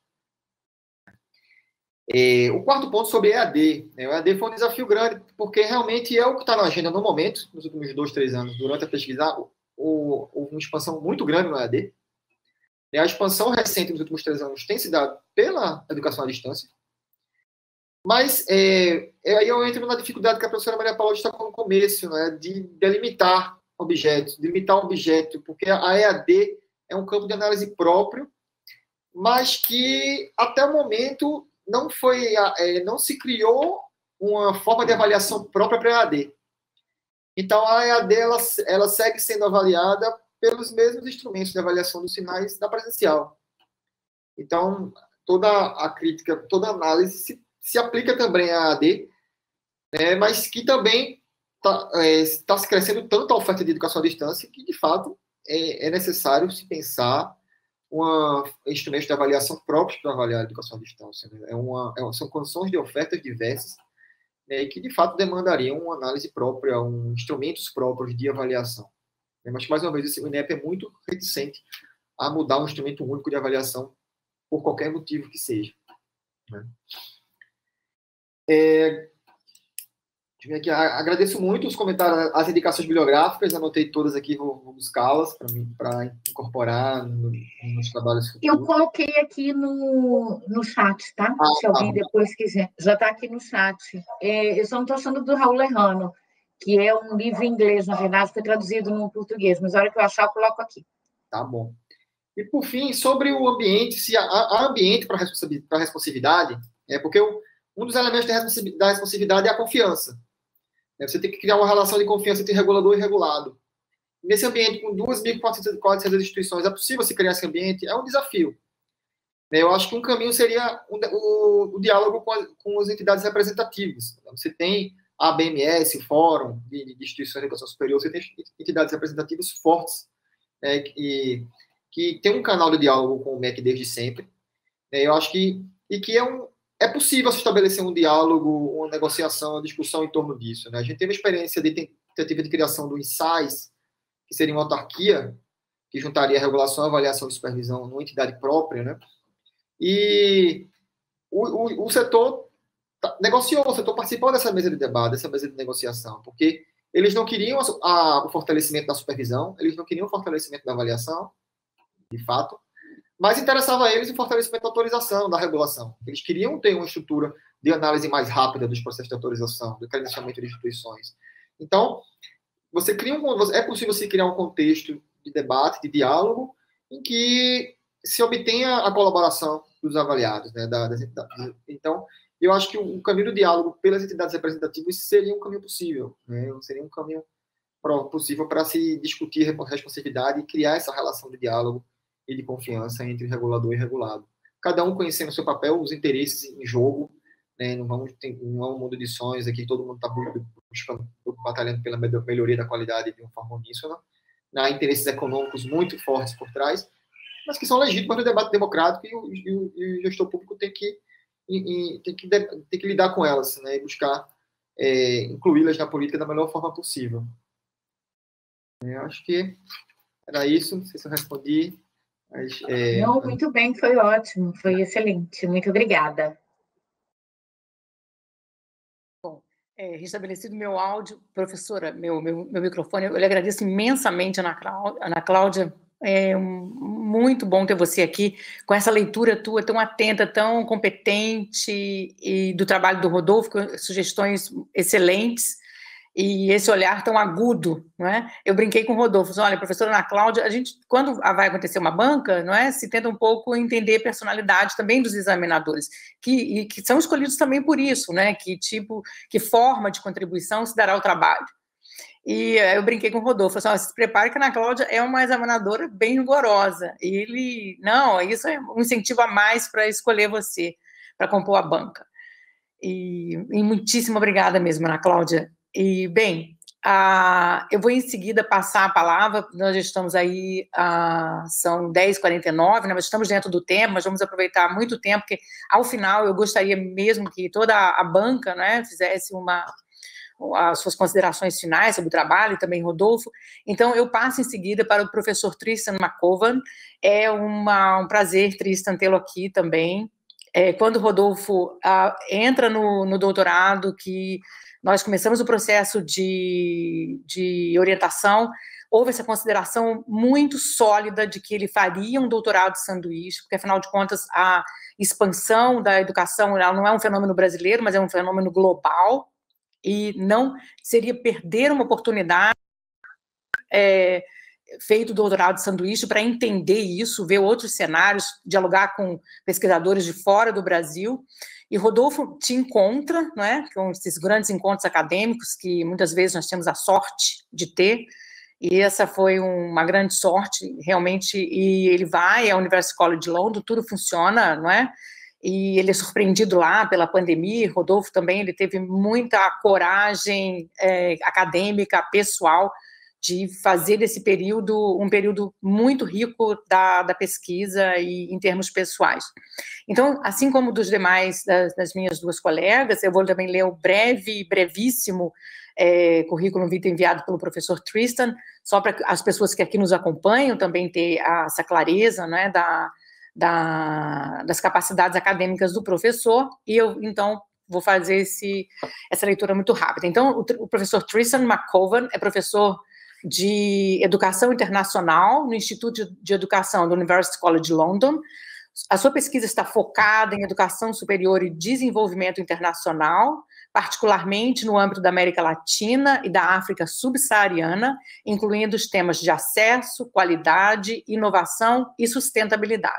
S2: É, o quarto ponto sobre E A D. Né, o E A D foi um desafio grande, porque realmente é o que está na agenda no momento, nos últimos dois, três anos, durante a pesquisa, houve uma expansão muito grande no E A D. E a expansão recente nos últimos três anos tem se dado pela educação à distância. Mas é, aí eu entro na dificuldade que a professora Maria Paula destacou no começo, né, de delimitar objetos, delimitar objeto, porque a E A D é um campo de análise próprio, mas que até o momento não foi, é, não se criou uma forma de avaliação própria para a E A D. Então a E A D ela, ela segue sendo avaliada pelos mesmos instrumentos de avaliação dos sinais da presencial. Então toda a crítica, toda a análise se se aplica também à E A D, né, mas que também está é, tá se crescendo tanto a oferta de educação à distância que, de fato, é, é necessário se pensar uma, instrumentos de avaliação próprios para avaliar a educação à distância. Né? É uma, é, são condições de ofertas diversas, né, que, de fato, demandariam uma análise própria, um, instrumentos próprios de avaliação. Né? Mas, mais uma vez, esse, o INEP é muito reticente a mudar um instrumento único de avaliação por qualquer motivo que seja. Né? É, aqui, agradeço muito os comentários, as indicações bibliográficas, anotei todas aqui, vou, vou buscá-las para incorporar no, nos trabalhos futuros.
S4: Eu coloquei aqui no, no chat, tá? Ah, Se alguém tá. depois quiser. Já está aqui no chat. É, eu só não estou achando do Raul Lerrano, que é um livro em inglês, na verdade, foi traduzido no português, mas na hora que eu achar, eu coloco aqui.
S2: Tá bom. E, por fim, sobre o ambiente, se há, há ambiente para a responsividade, é porque o Um dos elementos da responsividade é a confiança. Você tem que criar uma relação de confiança entre regulador e regulado. Nesse ambiente, com duas mil e quatrocentas instituições, é possível se criar esse ambiente? É um desafio. Eu acho que um caminho seria o, o, o diálogo com, a, com as entidades representativas. Você tem a A B M S, o Fórum de, de Instituições de Educação Superior, você tem entidades representativas fortes, né, que, que tem um canal de diálogo com o M E C desde sempre. Né, eu acho que, e que é, um, é possível se estabelecer um diálogo, uma negociação, uma discussão em torno disso. Né? A gente teve a experiência de tentativa de criação do INSAIS, que seria uma autarquia, que juntaria a regulação, a avaliação e supervisão numa entidade própria, né? E o, o, o setor negociou, o setor participou dessa mesa de debate, dessa mesa de negociação, porque eles não queriam a, a, o fortalecimento da supervisão, eles não queriam o fortalecimento da avaliação, de fato, mas interessava a eles o fortalecimento da autorização, da regulação. Eles queriam ter uma estrutura de análise mais rápida dos processos de autorização, do credenciamento de instituições. Então, você cria um, é possível se criar um contexto de debate, de diálogo, em que se obtenha a colaboração dos avaliados, né, da, das entidades. Então, eu acho que o caminho do diálogo pelas entidades representativas seria um caminho possível, né, seria um caminho possível para se discutir responsividade e criar essa relação de diálogo e de confiança entre regulador e regulado. Cada um conhecendo o seu papel, os interesses em jogo, né, não, vamos ter, não é um mundo de sonhos aqui, todo mundo está buscando, batalhando pela melhoria da qualidade de uma forma uníssona. Há interesses econômicos muito fortes por trás, mas que são legítimos no debate democrático e o, e o, e o gestor público tem que, e, e, tem que, tem que lidar com elas, né, e buscar é, incluí-las na política da melhor forma possível. Eu acho que era isso, não sei se eu respondi. Mas, é...
S4: Não, muito bem, foi ótimo, foi excelente, muito obrigada.
S1: Bom, é, restabelecido meu áudio, professora, meu, meu, meu microfone, eu lhe agradeço imensamente, Ana Cláudia, Ana Cláudia. É muito bom ter você aqui, com essa leitura tua tão atenta, tão competente, e do trabalho do Rodolfo, com sugestões excelentes, e esse olhar tão agudo, não é? Eu brinquei com o Rodolfo, olha, professora Ana Cláudia, a gente, quando vai acontecer uma banca, não é? Se tenta um pouco entender a personalidade também dos examinadores, que, e que são escolhidos também por isso, né? Que tipo, que forma de contribuição se dará ao trabalho. E eu brinquei com o Rodolfo, assim, se prepare que a Ana Cláudia é uma examinadora bem rigorosa. E ele, não, isso é um incentivo a mais para escolher você, para compor a banca. E, e muitíssimo obrigada mesmo, Ana Cláudia. E, bem, a, eu vou em seguida passar a palavra, nós estamos aí, a, são dez e quarenta e nove, né, mas estamos dentro do tempo, mas vamos aproveitar muito tempo, porque ao final eu gostaria mesmo que toda a, a banca, né, fizesse uma, as suas considerações finais sobre o trabalho, e também Rodolfo. Então, eu passo em seguida para o professor Tristan McCovan. É uma, um prazer, Tristan, tê-lo aqui também. É, quando o Rodolfo ah, entra no, no doutorado, que nós começamos o processo de, de orientação, houve essa consideração muito sólida de que ele faria um doutorado de sanduíche, porque, afinal de contas, a expansão da educação ela não é um fenômeno brasileiro, mas é um fenômeno global, e não seria perder uma oportunidade é, feito doutorado de sanduíche para entender isso, ver outros cenários, dialogar com pesquisadores de fora do Brasil. E Rodolfo te encontra, não é? Com esses grandes encontros acadêmicos que muitas vezes nós temos a sorte de ter, e essa foi uma grande sorte, realmente, e ele vai à University College London, tudo funciona, não é? E ele é surpreendido lá pela pandemia. Rodolfo também, ele teve muita coragem é, acadêmica, pessoal, de fazer desse período um período muito rico da, da pesquisa e em termos pessoais. Então, assim como dos demais, das, das minhas duas colegas, eu vou também ler o breve, brevíssimo é, currículo vitae enviado pelo professor Tristan, só para as pessoas que aqui nos acompanham também ter essa clareza, né, da, da, das capacidades acadêmicas do professor, e eu, então, vou fazer esse, essa leitura muito rápida. Então, o, o professor Tristan McCovan é professor de Educação Internacional no Instituto de Educação do University College London. A sua pesquisa está focada em educação superior e desenvolvimento internacional, particularmente no âmbito da América Latina e da África subsaariana, incluindo os temas de acesso, qualidade, inovação e sustentabilidade.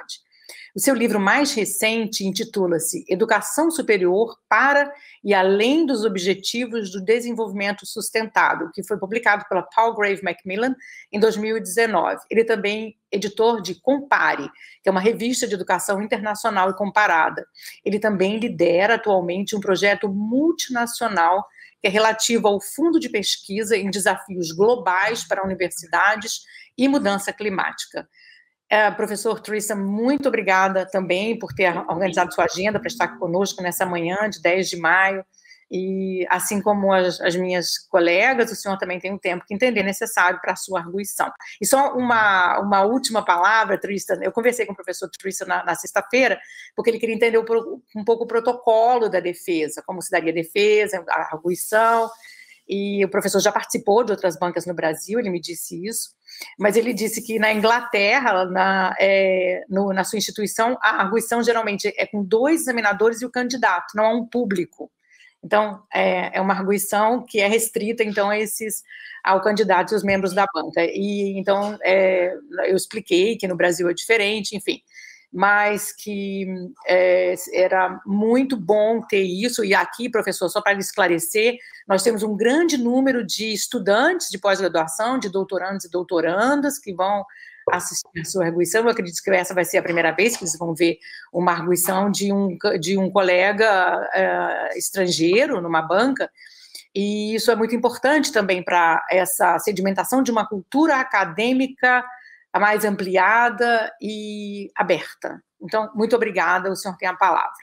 S1: O seu livro mais recente intitula-se Educação Superior para e Além dos Objetivos do Desenvolvimento Sustentável, que foi publicado pela Palgrave Macmillan em dois mil e dezenove. Ele é também editor de Compare, que é uma revista de educação internacional e comparada. Ele também lidera atualmente um projeto multinacional que é relativo ao Fundo de Pesquisa em Desafios Globais para Universidades e Mudança Climática. Uh, professor Teresa, muito obrigada também por ter organizado sua agenda para estar conosco nessa manhã de dez de maio, e assim como as, as minhas colegas, o senhor também tem um tempo que entender necessário para a sua arguição. E só uma, uma última palavra, Teresa, eu conversei com o professor Teresa na, na sexta-feira, porque ele queria entender um, um pouco o protocolo da defesa, como se daria a defesa, a arguição, e o professor já participou de outras bancas no Brasil, ele me disse isso, mas ele disse que na Inglaterra, na, é, no, na sua instituição, a arguição geralmente é com dois examinadores e o candidato, não há um público. Então, é, é uma arguição que é restrita, então, a esses, ao candidato e os membros da banca. E, então, é, eu expliquei que no Brasil é diferente, enfim, mas que é, era muito bom ter isso, e aqui, professor, só para esclarecer, nós temos um grande número de estudantes de pós-graduação, de doutorandos e doutorandas, que vão assistir a sua arguição. Eu acredito que essa vai ser a primeira vez que eles vão ver uma arguição de um, de um colega é, estrangeiro numa banca, e isso é muito importante também para essa sedimentação de uma cultura acadêmica a mais ampliada e aberta. Então, muito obrigada, o senhor tem a palavra.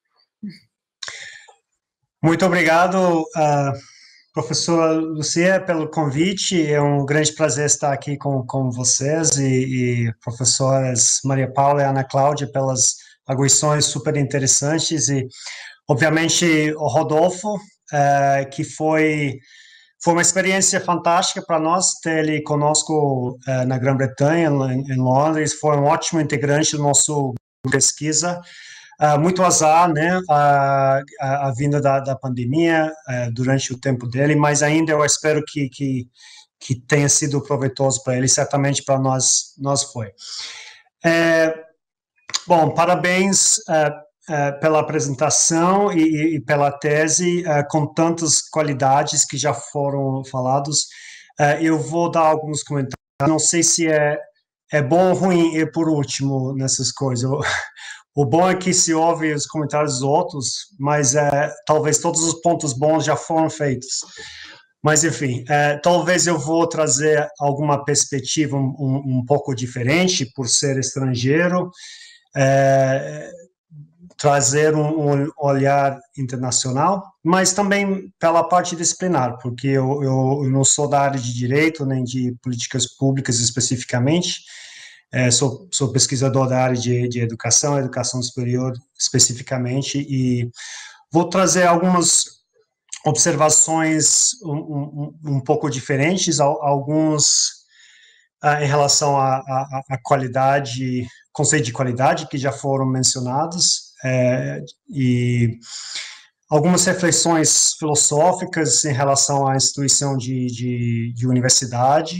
S5: Muito obrigado, uh, professora Lucia, pelo convite. É um grande prazer estar aqui com, com vocês e, e professoras Maria Paula e Ana Cláudia pelas arguições super interessantes, e, obviamente, o Rodolfo, uh, que foi... Foi uma experiência fantástica para nós ter ele conosco uh, na Grã-Bretanha, em, em Londres. Foi um ótimo integrante do nosso grupo de pesquisa. Uh, muito azar, né, a, a, a vinda da, da pandemia uh, durante o tempo dele, mas ainda eu espero que, que, que tenha sido proveitoso para ele, certamente para nós, nós foi. É, bom, parabéns uh, Uh, pela apresentação e, e pela tese, uh, com tantas qualidades que já foram falados. Uh, eu vou dar alguns comentários. Não sei se é, é bom ou ruim ir por último nessas coisas. O, o bom é que se ouve os comentários dos outros, mas uh, talvez todos os pontos bons já foram feitos. Mas, enfim, uh, talvez eu vou trazer alguma perspectiva um, um, um pouco diferente, por ser estrangeiro, uh, trazer um, um olhar internacional, mas também pela parte disciplinar, porque eu, eu, eu não sou da área de direito, nem de políticas públicas especificamente, é, sou, sou pesquisador da área de, de educação, educação superior especificamente, e vou trazer algumas observações um, um, um pouco diferentes, alguns uh, em relação à qualidade, conceito de qualidade, que já foram mencionados, É, e algumas reflexões filosóficas em relação à instituição de, de, de universidade,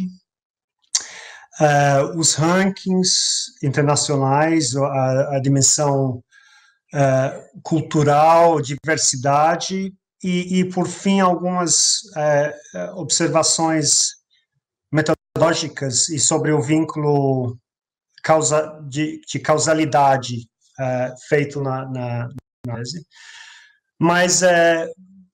S5: uh, os rankings internacionais, a, a dimensão uh, cultural, diversidade, e, e, por fim, algumas uh, observações metodológicas e sobre o vínculo causa, de, de causalidade Uh, feito na, na, na tese, mas é,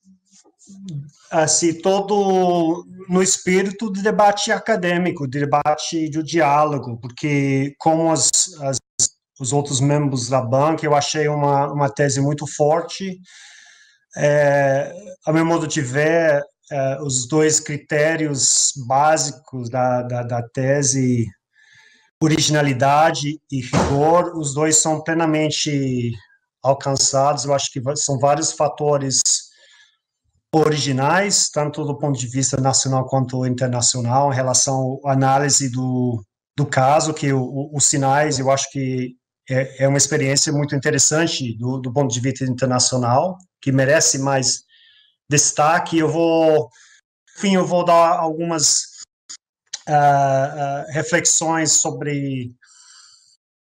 S5: assim, todo no espírito de debate acadêmico, de debate de diálogo, porque como as, as, os outros membros da banca, eu achei uma, uma tese muito forte, é, a meu modo de ver, é, os dois critérios básicos da, da, da tese, originalidade e rigor, os dois são plenamente alcançados. Eu acho que são vários fatores originais, tanto do ponto de vista nacional quanto internacional, em relação à análise do, do caso, que o, os sinais, eu acho que é, é uma experiência muito interessante do, do ponto de vista internacional, que merece mais destaque. Eu vou, enfim, eu vou dar algumas Uh, uh, reflexões sobre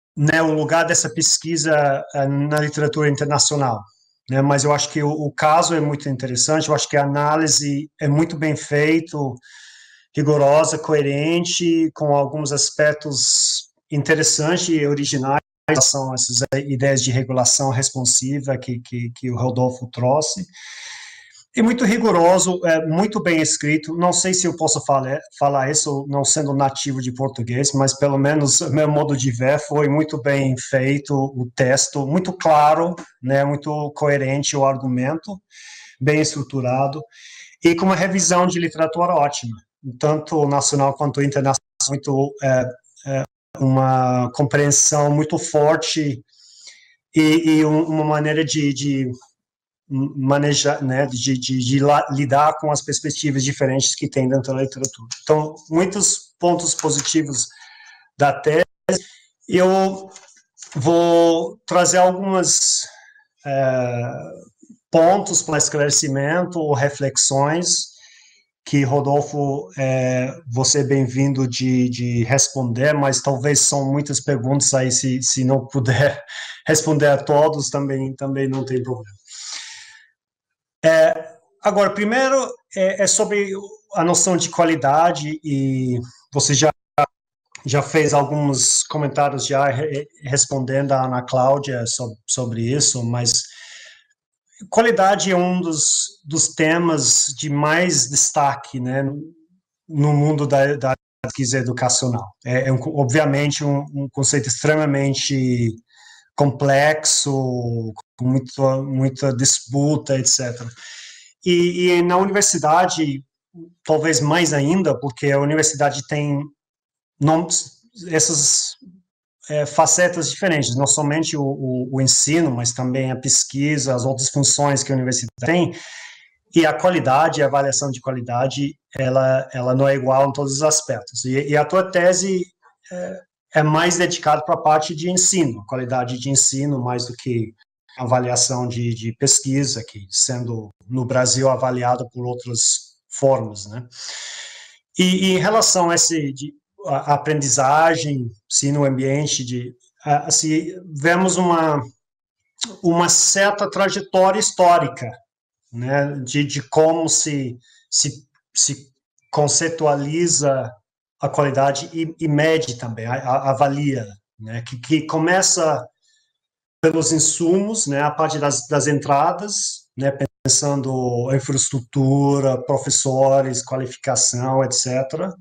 S5: né, o lugar dessa pesquisa uh, na literatura internacional, né, mas eu acho que o, o caso é muito interessante, eu acho que a análise é muito bem feita, rigorosa, coerente, com alguns aspectos interessantes e originais, são essas ideias de regulação responsiva que, que, que o Rodolfo trouxe, e muito rigoroso, é, muito bem escrito. Não sei se eu posso falar, falar isso não sendo nativo de português, mas pelo menos meu modo de ver foi muito bem feito o texto, muito claro, né, muito coerente o argumento, bem estruturado, e com uma revisão de literatura ótima, tanto nacional quanto internacional, muito, é, é, uma compreensão muito forte e, e uma maneira de, de manejar, né, de, de, de lidar com as perspectivas diferentes que tem dentro da literatura. Então, muitos pontos positivos da tese. Eu vou trazer alguns é, pontos para esclarecimento ou reflexões que, Rodolfo, é, você é bem-vindo de, de responder, mas talvez são muitas perguntas aí, se, se não puder responder a todos, também, também não tem problema. É, agora, primeiro, é, é sobre a noção de qualidade, e você já, já fez alguns comentários já re, respondendo a Ana Cláudia sobre, sobre isso, mas qualidade é um dos, dos temas de mais destaque, né, no mundo da, da pesquisa educacional. É, é um, obviamente um, um conceito extremamente complexo, com muita, muita disputa, etcétera. E, e na universidade, talvez mais ainda, porque a universidade tem não, essas é, facetas diferentes, não somente o, o, o ensino, mas também a pesquisa, as outras funções que a universidade tem, e a qualidade, a avaliação de qualidade, ela, ela não é igual em todos os aspectos. E, e a tua tese é, é mais dedicada para a parte de ensino, qualidade de ensino, mais do que avaliação de, de pesquisa, que sendo no Brasil avaliado por outras formas, né? E, e em relação a esse de, a aprendizagem, sim, no ambiente de, assim, vemos uma uma certa trajetória histórica, né, de, de como se, se se conceitualiza a qualidade e, e mede também, a, a, avalia, né, que, que começa pelos insumos, né, a parte das, das entradas, né, pensando infraestrutura, professores, qualificação, etcétera,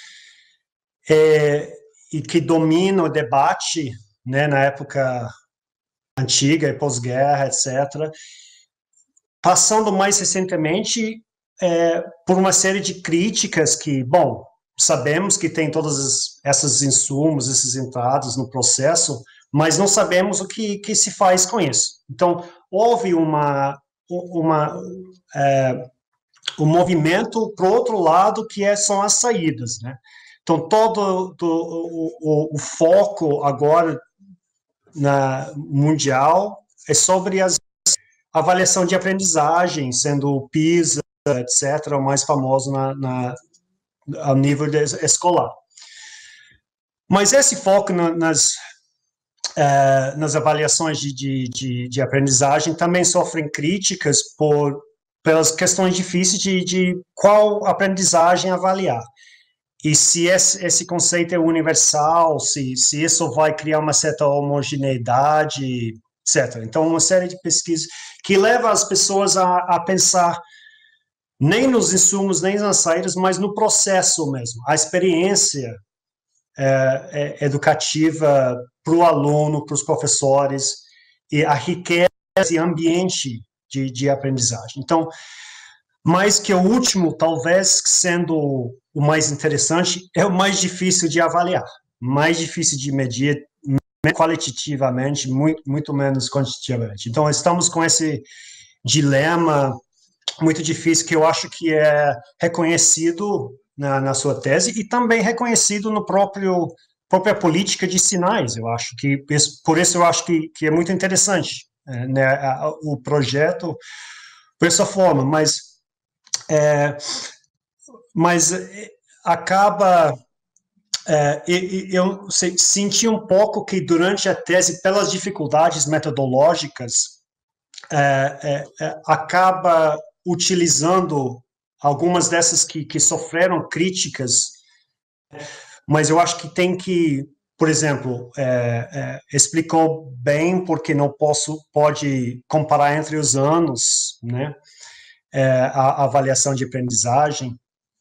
S5: é, e que domina o debate, né, na época antiga e pós-guerra, etcétera, passando mais recentemente é, por uma série de críticas que, bom, sabemos que tem todos esses insumos, esses entradas no processo, mas não sabemos o que, que se faz com isso. Então, houve uma, uma, é, um movimento para o outro lado, que é, são as saídas, né? Então, todo do, o, o, o foco agora na mundial é sobre as avaliação de aprendizagem, sendo o PISA, etcétera, o mais famoso na, na, a nível de, escolar. Mas esse foco na, nas Uh, nas avaliações de, de, de, de aprendizagem também sofrem críticas por, pelas questões difíceis de, de qual aprendizagem avaliar. E se esse, esse conceito é universal, se, se isso vai criar uma certa homogeneidade, etcétera. Então, uma série de pesquisas que leva as pessoas a, a pensar nem nos insumos, nem nas saídas, mas no processo mesmo, a experiência É, é, educativa para o aluno, para os professores, e a riqueza e ambiente de, de aprendizagem. Então, mais que o último, talvez sendo o mais interessante, é o mais difícil de avaliar, mais difícil de medir qualitativamente, muito, muito menos quantitativamente. Então, estamos com esse dilema muito difícil, que eu acho que é reconhecido Na, na sua tese, e também reconhecido no próprio própria política de sinais. Eu acho que, por isso eu acho que, que é muito interessante, é, né, a, a, o projeto por essa forma, mas, é, mas acaba é, eu senti um pouco que durante a tese, pelas dificuldades metodológicas, é, é, acaba utilizando algumas dessas que, que sofreram críticas, mas eu acho que tem que, por exemplo, é, é, explicou bem porque não posso, pode comparar entre os anos, né, é, a, a avaliação de aprendizagem,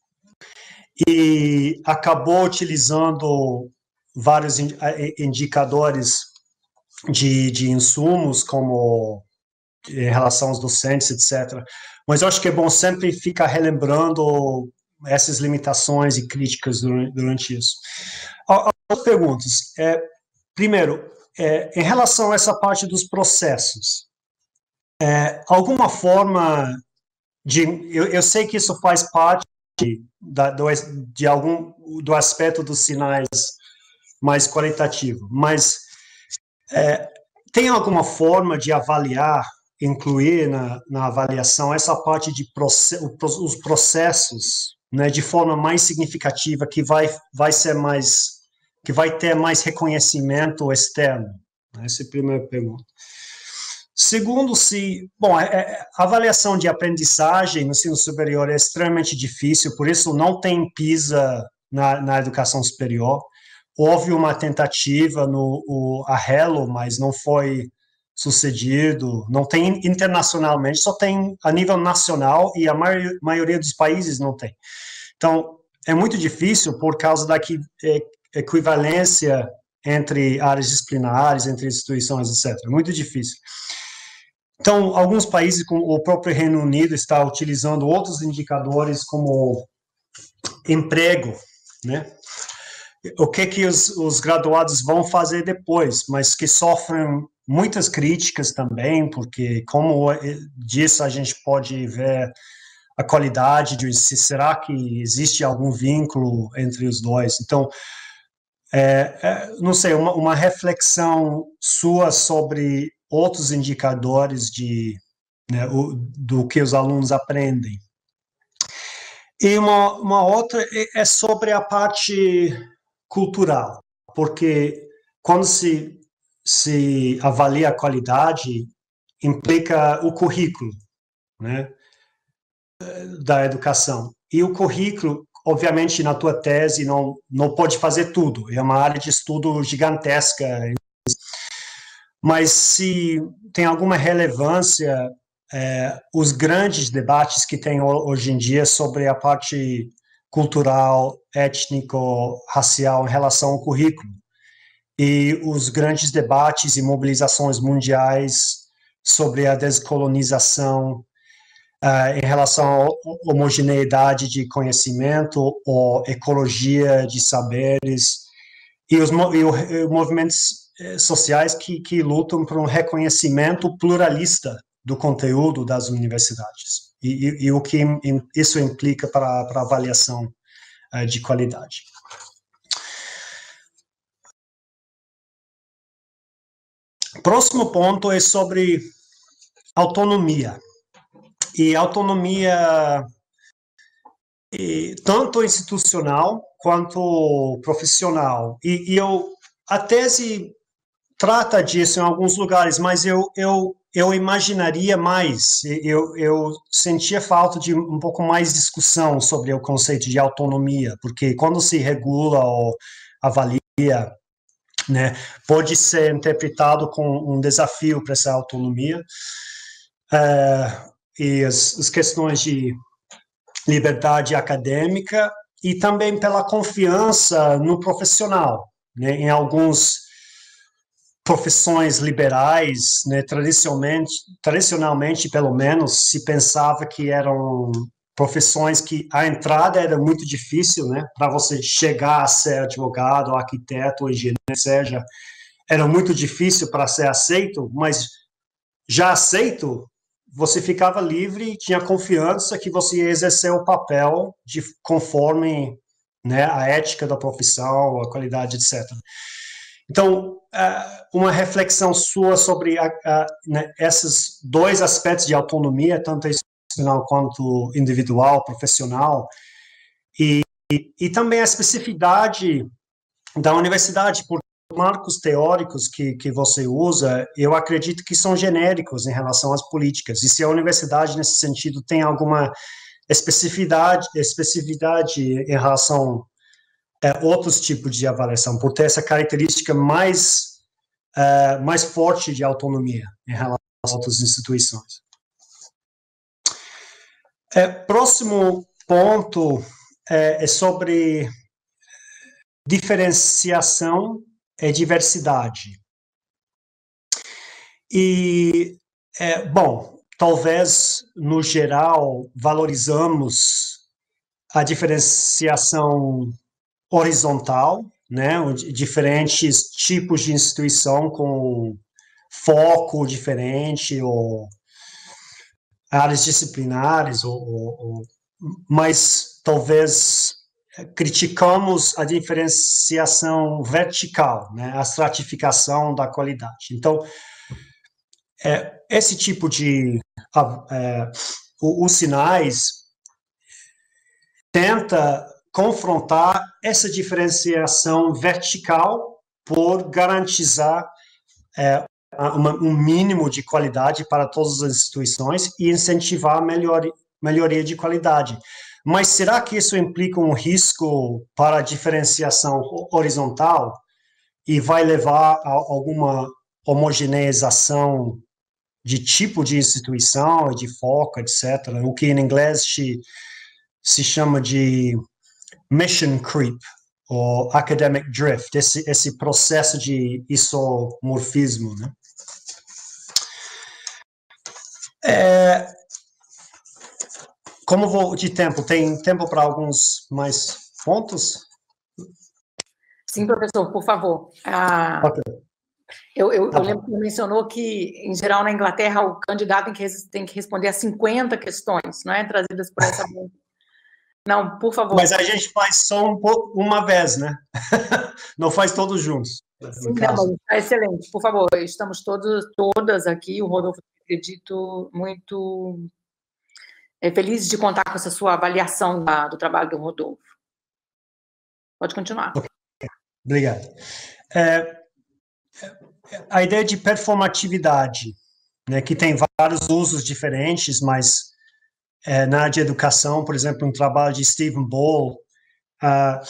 S5: e acabou utilizando vários indicadores de, de insumos, como em relação aos docentes, etcétera. Mas eu acho que é bom sempre ficar relembrando essas limitações e críticas durante, durante isso. Algumas perguntas. É, primeiro, é, em relação a essa parte dos processos, é, alguma forma de... Eu, eu sei que isso faz parte da, do, de algum, do aspecto dos sinais mais qualitativo, mas é, tem alguma forma de avaliar, incluir na, na avaliação essa parte de proce- os processos, né, de forma mais significativa, que vai, vai ser mais, que vai ter mais reconhecimento externo? Essa é a primeira pergunta. Segundo, se, bom, é, a avaliação de aprendizagem no ensino superior é extremamente difícil, por isso não tem PISA na, na educação superior. Houve uma tentativa no o, a Hello, mas não foi sucedido, não tem internacionalmente, só tem a nível nacional e a maioria, maioria dos países não tem. Então, é muito difícil por causa da equivalência entre áreas disciplinares, entre instituições, etcétera. Muito difícil. Então, alguns países, como o próprio Reino Unido, está utilizando outros indicadores como emprego, né? O que que os, os graduados vão fazer depois, mas que sofrem muitas críticas também, porque, como disso, a gente pode ver a qualidade de se será que existe algum vínculo entre os dois. Então, é, é, não sei, uma, uma reflexão sua sobre outros indicadores de, né, o, do que os alunos aprendem. E uma, uma outra é sobre a parte cultural, porque quando se, se avalia a qualidade, implica o currículo, né, da educação. E o currículo, obviamente, na tua tese, não, não pode fazer tudo, é uma área de estudo gigantesca, mas se tem alguma relevância, é, os grandes debates que tem hoje em dia sobre a parte cultural, étnico, racial em relação ao currículo, e os grandes debates e mobilizações mundiais sobre a descolonização uh, em relação à homogeneidade de conhecimento ou ecologia de saberes, e os e o, movimentos sociais que, que lutam por um reconhecimento pluralista do conteúdo das universidades, e, e, e o que isso implica para, para a avaliação uh, de qualidade. Próximo ponto é sobre autonomia. E autonomia e, tanto institucional quanto profissional. E, e eu, a tese trata disso em alguns lugares, mas eu, eu, eu imaginaria mais, eu, eu sentia falta de um pouco mais discussão sobre o conceito de autonomia, porque quando se regula ou avalia, né, pode ser interpretado como um desafio para essa autonomia, uh, e as, as questões de liberdade acadêmica, e também pela confiança no profissional, né, em alguns profissões liberais, né, tradicionalmente, tradicionalmente, pelo menos, se pensava que eram profissões que a entrada era muito difícil, né, para você chegar a ser advogado, arquiteto, engenheiro, seja, era muito difícil para ser aceito, mas já aceito, você ficava livre e tinha confiança que você ia exercer o papel de conforme, né, a ética da profissão, a qualidade, etcétera. Então, uma reflexão sua sobre a, a, né, esses dois aspectos de autonomia, tanto institucional quanto individual, profissional, e, e, e também a especificidade da universidade, porque os marcos teóricos que, que você usa, eu acredito que são genéricos em relação às políticas, e se a universidade, nesse sentido, tem alguma especificidade, especificidade em relação a outros tipos de avaliação, por ter essa característica mais, uh, mais forte de autonomia em relação às outras instituições. É, próximo ponto é, é sobre diferenciação e diversidade. E, é, bom, talvez, no geral, valorizamos a diferenciação horizontal, né, diferentes tipos de instituição com foco diferente, ou áreas disciplinares, ou, ou, ou, mas talvez criticamos a diferenciação vertical, né, a estratificação da qualidade. Então, é, esse tipo de é, os sinais tenta confrontar essa diferenciação vertical por garantizar é, uma, um mínimo de qualidade para todas as instituições e incentivar a melhor, melhoria de qualidade. Mas será que isso implica um risco para a diferenciação horizontal e vai levar a alguma homogeneização de tipo de instituição, de foco, etcétera, o que em inglês se, se chama de mission creep, ou academic drift, esse, esse processo de isomorfismo, né? É, como vou de tempo? Tem tempo para alguns mais pontos?
S1: Sim, professor, por favor. Ah,
S5: ok.
S1: Eu, eu,
S5: Tá
S1: eu lembro que você mencionou que, em geral, na Inglaterra, o candidato tem que, tem que responder a cinquenta questões, não é? Trazidas por essa... Não, por favor.
S5: Mas a gente faz só um pouco, uma vez, né? Não faz todos juntos.
S1: Sim, não, tá excelente. Por favor, estamos todos, todas aqui, o Rodolfo, acredito, muito é, feliz de contar com essa sua avaliação da, do trabalho do Rodolfo. Pode continuar.
S5: Okay. Obrigado. É, a ideia de performatividade, né, que tem vários usos diferentes, mas é, na área de educação, por exemplo, um trabalho de Stephen Ball, uh,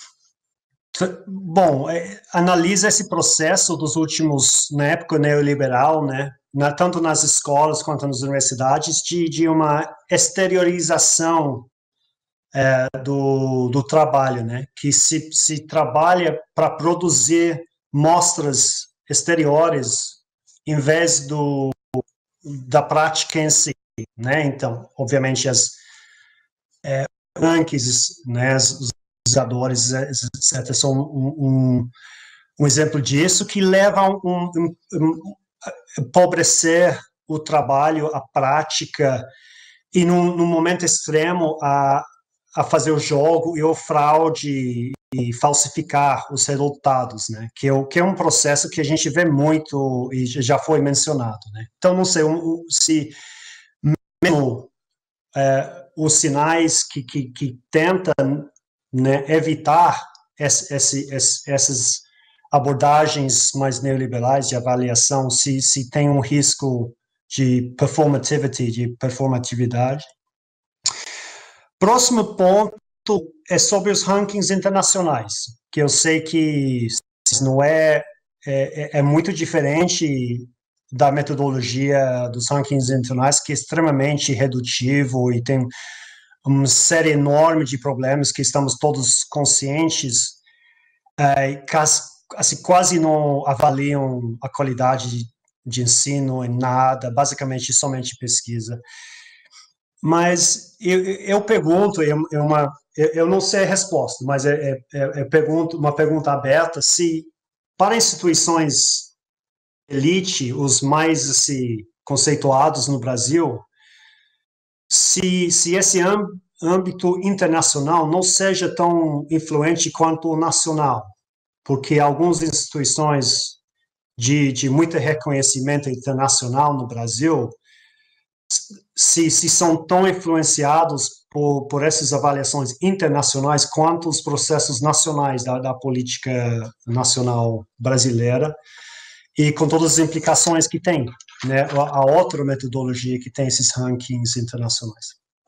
S5: bom, é, analisa esse processo dos últimos, na época neoliberal, né, na, tanto nas escolas quanto nas universidades, de, de uma exteriorização é, do, do trabalho, né, que se, se trabalha para produzir mostras exteriores em vez do, da prática em si, né? Então, obviamente, as é, rankings, né, os usadores, etcétera, são um, um, um exemplo disso, que leva a um, um, um, empobrecer o trabalho, a prática, e num, num momento extremo a, a fazer o jogo e o fraude e falsificar os resultados, né? Que é, o, que é um processo que a gente vê muito e já foi mencionado, né? Então, não sei um, se mesmo é, os sinais que, que, que tentam, né, evitar esse, esse, esse, essas abordagens mais neoliberais de avaliação, se, se tem um risco de performativity, de performatividade. Próximo ponto é sobre os rankings internacionais, que eu sei que não é, é, é muito diferente da metodologia dos rankings internacionais, que é extremamente redutivo e tem uma série enorme de problemas que estamos todos conscientes, é, assim, quase não avaliam a qualidade de, de ensino em nada, basicamente somente pesquisa. Mas eu, eu pergunto, eu, eu, uma, eu não sei a resposta, mas eu, eu, eu pergunto, uma pergunta aberta, se para instituições elite, os mais assim, conceituados no Brasil, se, se esse âmbito internacional não seja tão influente quanto o nacional, porque algumas instituições de, de muito reconhecimento internacional no Brasil, se, se são tão influenciados por, por essas avaliações internacionais quanto os processos nacionais da, da política nacional brasileira e com todas as implicações que tem, né, a outra metodologia que tem esses rankings internacionais.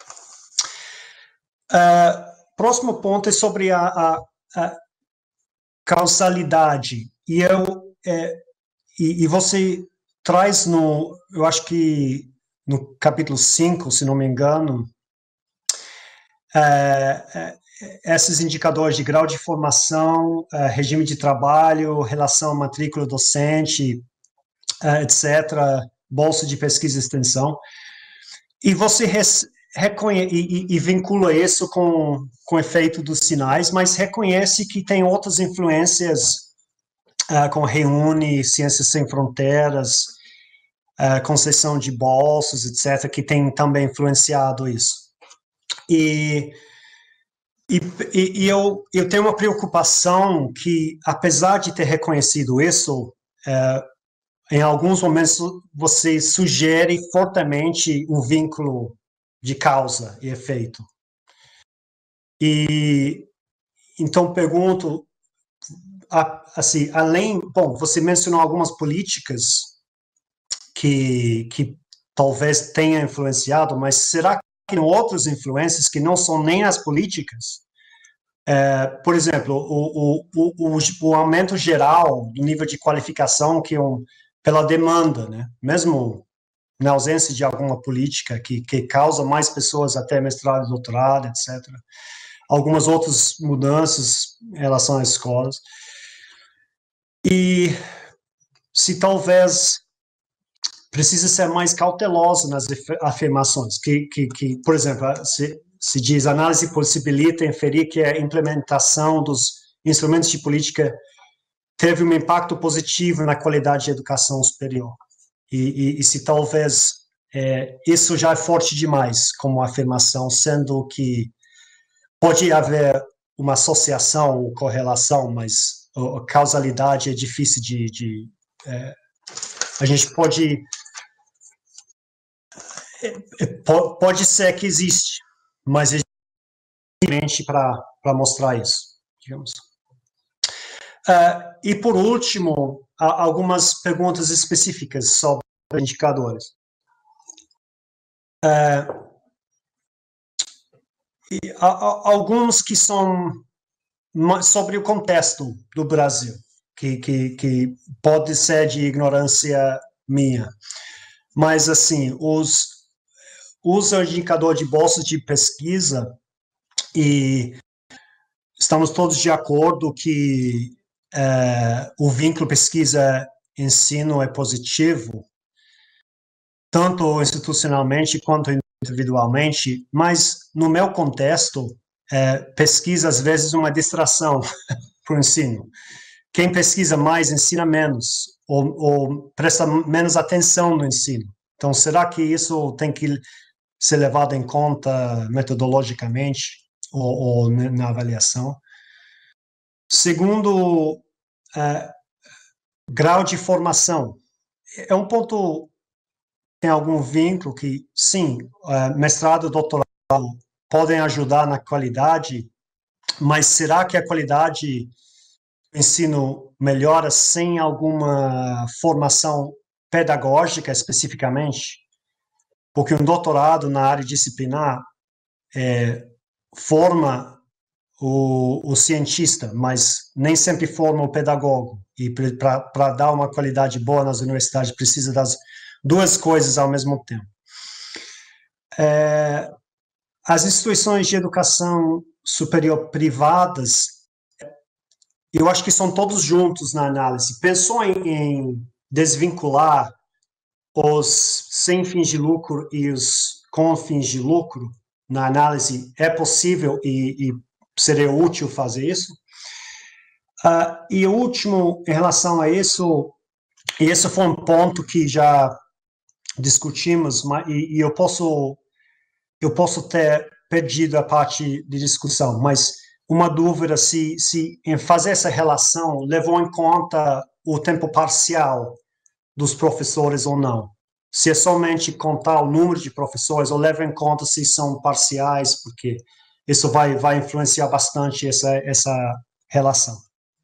S5: Uh, próximo ponto é sobre a, a, a causalidade. E, eu, é, e, e você traz no, eu acho que no capítulo cinco, se não me engano, é, é, esses indicadores de grau de formação, é, regime de trabalho, relação matrícula docente, é, etcétera, bolsa de pesquisa e extensão, e você res, reconhece, e, e vincula isso com, com o efeito dos sinais, mas reconhece que tem outras influências, é, com Reúne, Ciências Sem Fronteiras, é, concessão de bolsas, etcétera, que tem também influenciado isso. E, e, e eu, eu tenho uma preocupação que, apesar de ter reconhecido isso, é, em alguns momentos você sugere fortemente um vínculo de causa e efeito. E então pergunto, assim, além, bom, você mencionou algumas políticas que, que talvez tenha influenciado, mas será que tem outras influências que não são nem as políticas? É, por exemplo, o, o, o, o aumento geral do nível de qualificação que um, pela demanda, né? Mesmo na ausência de alguma política que, que causa mais pessoas até mestrado, doutorado, etcétera. Algumas outras mudanças em relação às escolas. E se talvez precisa ser mais cauteloso nas afirmações, que, que, que por exemplo, se, se diz análise possibilita inferir que a implementação dos instrumentos de política teve um impacto positivo na qualidade de educação superior. E, e, e se talvez é, isso já é forte demais como afirmação, sendo que pode haver uma associação ou correlação, mas a causalidade é difícil de... de é, a gente pode... É, pode ser que existe, mas é diferente para mostrar isso, digamos. Uh, e, por último, algumas perguntas específicas sobre indicadores. Uh, e, a, a, alguns que são sobre o contexto do Brasil, que, que, que pode ser de ignorância minha. Mas, assim, os, os indicadores de bolsas de pesquisa, e estamos todos de acordo que Uh, o vínculo pesquisa-ensino é positivo, tanto institucionalmente quanto individualmente, mas, no meu contexto, uh, pesquisa, às vezes, é uma distração para o ensino. Quem pesquisa mais, ensina menos, ou, ou presta menos atenção no ensino. Então, será que isso tem que ser levado em conta metodologicamente, ou, ou na avaliação? Segundo, uh, grau de formação. É um ponto, tem algum vínculo que, sim, uh, mestrado e doutorado podem ajudar na qualidade, mas será que a qualidade do ensino melhora sem alguma formação pedagógica especificamente? Porque um doutorado na área disciplinar é, forma O, o cientista, mas nem sempre forma o pedagogo. E para dar uma qualidade boa nas universidades, precisa das duas coisas ao mesmo tempo. É, as instituições de educação superior privadas, eu acho que são todos juntos na análise. Pensou em, em desvincular os sem fins de lucro e os com fins de lucro na análise? É possível e, e seria útil fazer isso. Uh, e o último, em relação a isso, e esse foi um ponto que já discutimos, mas, e, e eu posso eu posso ter perdido a parte de discussão, mas uma dúvida se, se em fazer essa relação levou em conta o tempo parcial dos professores ou não. se é somente contar o número de professores, ou leva em conta se são parciais, porque isso vai, vai influenciar bastante essa, essa relação.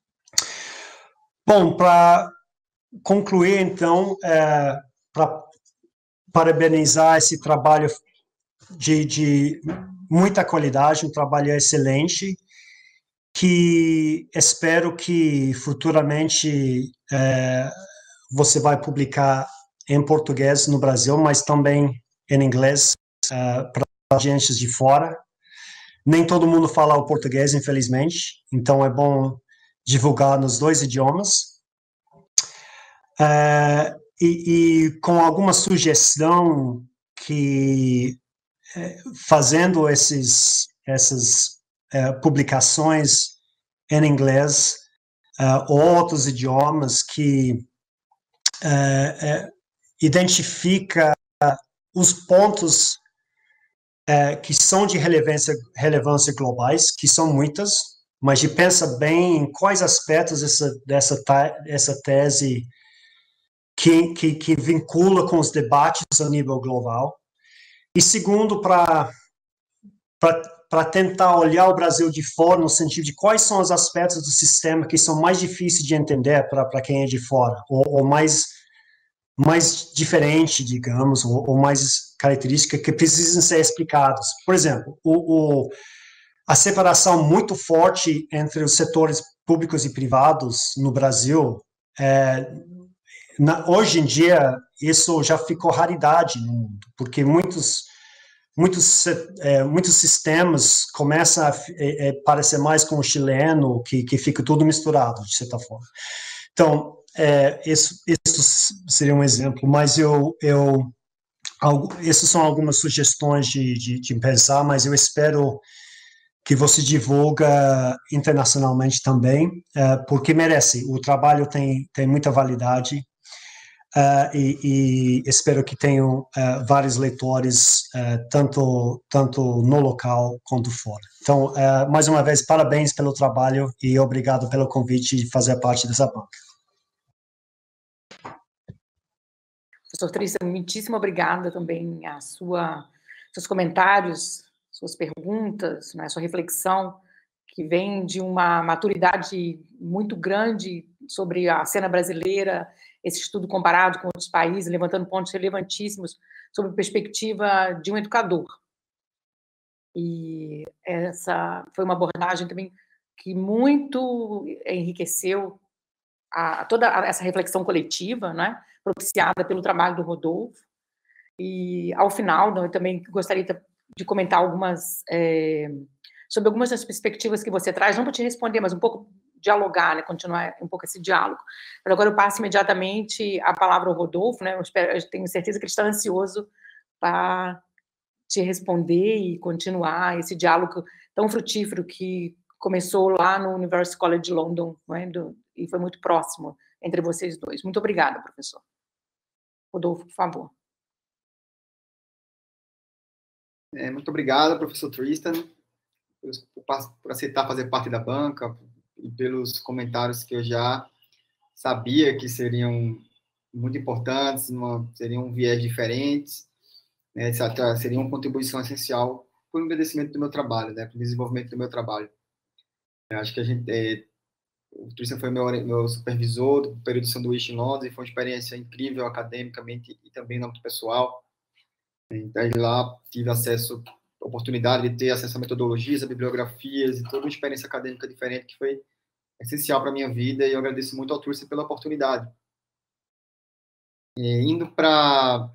S5: Bom, para concluir, então, é, para parabenizar esse trabalho de, de muita qualidade, um trabalho excelente, que espero que futuramente é, você vai publicar em português no Brasil, mas também em inglês é, para agentes de fora. Nem todo mundo fala o português, infelizmente, então é bom divulgar nos dois idiomas. É, e, e com alguma sugestão que, é, fazendo esses, essas é, publicações em inglês, uh, ou outros idiomas que uh, uh, identifica os pontos uh, que são de relevância, relevância globais, que são muitas, mas de pensa bem em quais aspectos essa, dessa essa tese que, que, que vincula com os debates a nível global. E segundo, para para tentar olhar o Brasil de fora, no sentido de quais são os aspectos do sistema que são mais difíceis de entender para quem é de fora, ou, ou mais, mais diferente, digamos, ou, ou mais características que precisam ser explicadas. Por exemplo, o, o, a separação muito forte entre os setores públicos e privados no Brasil, é, na, hoje em dia, isso já ficou raridade no mundo, porque muitos Muitos, é, muitos sistemas começam a é, parecer mais com o chileno, que, que fica tudo misturado, de certa forma. Então, é, isso, isso seria um exemplo, mas eu, eu essas são algumas sugestões de, de, de pensar, mas eu espero que você divulga internacionalmente também, é, porque merece. O trabalho tem, tem muita validade. Uh, e, e espero que tenham uh, vários leitores, uh, tanto, tanto no local quanto fora. Então, uh, mais uma vez, parabéns pelo trabalho e obrigado pelo convite de fazer parte dessa banca.
S1: Professor Tristan, muitíssimo obrigada também a sua, seus comentários, suas perguntas, né, sua reflexão, que vem de uma maturidade muito grande sobre a cena brasileira, esse estudo comparado com outros países, levantando pontos relevantíssimos sobre a perspectiva de um educador. E essa foi uma abordagem também que muito enriqueceu a, toda essa reflexão coletiva, né, propiciada pelo trabalho do Rodolfo. E, ao final, eu também gostaria de comentar algumas... É, sobre algumas das perspectivas que você traz, não para te responder, mas um pouco dialogar, né, continuar um pouco esse diálogo. Mas agora eu passo imediatamente a palavra ao Rodolfo, né, eu, espero, eu tenho certeza que ele está ansioso para te responder e continuar esse diálogo tão frutífero que começou lá no University College de London, né, do, e foi muito próximo entre vocês dois. Muito obrigada, professor. Rodolfo, por favor.
S2: É, muito obrigado, professor Tristan, por aceitar fazer parte da banca e pelos comentários que eu já sabia que seriam muito importantes, uma, seriam um viés diferentes, né, seriam uma contribuição essencial para o engrandecimento do meu trabalho, né, para o desenvolvimento do meu trabalho. Eu acho que a gente, é, o Tristan foi meu, meu supervisor do período de sanduíche em Londres, e foi uma experiência incrível academicamente e também no âmbito pessoal. Então, lá tive acesso oportunidade de ter acesso a metodologias, a bibliografias e toda uma experiência acadêmica diferente que foi essencial para a minha vida, e eu agradeço muito ao Tristan pela oportunidade. E, indo para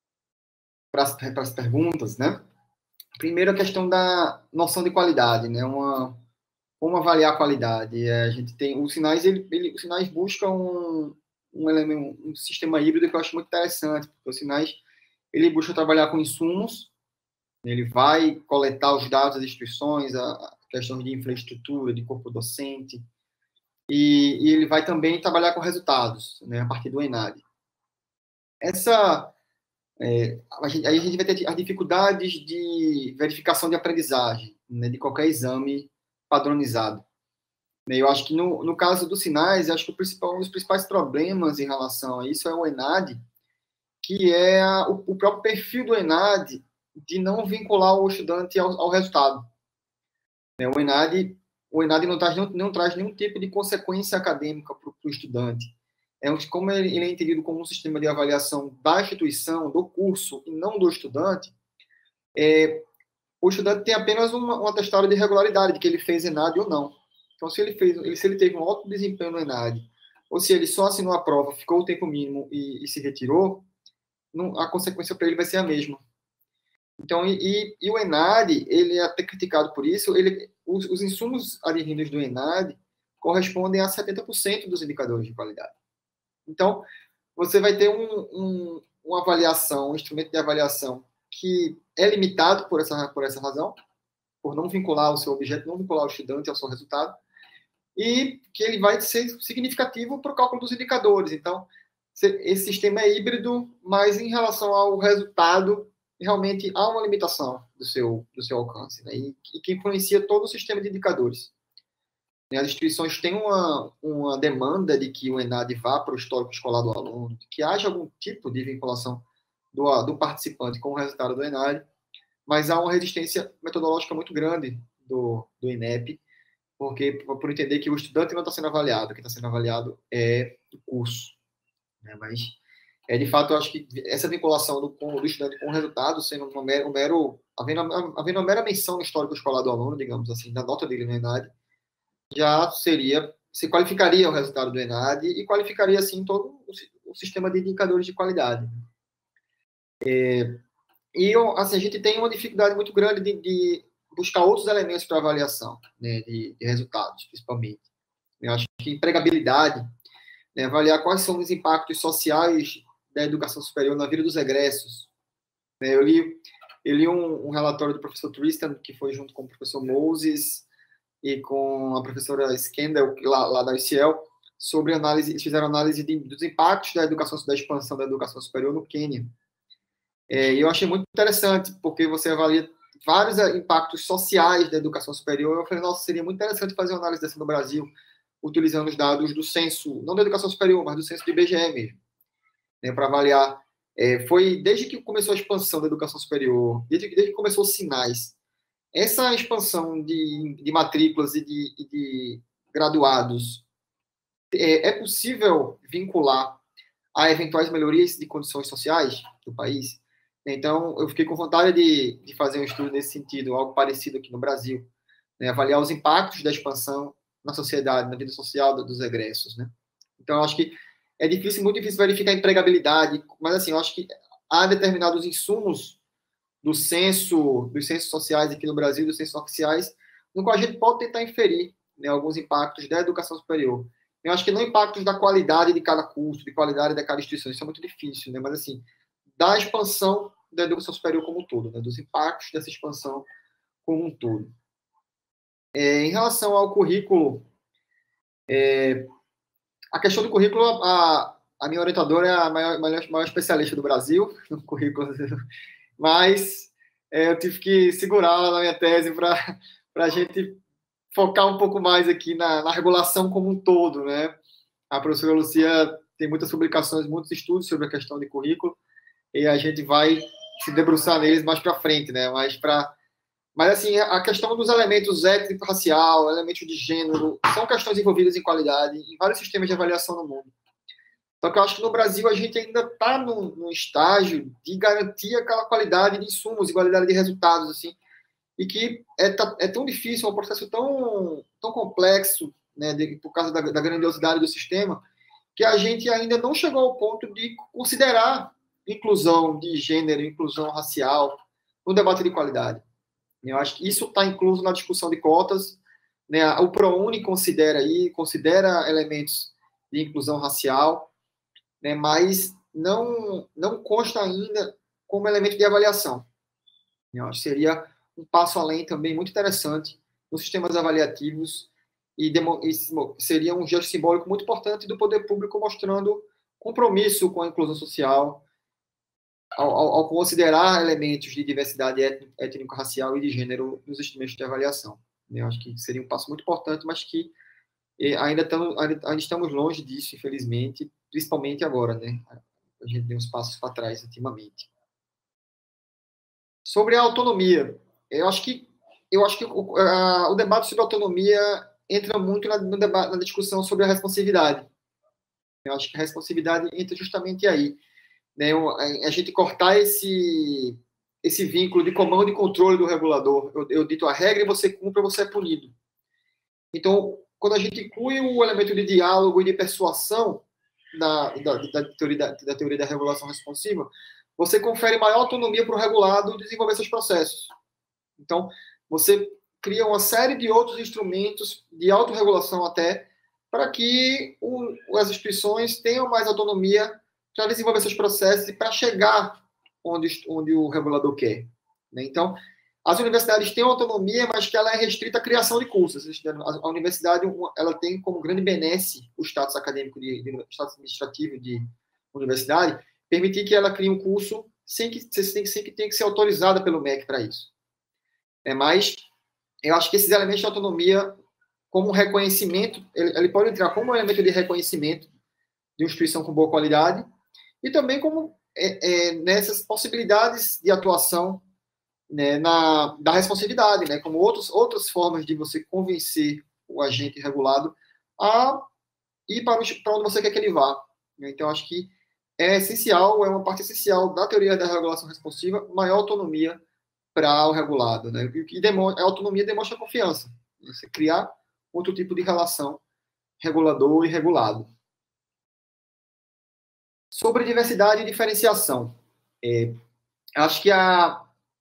S2: as perguntas, né? Primeiro, a questão da noção de qualidade, né? Uma, como avaliar a qualidade? É, a gente tem os sinais, ele, ele, os sinais buscam um, um, elemento, um sistema híbrido que eu acho muito interessante, porque os sinais, ele busca trabalhar com insumos. Ele vai coletar os dados das instituições, a questão de infraestrutura, de corpo docente, e, e ele vai também trabalhar com resultados, né, a partir do ENADE. Essa, é, a gente, aí a gente vai ter as dificuldades de verificação de aprendizagem, né, de qualquer exame padronizado. Eu acho que no, no caso dos sinais, acho que o principal, um dos principais problemas em relação a isso é o ENADE, que é a, o, o próprio perfil do ENAD de não vincular o estudante ao, ao resultado. É, o ENAD, o ENAD não, traz, não, não traz nenhum tipo de consequência acadêmica para o estudante. É, como ele, ele é entendido como um sistema de avaliação da instituição, do curso, e não do estudante, é, o estudante tem apenas uma, um atestado de regularidade, de que ele fez ENAD ou não. Então, se ele, fez, se ele teve um alto desempenho no ENAD, ou se ele só assinou a prova, ficou o tempo mínimo e, e se retirou, não, a consequência para ele vai ser a mesma. Então, e, e o ENAD, ele é até criticado por isso, ele, os, os insumos advindos do ENAD correspondem a setenta por cento dos indicadores de qualidade. Então, você vai ter um, um, uma avaliação, um instrumento de avaliação que é limitado por essa, por essa razão, por não vincular o seu objeto, não vincular o estudante ao seu resultado, e que ele vai ser significativo para o cálculo dos indicadores. Então, esse sistema é híbrido, mas em relação ao resultado, realmente há uma limitação do seu, do seu alcance, né? e, e que influencia todo o sistema de indicadores. As instituições têm uma, uma demanda de que o ENAD vá para o histórico escolar do aluno, que haja algum tipo de vinculação do, do participante com o resultado do ENAD, mas há uma resistência metodológica muito grande do, do INEP, porque por entender que o estudante não está sendo avaliado, o que está sendo avaliado é o curso. Né? Mas, é, de fato, eu acho que essa vinculação do, do estudante com o resultado, sendo um mero, um mero havendo, havendo uma mera menção no histórico escolar do aluno, digamos assim, da nota dele no ENAD, já seria, se qualificaria o resultado do ENAD e qualificaria, assim, todo o, o sistema de indicadores de qualidade. É, e, assim, a gente tem uma dificuldade muito grande de, de buscar outros elementos para avaliação, né, de, de resultados, principalmente. Eu acho que empregabilidade, né, avaliar quais são os impactos sociais da educação superior na vida dos egressos. É, eu li, eu li um, um relatório do professor Tristan, que foi junto com o professor Moses e com a professora Skendel, lá, lá da U C L, sobre análise, eles fizeram análise de, dos impactos da educação, da expansão da educação superior no Quênia. É, e eu achei muito interessante, porque você avalia vários impactos sociais da educação superior. Eu falei, nossa, seria muito interessante fazer uma análise dessa no Brasil, utilizando os dados do censo, não da educação superior, mas do censo do I B G E mesmo, né, para avaliar. É, foi desde que começou a expansão da educação superior, desde, desde que começou os sinais, essa expansão de, de matrículas e de, e de graduados, é, é possível vincular a eventuais melhorias de condições sociais do país? Então, eu fiquei com vontade de, de fazer um estudo nesse sentido, algo parecido aqui no Brasil, né, avaliar os impactos da expansão na sociedade, na vida social dos egressos, né? Então, eu acho que é difícil, muito difícil verificar a empregabilidade, mas, assim, eu acho que há determinados insumos do censo, dos censos sociais aqui no Brasil, dos censos oficiais, no qual a gente pode tentar inferir, né, alguns impactos da educação superior. Eu acho que não impactos da qualidade de cada curso, de qualidade de cada instituição, isso é muito difícil, né? Mas, assim, da expansão da educação superior como um todo, né? Dos impactos dessa expansão como um todo. É, em relação ao currículo, é, a questão do currículo, a, a minha orientadora é a maior, maior, maior especialista do Brasil no currículo, mas é, eu tive que segurá-la na minha tese para a gente focar um pouco mais aqui na, na regulação como um todo, né? A professora Lucia tem muitas publicações, muitos estudos sobre a questão de currículo, e a gente vai se debruçar neles mais para frente, né? Mas, pra... Mas, assim, a questão dos elementos étnico-racial, elementos de gênero, são questões envolvidas em qualidade em vários sistemas de avaliação no mundo. Só que eu acho que no Brasil a gente ainda está num, num estágio de garantir aquela qualidade de insumos e qualidade de resultados, assim, e que é, tá, é tão difícil, é um processo tão, tão complexo, né, de, por causa da, da grandiosidade do sistema, que a gente ainda não chegou ao ponto de considerar inclusão de gênero, inclusão racial no debate de qualidade. Eu acho que isso está incluso na discussão de cotas, né? O ProUni considera aí, considera elementos de inclusão racial, né? Mas não, não consta ainda como elemento de avaliação. Eu acho que seria um passo além também muito interessante nos sistemas avaliativos e, demo, e seria um gesto simbólico muito importante do poder público mostrando compromisso com a inclusão social, Ao, ao, ao considerar elementos de diversidade étnico-racial e de gênero nos instrumentos de avaliação. Eu acho que seria um passo muito importante, mas que eh, ainda, estamos, ainda, ainda estamos longe disso, infelizmente, principalmente agora, né? A A gente deu uns passos para trás ultimamente. Sobre a autonomia, eu acho que, eu acho que o, a, o debate sobre autonomia entra muito na, no debate, na discussão sobre a responsividade. Eu acho que a responsividade entra justamente aí. Né? A gente cortar esse, esse vínculo de comando e controle do regulador. Eu, eu dito a regra e você cumpre, você é punido. Então, quando a gente inclui o elemento de diálogo e de persuasão da, da, da, teoria, da, da teoria da regulação responsiva, você confere maior autonomia para o regulado desenvolver seus processos. Então, você cria uma série de outros instrumentos de autorregulação até, para que o, as instituições tenham mais autonomia para desenvolver seus processos e para chegar onde, onde o regulador quer. Né? Então, as universidades têm autonomia, mas que ela é restrita à criação de cursos. A universidade ela tem como grande benesse o status acadêmico, de, de status administrativo de universidade, permitir que ela crie um curso sem que, sem, sem que tenha que ser autorizada pelo M E C para isso. É, mas eu acho que esses elementos de autonomia, como reconhecimento, ele, ele pode entrar como um elemento de reconhecimento de uma instituição com boa qualidade e também como é, é, nessas possibilidades de atuação, né, na, da responsividade, né, como outros, outras formas de você convencer o agente regulado a ir para, o, para onde você quer que ele vá. Então, acho que é essencial, é uma parte essencial da teoria da regulação responsiva, maior autonomia para o regulado. Né? E demonstra, a autonomia demonstra confiança. Você criar outro tipo de relação regulador e regulado. Sobre diversidade e diferenciação. É, acho que a,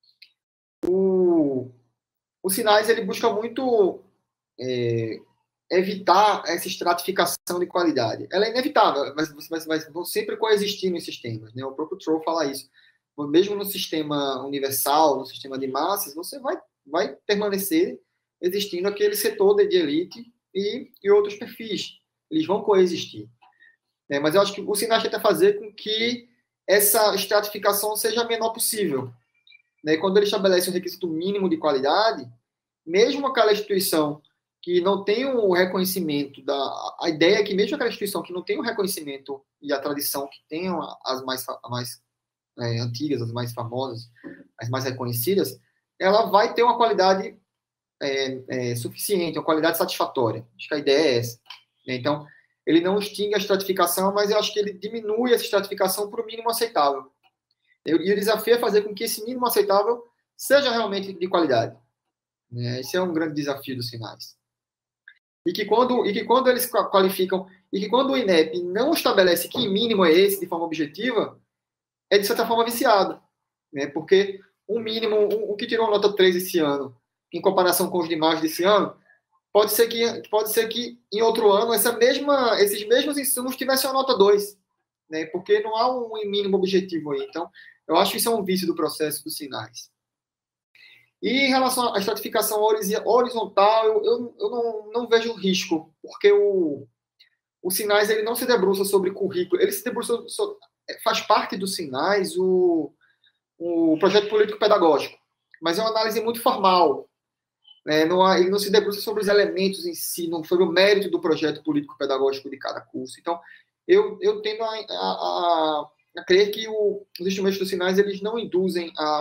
S2: o, os sinais ele busca muito é, evitar essa estratificação de qualidade. Ela é inevitável, mas, mas, mas vão sempre coexistir nos sistemas. Né? O próprio Troll fala isso. Mesmo no sistema universal, no sistema de massas, você vai, vai permanecer existindo aquele setor de elite e, e outros perfis. Eles vão coexistir. É, mas eu acho que o Sinais tenta fazer com que essa estratificação seja a menor possível. Né? Quando ele estabelece um requisito mínimo de qualidade, mesmo aquela instituição que não tem o reconhecimento da... A ideia é que mesmo aquela instituição que não tem o reconhecimento e a tradição que tem as mais, mais é, antigas, as mais famosas, as mais reconhecidas, ela vai ter uma qualidade é, é, suficiente, uma qualidade satisfatória. Acho que a ideia é essa. Então, ele não extingue a estratificação, mas eu acho que ele diminui essa estratificação para o mínimo aceitável. E o desafio é fazer com que esse mínimo aceitável seja realmente de qualidade. Esse é um grande desafio dos sinais. E que quando, e que quando eles qualificam, e que quando o I N E P não estabelece que mínimo é esse de forma objetiva, é de certa forma viciado. Né? Porque o mínimo, o, o que tirou a nota três esse ano, em comparação com os demais desse ano, pode ser que, pode ser que em outro ano essa mesma, esses mesmos insumos tivessem a nota dois. Né? Porque não há um mínimo objetivo aí. Então, eu acho que isso é um vício do processo dos sinais. E em relação à estratificação horizontal, eu, eu, eu não, não vejo risco, porque o, o Sinais ele não se debruça sobre currículo, ele se debruça, faz parte dos Sinais o, o projeto político-pedagógico, mas é uma análise muito formal. Né? Não, ele não se debruça sobre os elementos em si, não sobre o mérito do projeto político-pedagógico de cada curso. Então, eu, eu tendo a, a, a, a crer que o, os instrumentos dos Sinais eles não induzem a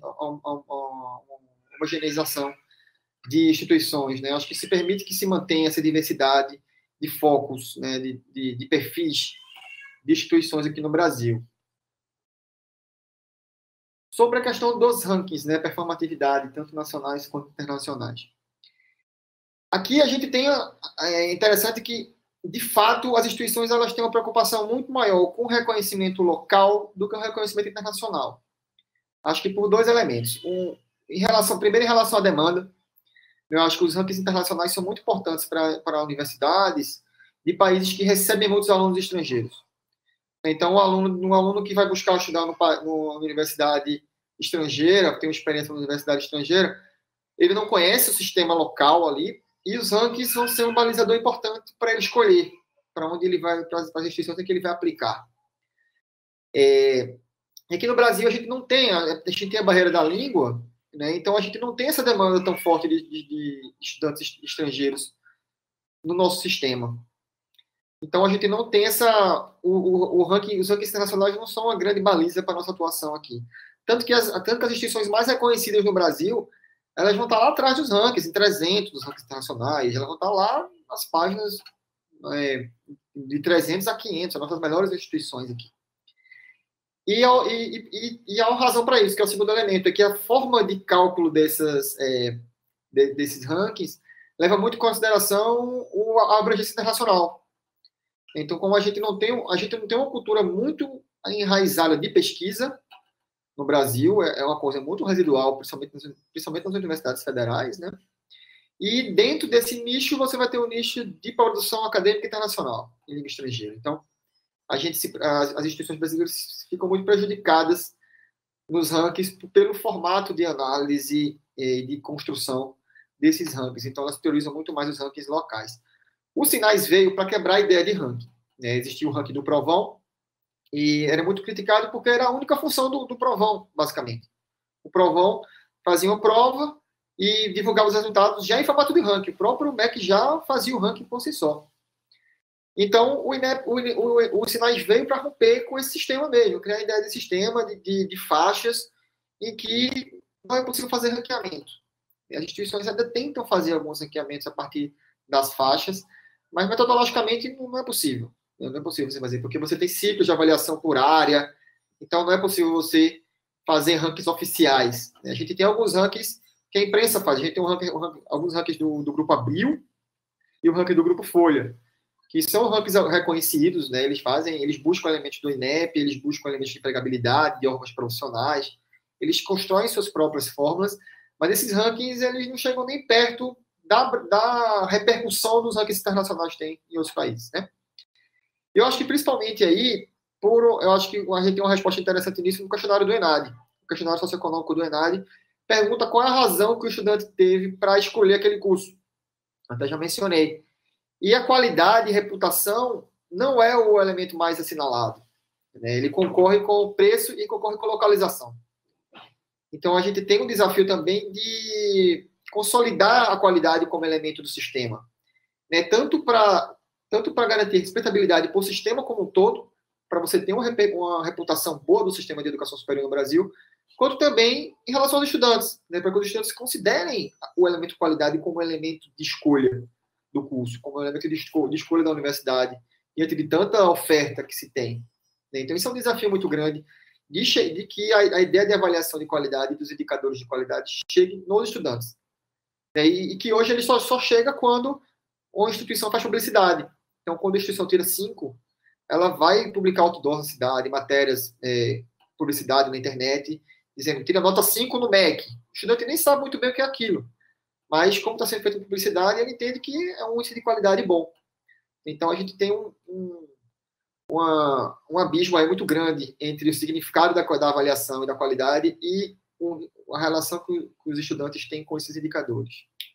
S2: homogeneização de instituições. Né? Acho que se permite que se mantenha essa diversidade de focos, né? de, de, de perfis de instituições aqui no Brasil. Sobre a questão dos rankings, né? Performatividade, tanto nacionais quanto internacionais. Aqui a gente tem, é interessante que, de fato, as instituições elas têm uma preocupação muito maior com o reconhecimento local do que o reconhecimento internacional. Acho que por dois elementos. Um, em relação, primeiro, em relação à demanda, eu acho que os rankings internacionais são muito importantes para, para universidades de países que recebem muitos alunos estrangeiros. Então, um aluno, um aluno que vai buscar estudar no, numa universidade estrangeira, tem uma experiência na universidade estrangeira, ele não conhece o sistema local ali, e os rankings vão ser um balizador importante para ele escolher para onde ele vai, para as instituições que ele vai aplicar. É, aqui no Brasil, a gente não tem, a gente tem a barreira da língua, né? Então a gente não tem essa demanda tão forte de, de, de estudantes estrangeiros no nosso sistema. Então, a gente não tem essa... O, o, o ranking, os rankings internacionais não são uma grande baliza para a nossa atuação aqui. Tanto que, as, tanto que as instituições mais reconhecidas no Brasil, elas vão estar lá atrás dos rankings, em trezentos dos rankings internacionais, elas vão estar lá nas páginas é, de trezentos a quinhentos, as nossas melhores instituições aqui. E, e, e, e há uma razão para isso, que é o segundo elemento, é que a forma de cálculo dessas, é, de, desses rankings leva muito em consideração a abrangência internacional. Então, como a gente não tem, a gente não tem uma cultura muito enraizada de pesquisa no Brasil, é, é uma coisa muito residual, principalmente nas, principalmente nas universidades federais, né? E dentro desse nicho, você vai ter um nicho de produção acadêmica internacional, em língua estrangeira. Então, a gente se, as, as instituições brasileiras ficam muito prejudicadas nos rankings pelo formato de análise e de construção desses rankings. Então, elas priorizam muito mais os rankings locais. O Sinais veio para quebrar a ideia de ranking. Né? Existia o ranking do Provão, e era muito criticado porque era a única função do, do Provão, basicamente. O Provão fazia uma prova e divulgava os resultados já em formato de ranking. O próprio M E C já fazia o ranking por si só. Então, o, INEP, o, o, o Sinais veio para romper com esse sistema mesmo, criar a ideia de sistema de, de, de faixas em que não é possível fazer ranqueamento. As instituições ainda tentam fazer alguns ranqueamentos a partir das faixas, mas metodologicamente não é possível. Não é possível você fazer, porque você tem ciclos de avaliação por área, então não é possível você fazer rankings oficiais. A gente tem alguns rankings que a imprensa faz. A gente tem um ranking, um ranking, alguns rankings do, do Grupo Abril e o ranking do Grupo Folha, que são rankings reconhecidos, né? Eles fazem, eles buscam elementos do INEP, eles buscam elementos de empregabilidade, de órgãos profissionais, eles constroem suas próprias fórmulas, mas esses rankings, eles não chegam nem perto da, da repercussão dos rankings internacionais que tem em outros países, né? Eu acho que, principalmente aí, por, eu acho que a gente tem uma resposta interessante nisso no questionário do ENADE. O questionário socioeconômico do ENADE pergunta qual é a razão que o estudante teve para escolher aquele curso. Até já mencionei. E a qualidade e reputação não é o elemento mais assinalado. Né? Ele concorre com o preço e concorre com a localização. Então, a gente tem um desafio também de consolidar a qualidade como elemento do sistema. Né? Tanto para tanto para garantir respeitabilidade para o sistema como um todo, para você ter uma, uma reputação boa do sistema de educação superior no Brasil, quanto também em relação aos estudantes, né? Para que os estudantes considerem o elemento qualidade como elemento de escolha do curso, como elemento de, esco de escolha da universidade, diante de tanta oferta que se tem. Né? Então, isso é um desafio muito grande de, de que a, a ideia de avaliação de qualidade dos indicadores de qualidade chegue nos estudantes. Né? E, e que hoje ele só, só chega quando uma instituição faz publicidade. Então, quando a instituição tira cinco, ela vai publicar outdoor na cidade, matérias, é, publicidade na internet, dizendo, tira nota cinco no M E C. O estudante nem sabe muito bem o que é aquilo. Mas, como está sendo feita publicidade, ele entende que é um índice de qualidade bom. Então, a gente tem um, um, uma, um abismo aí muito grande entre o significado da, da avaliação e da qualidade e um, a relação que, que os estudantes têm com esses indicadores.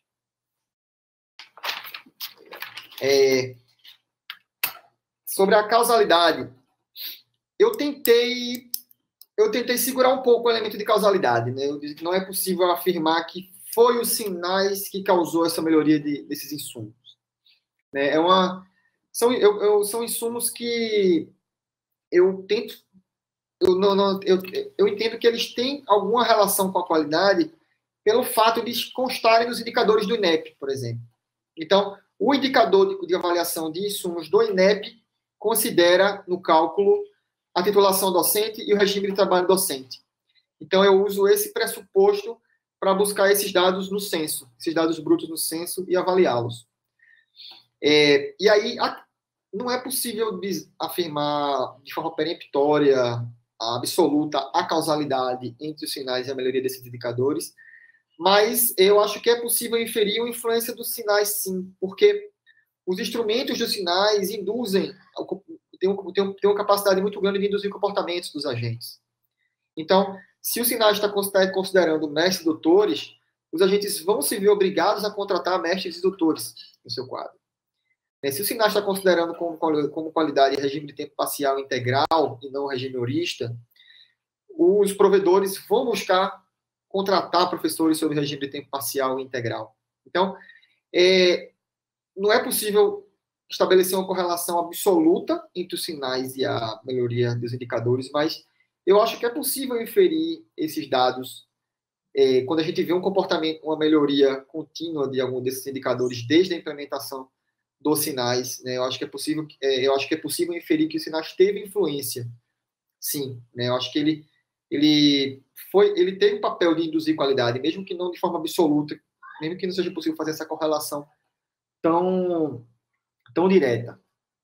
S2: É... Sobre a causalidade, eu tentei, eu tentei segurar um pouco o elemento de causalidade. Né? Eu disse que não é possível afirmar que foi os Sinais que causou essa melhoria de, desses insumos. Né? É uma, são, eu, eu, são insumos que eu tento, eu, não, não, eu, eu entendo que eles têm alguma relação com a qualidade pelo fato de constarem nos indicadores do INEP, por exemplo. Então, o indicador de, de avaliação de insumos do INEP considera no cálculo a titulação docente e o regime de trabalho docente. Então, eu uso esse pressuposto para buscar esses dados no censo, esses dados brutos no censo e avaliá-los. É, e aí, a, não é possível afirmar de forma peremptória, absoluta, a causalidade entre os sinais e a melhoria desses indicadores, mas eu acho que é possível inferir uma influência dos sinais, sim, porque os instrumentos dos sinais induzem, tem, um, tem, um, tem uma capacidade muito grande de induzir comportamentos dos agentes. Então, se o sinal está considerando mestres e doutores, os agentes vão se ver obrigados a contratar mestres e doutores no seu quadro. Se o sinal está considerando como, como qualidade regime de tempo parcial integral e não regime horista, os provedores vão buscar contratar professores sobre regime de tempo parcial e integral. Então, é, não é possível estabelecer uma correlação absoluta entre os sinais e a melhoria dos indicadores, mas eu acho que é possível inferir esses dados é, quando a gente vê um comportamento, uma melhoria contínua de algum desses indicadores desde a implementação dos sinais, né? Eu acho que é possível, é, eu acho que é possível inferir que os sinais teve influência, sim, né? Eu acho que ele, ele foi, ele teve um papel de induzir qualidade, mesmo que não de forma absoluta, mesmo que não seja possível fazer essa correlação tão, tão direta.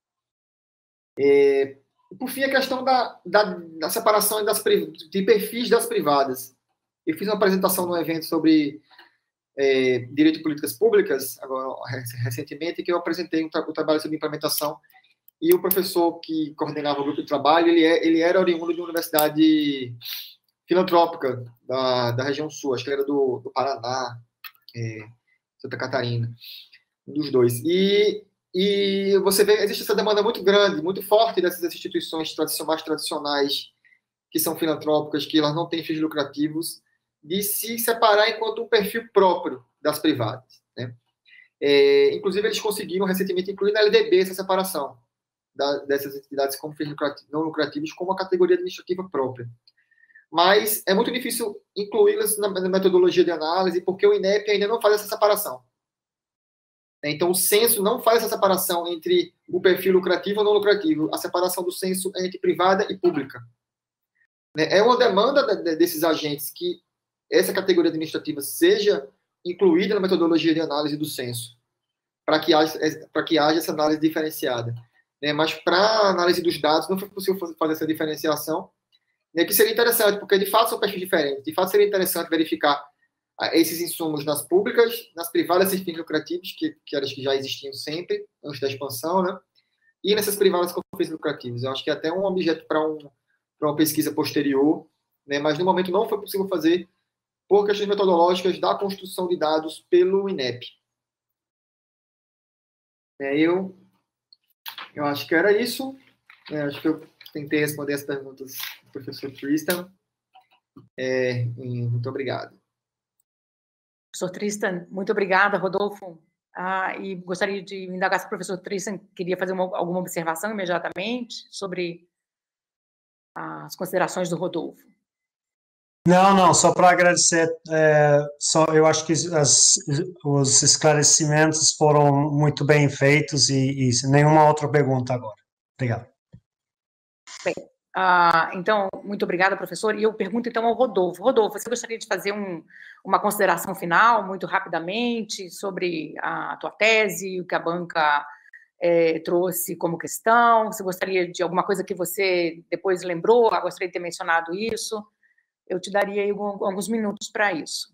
S2: É, por fim, a questão da, da, da separação das, de perfis das privadas. Eu fiz uma apresentação num evento sobre é, direito e políticas públicas, agora, recentemente, que eu apresentei um, tra um trabalho sobre implementação, e o professor que coordenava o grupo de trabalho, ele, é, ele era oriundo de uma universidade filantrópica da, da região sul, acho que ele era do, do Paraná, é, Santa Catarina, um dos dois. E, e você vê, existe essa demanda muito grande, muito forte dessas instituições mais tradicionais, que são filantrópicas, que elas não têm fins lucrativos, de se separar enquanto um perfil próprio das privadas, né? É, inclusive, eles conseguiram recentemente incluir na L D B essa separação da, dessas entidades como fins não lucrativos como uma categoria administrativa própria. Mas é muito difícil incluí-las na, na metodologia de análise, porque o INEP ainda não faz essa separação. Então, o censo não faz essa separação entre o perfil lucrativo ou não lucrativo. A separação do censo é entre privada e pública. É uma demanda desses agentes que essa categoria administrativa seja incluída na metodologia de análise do censo, para que haja, para que haja essa análise diferenciada. Mas, para a análise dos dados, não foi possível fazer essa diferenciação, que seria interessante, porque, de fato, são perfis diferentes. De fato, seria interessante verificar esses insumos nas públicas, nas privadas sem fins lucrativos, que, que eram as que já existiam sempre, antes da expansão, né? E nessas privadas com fins lucrativos. Eu acho que é até um objeto para um, para uma pesquisa posterior, né? Mas, no momento, não foi possível fazer por questões metodológicas da construção de dados pelo INEP. É, eu, eu acho que era isso. É, acho que eu tentei responder as perguntas do professor Tristan. É, muito obrigado.
S1: Professor Tristan, muito obrigada, Rodolfo. Ah, e gostaria de indagar se o professor Tristan queria fazer uma, alguma observação imediatamente sobre as considerações do Rodolfo.
S5: Não, não, só para agradecer, é, só, eu acho que as, os esclarecimentos foram muito bem feitos e, e nenhuma outra pergunta agora. Obrigado.
S1: Bem, uh, então, muito obrigada, professor. E eu pergunto, então, ao Rodolfo. Rodolfo, você gostaria de fazer um, uma consideração final, muito rapidamente, sobre a tua tese, o que a banca é, trouxe como questão? Você gostaria de alguma coisa que você depois lembrou? Eu gostaria de ter mencionado isso. Eu te daria aí alguns minutos para isso.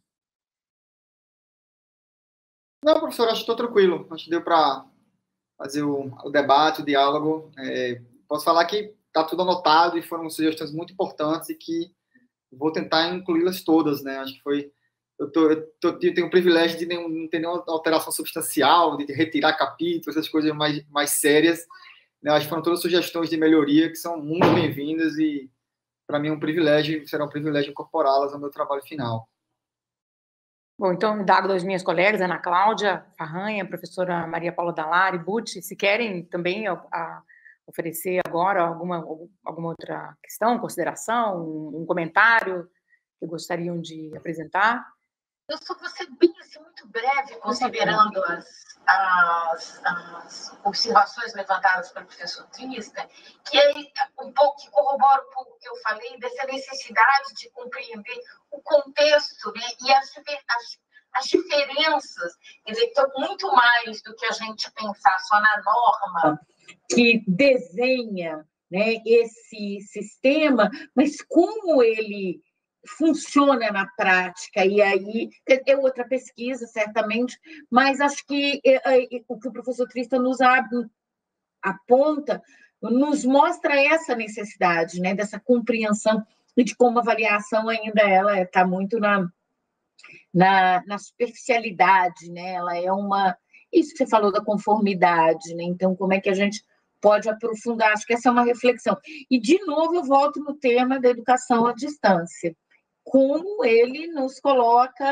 S2: Não, professor, acho que estou tranquilo. Acho que deu para fazer o, o debate, o diálogo. É, posso falar que está tudo anotado e foram sugestões muito importantes e que vou tentar incluí-las todas, né? Acho que foi... Eu, tô, eu, tô, eu tenho o privilégio de não, não ter nenhuma alteração substancial, de retirar capítulos, essas coisas mais, mais sérias. Né? Acho que foram todas sugestões de melhoria que são muito bem-vindas e, para mim, é um privilégio, será um privilégio incorporá-las ao meu trabalho final.
S1: Bom, então, indago das minhas colegas, Ana Cláudia Farranha, professora Maria Paula Dallari, Butti, se querem também a, a oferecer agora alguma, alguma outra questão, consideração, um, um comentário que gostariam de apresentar.
S4: Eu só vou ser bem, assim, muito breve, considerando as, as, as observações levantadas pelo professor Tristan, que é um pouco que corrobora um pouco o que eu falei, dessa necessidade de compreender o contexto, né, e as, as, as diferenças, quer dizer, então, muito mais do que a gente pensar só na norma que desenha, né, esse sistema, mas como ele funciona na prática, e aí é outra pesquisa, certamente, mas acho que é, é, o que o professor Tristan nos abre, aponta, nos mostra essa necessidade, né, dessa compreensão e de como a avaliação ainda ela está muito na, na, na superficialidade, né, ela é uma... Isso que você falou da conformidade, né, então como é que a gente pode aprofundar, acho que essa é uma reflexão. E, de novo, eu volto no tema da educação à distância. Como ele nos coloca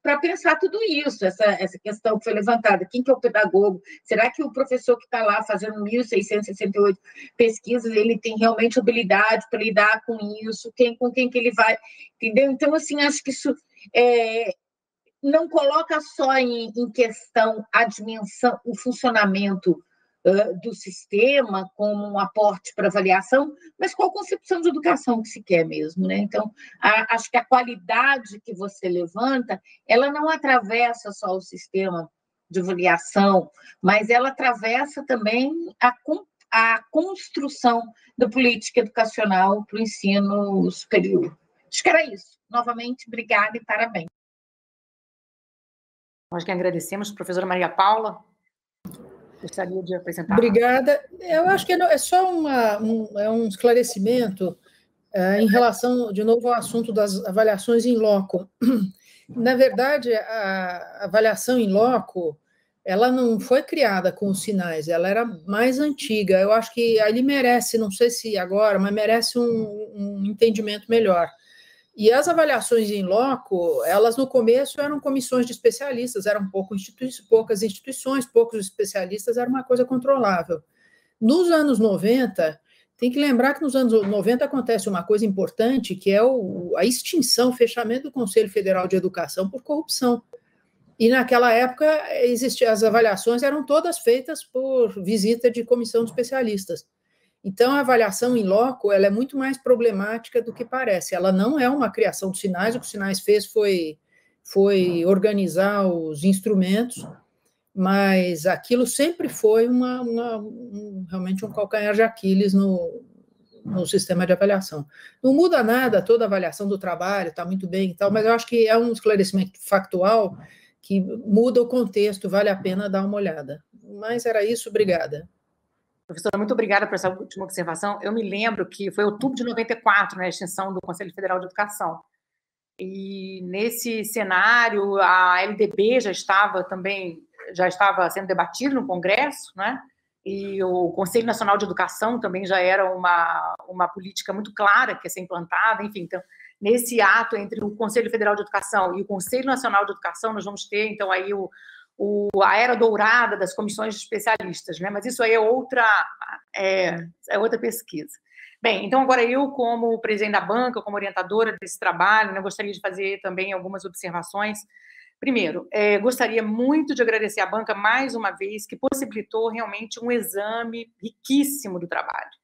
S4: para pensar tudo isso, essa, essa questão que foi levantada. Quem que é o pedagogo? Será que o professor que está lá fazendo mil seiscentas e sessenta e oito pesquisas, ele tem realmente habilidade para lidar com isso? Quem, com quem que ele vai? Entendeu? Então, assim, acho que isso é, não coloca só em, em questão a dimensão, o funcionamento uh, do sistema como um aporte para avaliação, mas qual a concepção de educação que se quer mesmo, né? Então, a, acho que a qualidade que você levanta, ela não atravessa só o sistema de avaliação, mas ela atravessa também a, a construção da política educacional para o ensino superior. Acho que era isso. Novamente, obrigada e parabéns.
S1: Nós que agradecemos, professora Maria Paula. Gostaria de apresentar.
S3: Obrigada. Eu acho que é só uma, um, é um esclarecimento é, em relação, de novo, ao assunto das avaliações em loco. Na verdade, a avaliação em loco, ela não foi criada com os sinais, ela era mais antiga. Eu acho que ali merece, não sei se agora, mas merece um, um entendimento melhor. E as avaliações em loco, elas no começo eram comissões de especialistas, eram pouco institui- poucas instituições, poucos especialistas, era uma coisa controlável. Nos anos noventa, tem que lembrar que nos anos noventa acontece uma coisa importante, que é o, a extinção, o fechamento do Conselho Federal de Educação por corrupção. E naquela época, existia, as avaliações eram todas feitas por visita de comissão de especialistas. Então, a avaliação em loco, ela é muito mais problemática do que parece. Ela não é uma criação dos sinais, o que o Sinais fez foi, foi organizar os instrumentos, mas aquilo sempre foi uma, uma, um, realmente um calcanhar de Aquiles no, no sistema de avaliação. Não muda nada, toda a avaliação do trabalho está muito bem e tal, mas eu acho que é um esclarecimento factual que muda o contexto, vale a pena dar uma olhada. Mas era isso, obrigada.
S1: Professora, muito obrigada por essa última observação. Eu me lembro que foi outubro de noventa e quatro, né, a extinção do Conselho Federal de Educação. E nesse cenário, a L D B já estava também, já estava sendo debatida no Congresso, né? E o Conselho Nacional de Educação também já era uma, uma política muito clara que ia ser implantada. Enfim, então, nesse ato entre o Conselho Federal de Educação e o Conselho Nacional de Educação, nós vamos ter, então, aí o O, a era dourada das comissões de especialistas, né? Mas isso aí é outra, é, é outra pesquisa. Bem, então agora eu, como presidente da banca, como orientadora desse trabalho, né, gostaria de fazer também algumas observações. Primeiro, é, gostaria muito de agradecer à banca mais uma vez, que possibilitou realmente um exame riquíssimo do trabalho.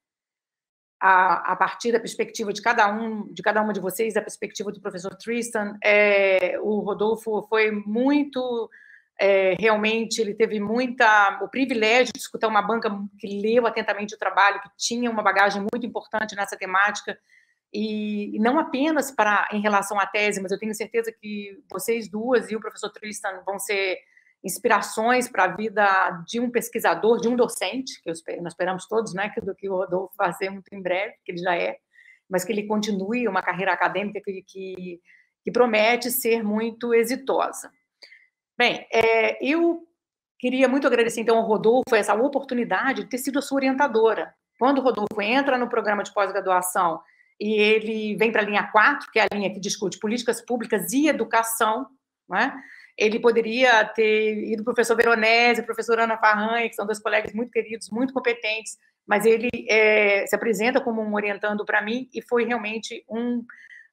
S1: A, a partir da perspectiva de cada um, de cada uma de vocês, da perspectiva do professor Tristan, é, o Rodolfo foi muito... É, realmente ele teve muita, o privilégio de escutar uma banca que leu atentamente o trabalho, que tinha uma bagagem muito importante nessa temática, e, e não apenas para, em relação à tese, mas eu tenho certeza que vocês duas e o professor Tristan vão ser inspirações para a vida de um pesquisador, de um docente, que eu espero, nós esperamos todos, né, que, que o Rodolfo vai ser muito em breve, que ele já é, mas que ele continue uma carreira acadêmica que, que, que promete ser muito exitosa. Bem, é, eu queria muito agradecer, então, ao Rodolfo essa oportunidade de ter sido a sua orientadora. Quando o Rodolfo entra no programa de pós-graduação e ele vem para a linha quatro, que é a linha que discute políticas públicas e educação, né, ele poderia ter ido para o professor Veronese, a professora Ana Farranha, que são dois colegas muito queridos, muito competentes, mas ele é, se apresenta como um orientando para mim e foi realmente um...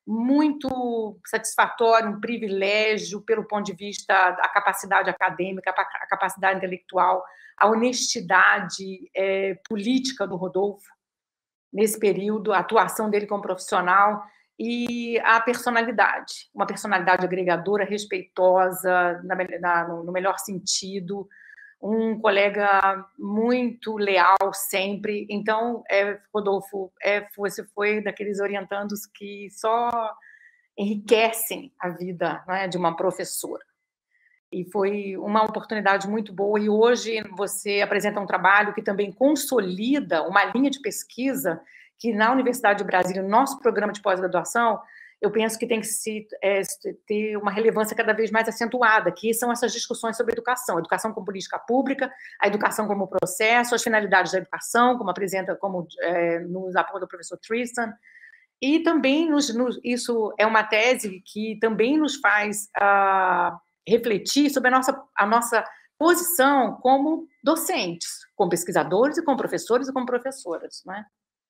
S1: muito satisfatório, um privilégio pelo ponto de vista da capacidade acadêmica, a capacidade intelectual, a honestidade é, política do Rodolfo nesse período, a atuação dele como profissional e a personalidade, uma personalidade agregadora, respeitosa, na, na, no melhor sentido, um colega muito leal sempre. Então, é, Rodolfo, é, você foi daqueles orientandos que só enriquecem a vida, né, de uma professora. E foi uma oportunidade muito boa. E hoje você apresenta um trabalho que também consolida uma linha de pesquisa que na Universidade de Brasília, no nosso programa de pós-graduação, eu penso que tem que se, é, ter uma relevância cada vez mais acentuada, que são essas discussões sobre educação, educação como política pública, a educação como processo, as finalidades da educação, como apresenta, como é, nos aponta o professor Tristan, e também nos, nos, isso é uma tese que também nos faz uh, refletir sobre a nossa, a nossa posição como docentes, como pesquisadores e como professores e como professoras, né?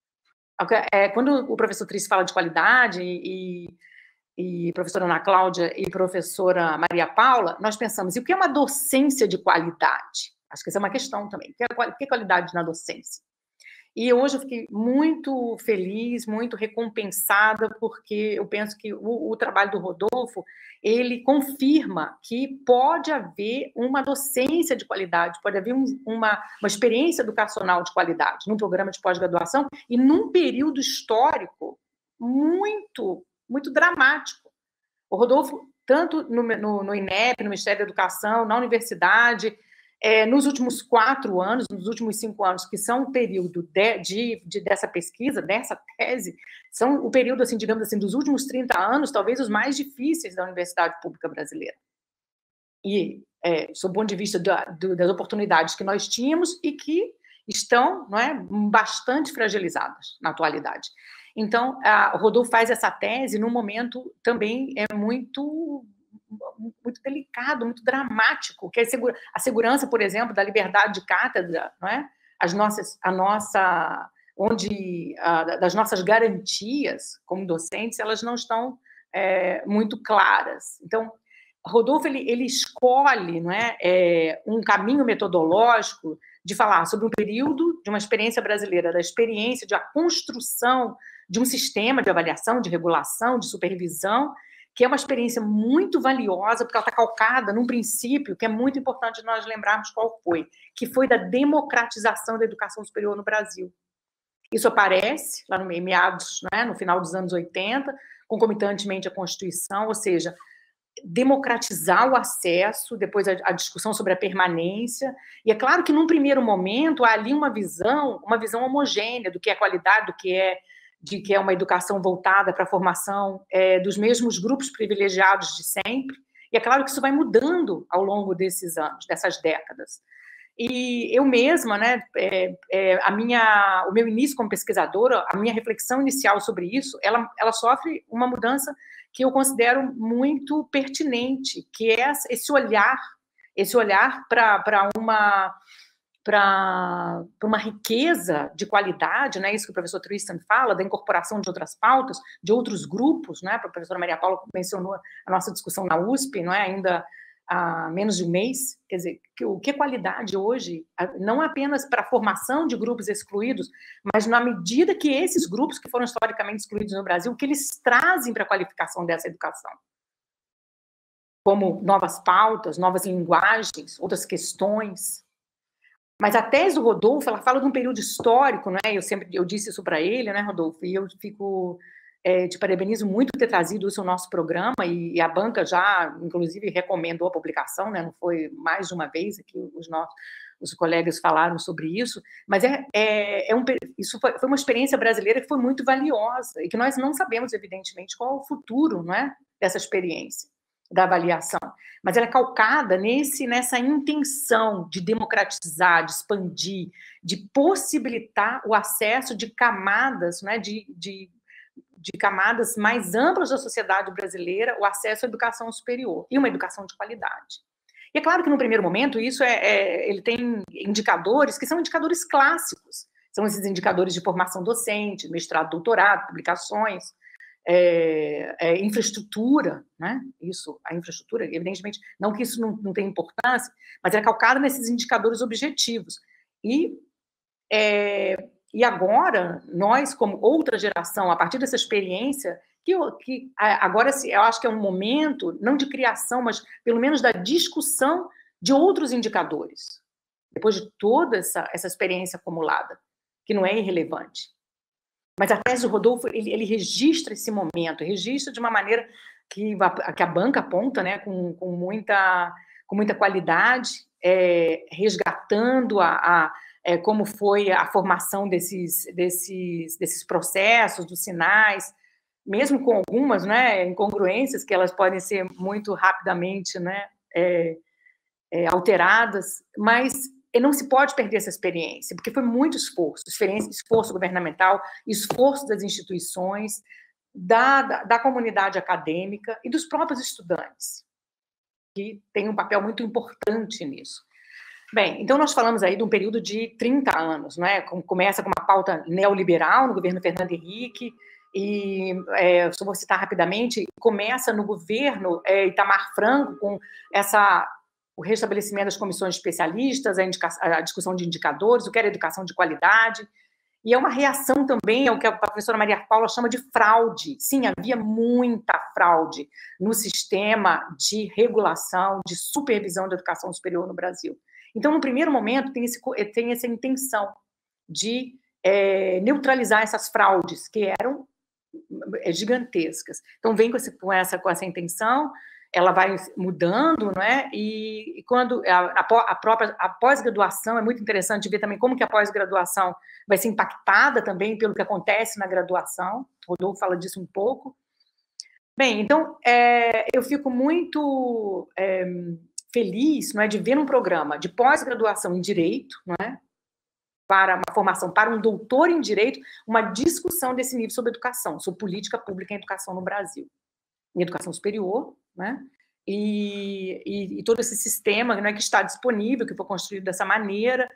S1: É, quando o professor Tris fala de qualidade e, e professora Ana Cláudia e professora Maria Paula, nós pensamos, e o que é uma docência de qualidade? Acho que essa é uma questão também. O que é, o que é qualidade na docência? E hoje eu fiquei muito feliz, muito recompensada, porque eu penso que o, o trabalho do Rodolfo, ele confirma que pode haver uma docência de qualidade, pode haver um, uma, uma experiência educacional de qualidade num programa de pós-graduação e num período histórico muito, muito dramático. O Rodolfo, tanto no, no, no INEP, no Ministério da Educação, na universidade, É, nos últimos quatro anos, nos últimos cinco anos, que são o período de, de, de, dessa pesquisa, dessa tese, são o período, assim, digamos assim, dos últimos trinta anos, talvez os mais difíceis da Universidade Pública Brasileira. E, é, sob o ponto de vista da, do, das oportunidades que nós tínhamos e que estão, não é, bastante fragilizadas na atualidade. Então, a, o Rodolfo faz essa tese num momento também é muito... muito delicado, muito dramático, que é a segurança, por exemplo, da liberdade de cátedra, não é? As nossas, a nossa, onde a, das nossas garantias como docentes, elas não estão é, muito claras. Então, Rodolfo ele, ele escolhe, não é, é, um caminho metodológico de falar sobre um período de uma experiência brasileira, da experiência de a construção de um sistema de avaliação, de regulação, de supervisão, que é uma experiência muito valiosa, porque ela está calcada num princípio que é muito importante nós lembrarmos qual foi, que foi da democratização da educação superior no Brasil. Isso aparece lá no meados, né, no final dos anos oitenta, concomitantemente à Constituição, ou seja, democratizar o acesso, depois a, a discussão sobre a permanência, e é claro que num primeiro momento há ali uma visão, uma visão homogênea do que é qualidade, do que é de que é uma educação voltada para a formação é, dos mesmos grupos privilegiados de sempre, e é claro que isso vai mudando ao longo desses anos, dessas décadas. E eu mesma, né, é, é, a minha, o meu início como pesquisadora, a minha reflexão inicial sobre isso, ela, ela sofre uma mudança que eu considero muito pertinente, que é esse olhar, esse olhar para uma... para uma riqueza de qualidade, né? Isso que o professor Tristan fala, da incorporação de outras pautas, de outros grupos, né? A professora Maria Paula mencionou a nossa discussão na U S P, não é? Ainda há menos de um mês, quer dizer, o que é qualidade hoje, não apenas para a formação de grupos excluídos, mas na medida que esses grupos que foram historicamente excluídos no Brasil, o que eles trazem para a qualificação dessa educação, como novas pautas, novas linguagens, outras questões. Mas a tese do Rodolfo, ela fala de um período histórico, né? Eu sempre eu disse isso para ele, né, Rodolfo? E eu fico é, te parabenizo muito por ter trazido isso ao nosso programa, e, e a banca já, inclusive, recomendou a publicação, né? Não foi mais de uma vez que os nossos os colegas falaram sobre isso, mas é, é, é um, isso foi, foi uma experiência brasileira que foi muito valiosa e que nós não sabemos, evidentemente, qual é o futuro, não é, dessa experiência da avaliação, mas ela é calcada nesse, nessa intenção de democratizar, de expandir, de possibilitar o acesso de camadas, né, de, de, de camadas mais amplas da sociedade brasileira, o acesso à educação superior, e uma educação de qualidade. E é claro que, no primeiro momento, isso é, é ele tem indicadores que são indicadores clássicos, são esses indicadores de formação docente, mestrado, doutorado, publicações, É, é, infraestrutura, né? Isso, a infraestrutura, evidentemente, não que isso não, não tenha importância, mas é calcado nesses indicadores objetivos. E, é, e agora, nós, como outra geração, a partir dessa experiência, que, que agora eu acho que é um momento, não de criação, mas pelo menos da discussão de outros indicadores, depois de toda essa, essa experiência acumulada, que não é irrelevante. Mas a tese do Rodolfo, ele, ele registra esse momento, registra de uma maneira que a, que a banca aponta, né, com, com, muita, com muita qualidade, é, resgatando a, a, é, como foi a formação desses, desses, desses processos, dos sinais, mesmo com algumas, né, incongruências, que elas podem ser muito rapidamente, né, é, é, alteradas, mas não se pode perder essa experiência, porque foi muito esforço, esforço governamental, esforço das instituições, da, da, da comunidade acadêmica e dos próprios estudantes, que tem um papel muito importante nisso. Bem, então nós falamos aí de um período de trinta anos, né? Começa com uma pauta neoliberal no governo Fernando Henrique, e é, só vou citar rapidamente, começa no governo é, Itamar Franco com essa, o restabelecimento das comissões de especialistas, a, indica, a discussão de indicadores, o que era educação de qualidade, e é uma reação também ao que a professora Maria Paula chama de fraude. Sim, havia muita fraude no sistema de regulação, de supervisão da educação superior no Brasil. Então, no primeiro momento, tem, esse, tem essa intenção de é, neutralizar essas fraudes, que eram gigantescas. Então, vem com, esse, com, essa, com essa intenção, ela vai mudando, não é? E, e quando a, a própria a pós-graduação, é muito interessante ver também como que a pós-graduação vai ser impactada também pelo que acontece na graduação. O Rodolfo fala disso um pouco. Bem, então, é, eu fico muito... É, feliz, não é, de ver um programa de pós-graduação em Direito, não é, para uma formação para um doutor em Direito, uma discussão desse nível sobre educação, sobre política pública em educação no Brasil, em educação superior, né, e, e, e todo esse sistema, não é, que está disponível, que foi construído dessa maneira.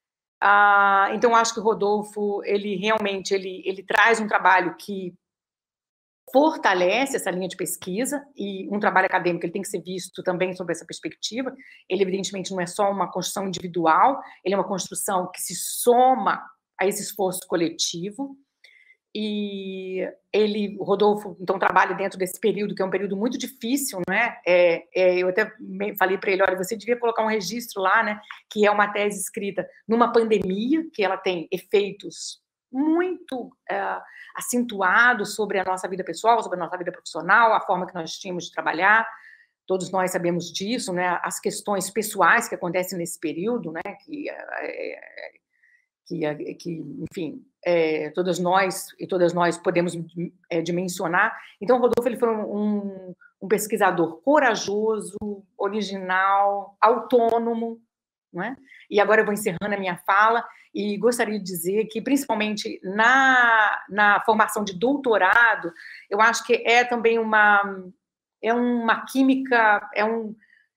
S1: Ah, então, acho que o Rodolfo, ele realmente, ele, ele traz um trabalho que fortalece essa linha de pesquisa, e um trabalho acadêmico ele tem que ser visto também sob essa perspectiva. Ele, evidentemente, não é só uma construção individual, ele é uma construção que se soma a esse esforço coletivo, e ele, o Rodolfo, então, trabalha dentro desse período, que é um período muito difícil, né? É, é, eu até falei para ele, olha, você devia colocar um registro lá, né, que é uma tese escrita numa pandemia, que ela tem efeitos muito é, acentuados sobre a nossa vida pessoal, sobre a nossa vida profissional, a forma que nós tínhamos de trabalhar. Todos nós sabemos disso, né? As questões pessoais que acontecem nesse período, né? Que, é, que, que enfim, é, todas nós e todas nós podemos é, dimensionar. Então, o Rodolfo ele foi um, um pesquisador corajoso, original, autônomo, não é? E agora eu vou encerrando a minha fala, e gostaria de dizer que, principalmente na, na formação de doutorado, eu acho que é também uma, é uma química, é um,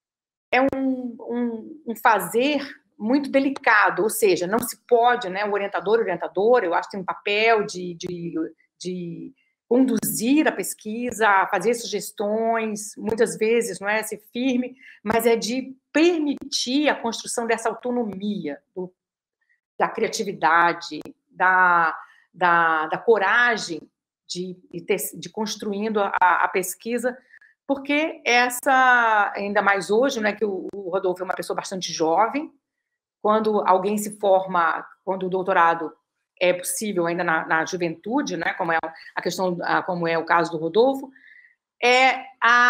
S1: é um, um, um fazer muito delicado, ou seja, não se pode, né, o orientador, orientadora, eu acho que tem um papel de, de, de conduzir a pesquisa, fazer sugestões, muitas vezes não é ser firme, mas é de permitir a construção dessa autonomia, do, da criatividade, da, da, da coragem de, de, ter, de construindo a, a pesquisa, porque essa, ainda mais hoje, né, que o, o Rodolfo é uma pessoa bastante jovem, quando alguém se forma, quando o doutorado é possível ainda na, na juventude, né, como é a questão, como é o caso do Rodolfo, é,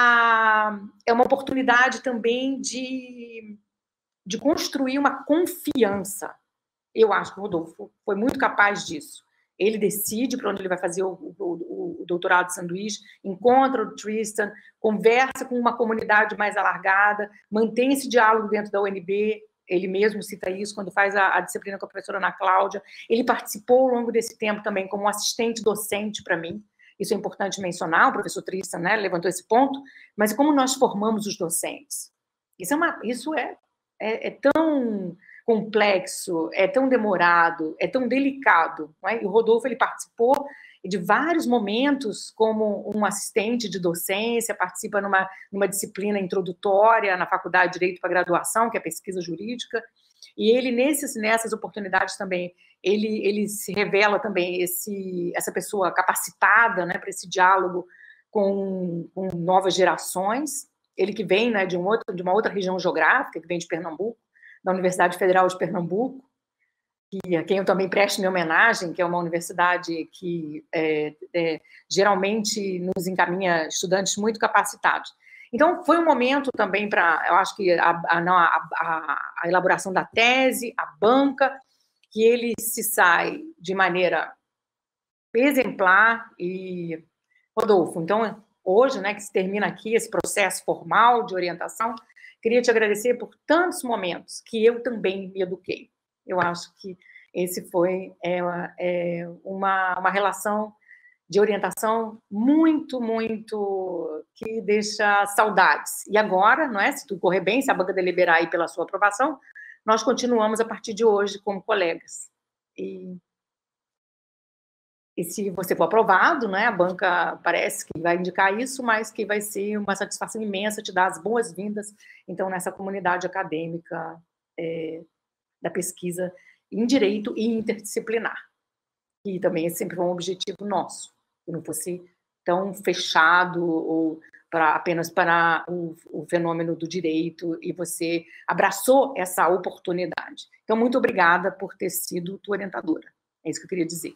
S1: a, é uma oportunidade também de, de construir uma confiança. Eu acho que o Rodolfo foi muito capaz disso. Ele decide para onde ele vai fazer o, o, o doutorado de sanduíche, encontra o Tristan, conversa com uma comunidade mais alargada, mantém esse diálogo dentro da U N B, ele mesmo cita isso quando faz a, a disciplina com a professora Ana Cláudia. Ele participou ao longo desse tempo também como assistente docente para mim. Isso é importante mencionar, o professor Tristan, né, levantou esse ponto, mas como nós formamos os docentes? Isso é, uma, isso é, é, é tão complexo, é tão demorado, é tão delicado, não é? E o Rodolfo ele participou de vários momentos como um assistente de docência, participa numa, numa disciplina introdutória na Faculdade de Direito para Graduação, que é pesquisa jurídica, e ele, nesses, nessas oportunidades também, ele, ele se revela também esse, essa pessoa capacitada, né, para esse diálogo com, com novas gerações, ele que vem, né, de, um outro, de uma outra região geográfica, que vem de Pernambuco, da Universidade Federal de Pernambuco, que, a quem eu também presto minha homenagem, que é uma universidade que é, é, geralmente nos encaminha estudantes muito capacitados. Então, foi um momento também para, eu acho que a, a, a, a elaboração da tese, a banca, que ele se sai de maneira exemplar. E, Rodolfo, então, hoje, né, que se termina aqui esse processo formal de orientação, Queria te agradecer por tantos momentos que eu também me eduquei. Eu acho que esse foi é, é, uma, uma relação de orientação muito, muito que deixa saudades. E agora, não é? Se tudo correr bem, se a banca deliberar aí pela sua aprovação, nós continuamos a partir de hoje como colegas. E, e se você for aprovado, né, a banca parece que vai indicar isso, mas que vai ser uma satisfação imensa te dar as boas-vindas, então, nessa comunidade acadêmica é, da pesquisa em direito e interdisciplinar. E também esse sempre foi um objetivo nosso, que não fosse tão fechado ou para, apenas para o, o fenômeno do direito, e você abraçou essa oportunidade. Então, muito obrigada por ter sido tua orientadora. É isso que eu queria dizer.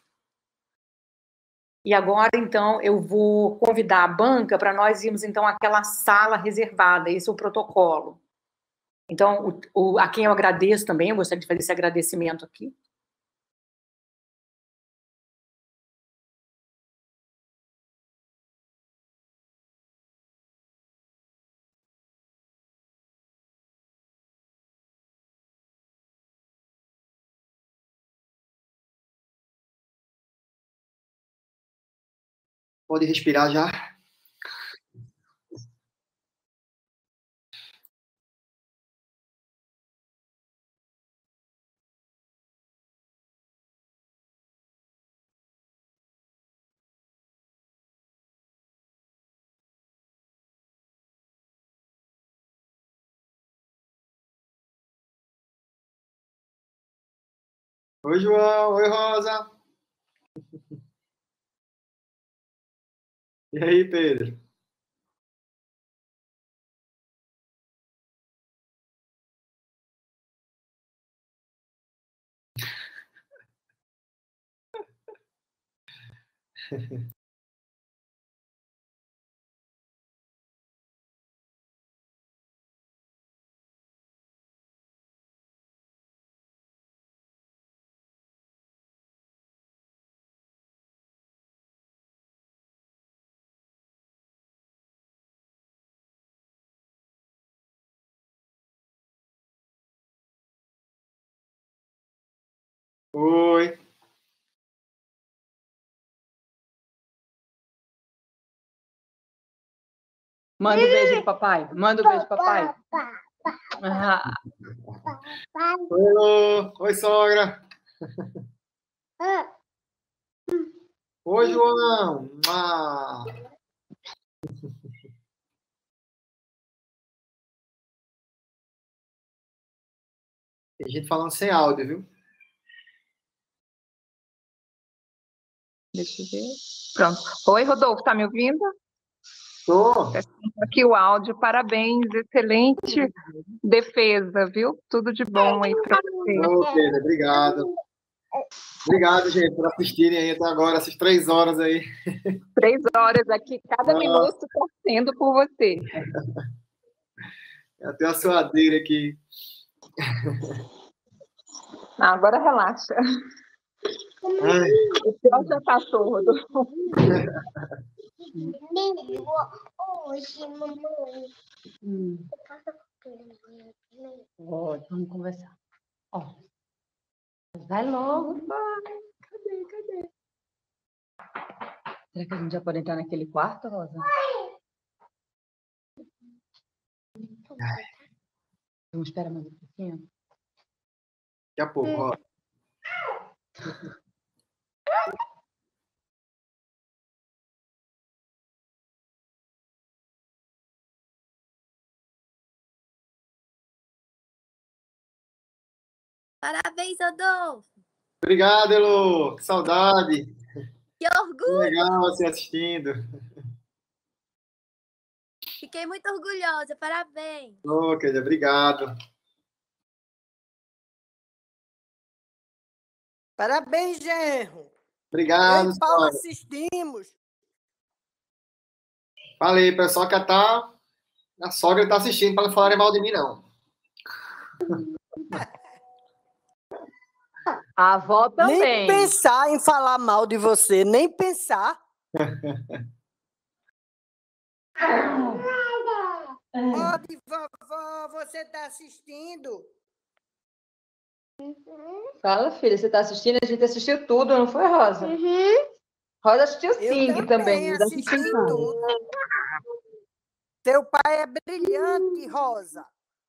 S1: E agora, então, eu vou convidar a banca para nós irmos, então, àquela sala reservada. Esse é o protocolo. Então, o, o, a quem eu agradeço também, eu gostaria de fazer esse agradecimento aqui.
S2: Pode respirar já. Oi, João. Oi, Rosa. E aí, Pedro? Oi.
S1: Manda um beijo pro papai. Manda um beijo pro papai. Ah.
S2: Oi, Oi, sogra. Oi, João. Ah. Tem gente falando sem áudio, viu?
S6: Deixa eu ver. Pronto. Oi, Rodolfo, tá me ouvindo?
S2: Estou.
S6: Aqui o áudio. Parabéns, excelente defesa, viu? Tudo de bom aí para você.
S2: Ô, Pedro, obrigado. Obrigado, gente, por assistirem aí até agora, essas três horas aí.
S6: Três horas aqui, cada Nossa. minuto torcendo por você.
S2: Até a suadeira aqui.
S6: Ah, agora relaxa.
S2: Ai.
S6: O pior já passou, Rodolfo.
S7: Hoje, mamãe. Hum. Oh, vamos conversar. Ó. Vai logo, pai. Cadê, cadê? Será que a gente já pode entrar naquele quarto, Rosa? Vamos esperar mais um pouquinho?
S2: Daqui a pouco, Rosa.
S7: Parabéns, Rodolfo!
S2: Obrigado, Elo! Que saudade!
S7: Que orgulho!
S2: Que legal você assistindo.
S7: Fiquei muito orgulhosa, parabéns!
S2: Ô, querida, obrigado.
S8: Parabéns, genro!
S2: Obrigado,
S8: Eu e Paulo assistimos.
S2: Falei, pessoal que tá... A sogra está assistindo para não falarem mal de mim, não.
S6: A avó também.
S8: Nem pensar em falar mal de você, nem pensar. Pode, vovó. Vovó, você está assistindo?
S9: Fala, filha, você está assistindo? A gente assistiu tudo, não foi, Rosa?
S7: Uhum.
S9: Rosa assistiu
S8: Eu
S9: Sing também.
S8: também assisti tudo. Teu pai é brilhante, Rosa.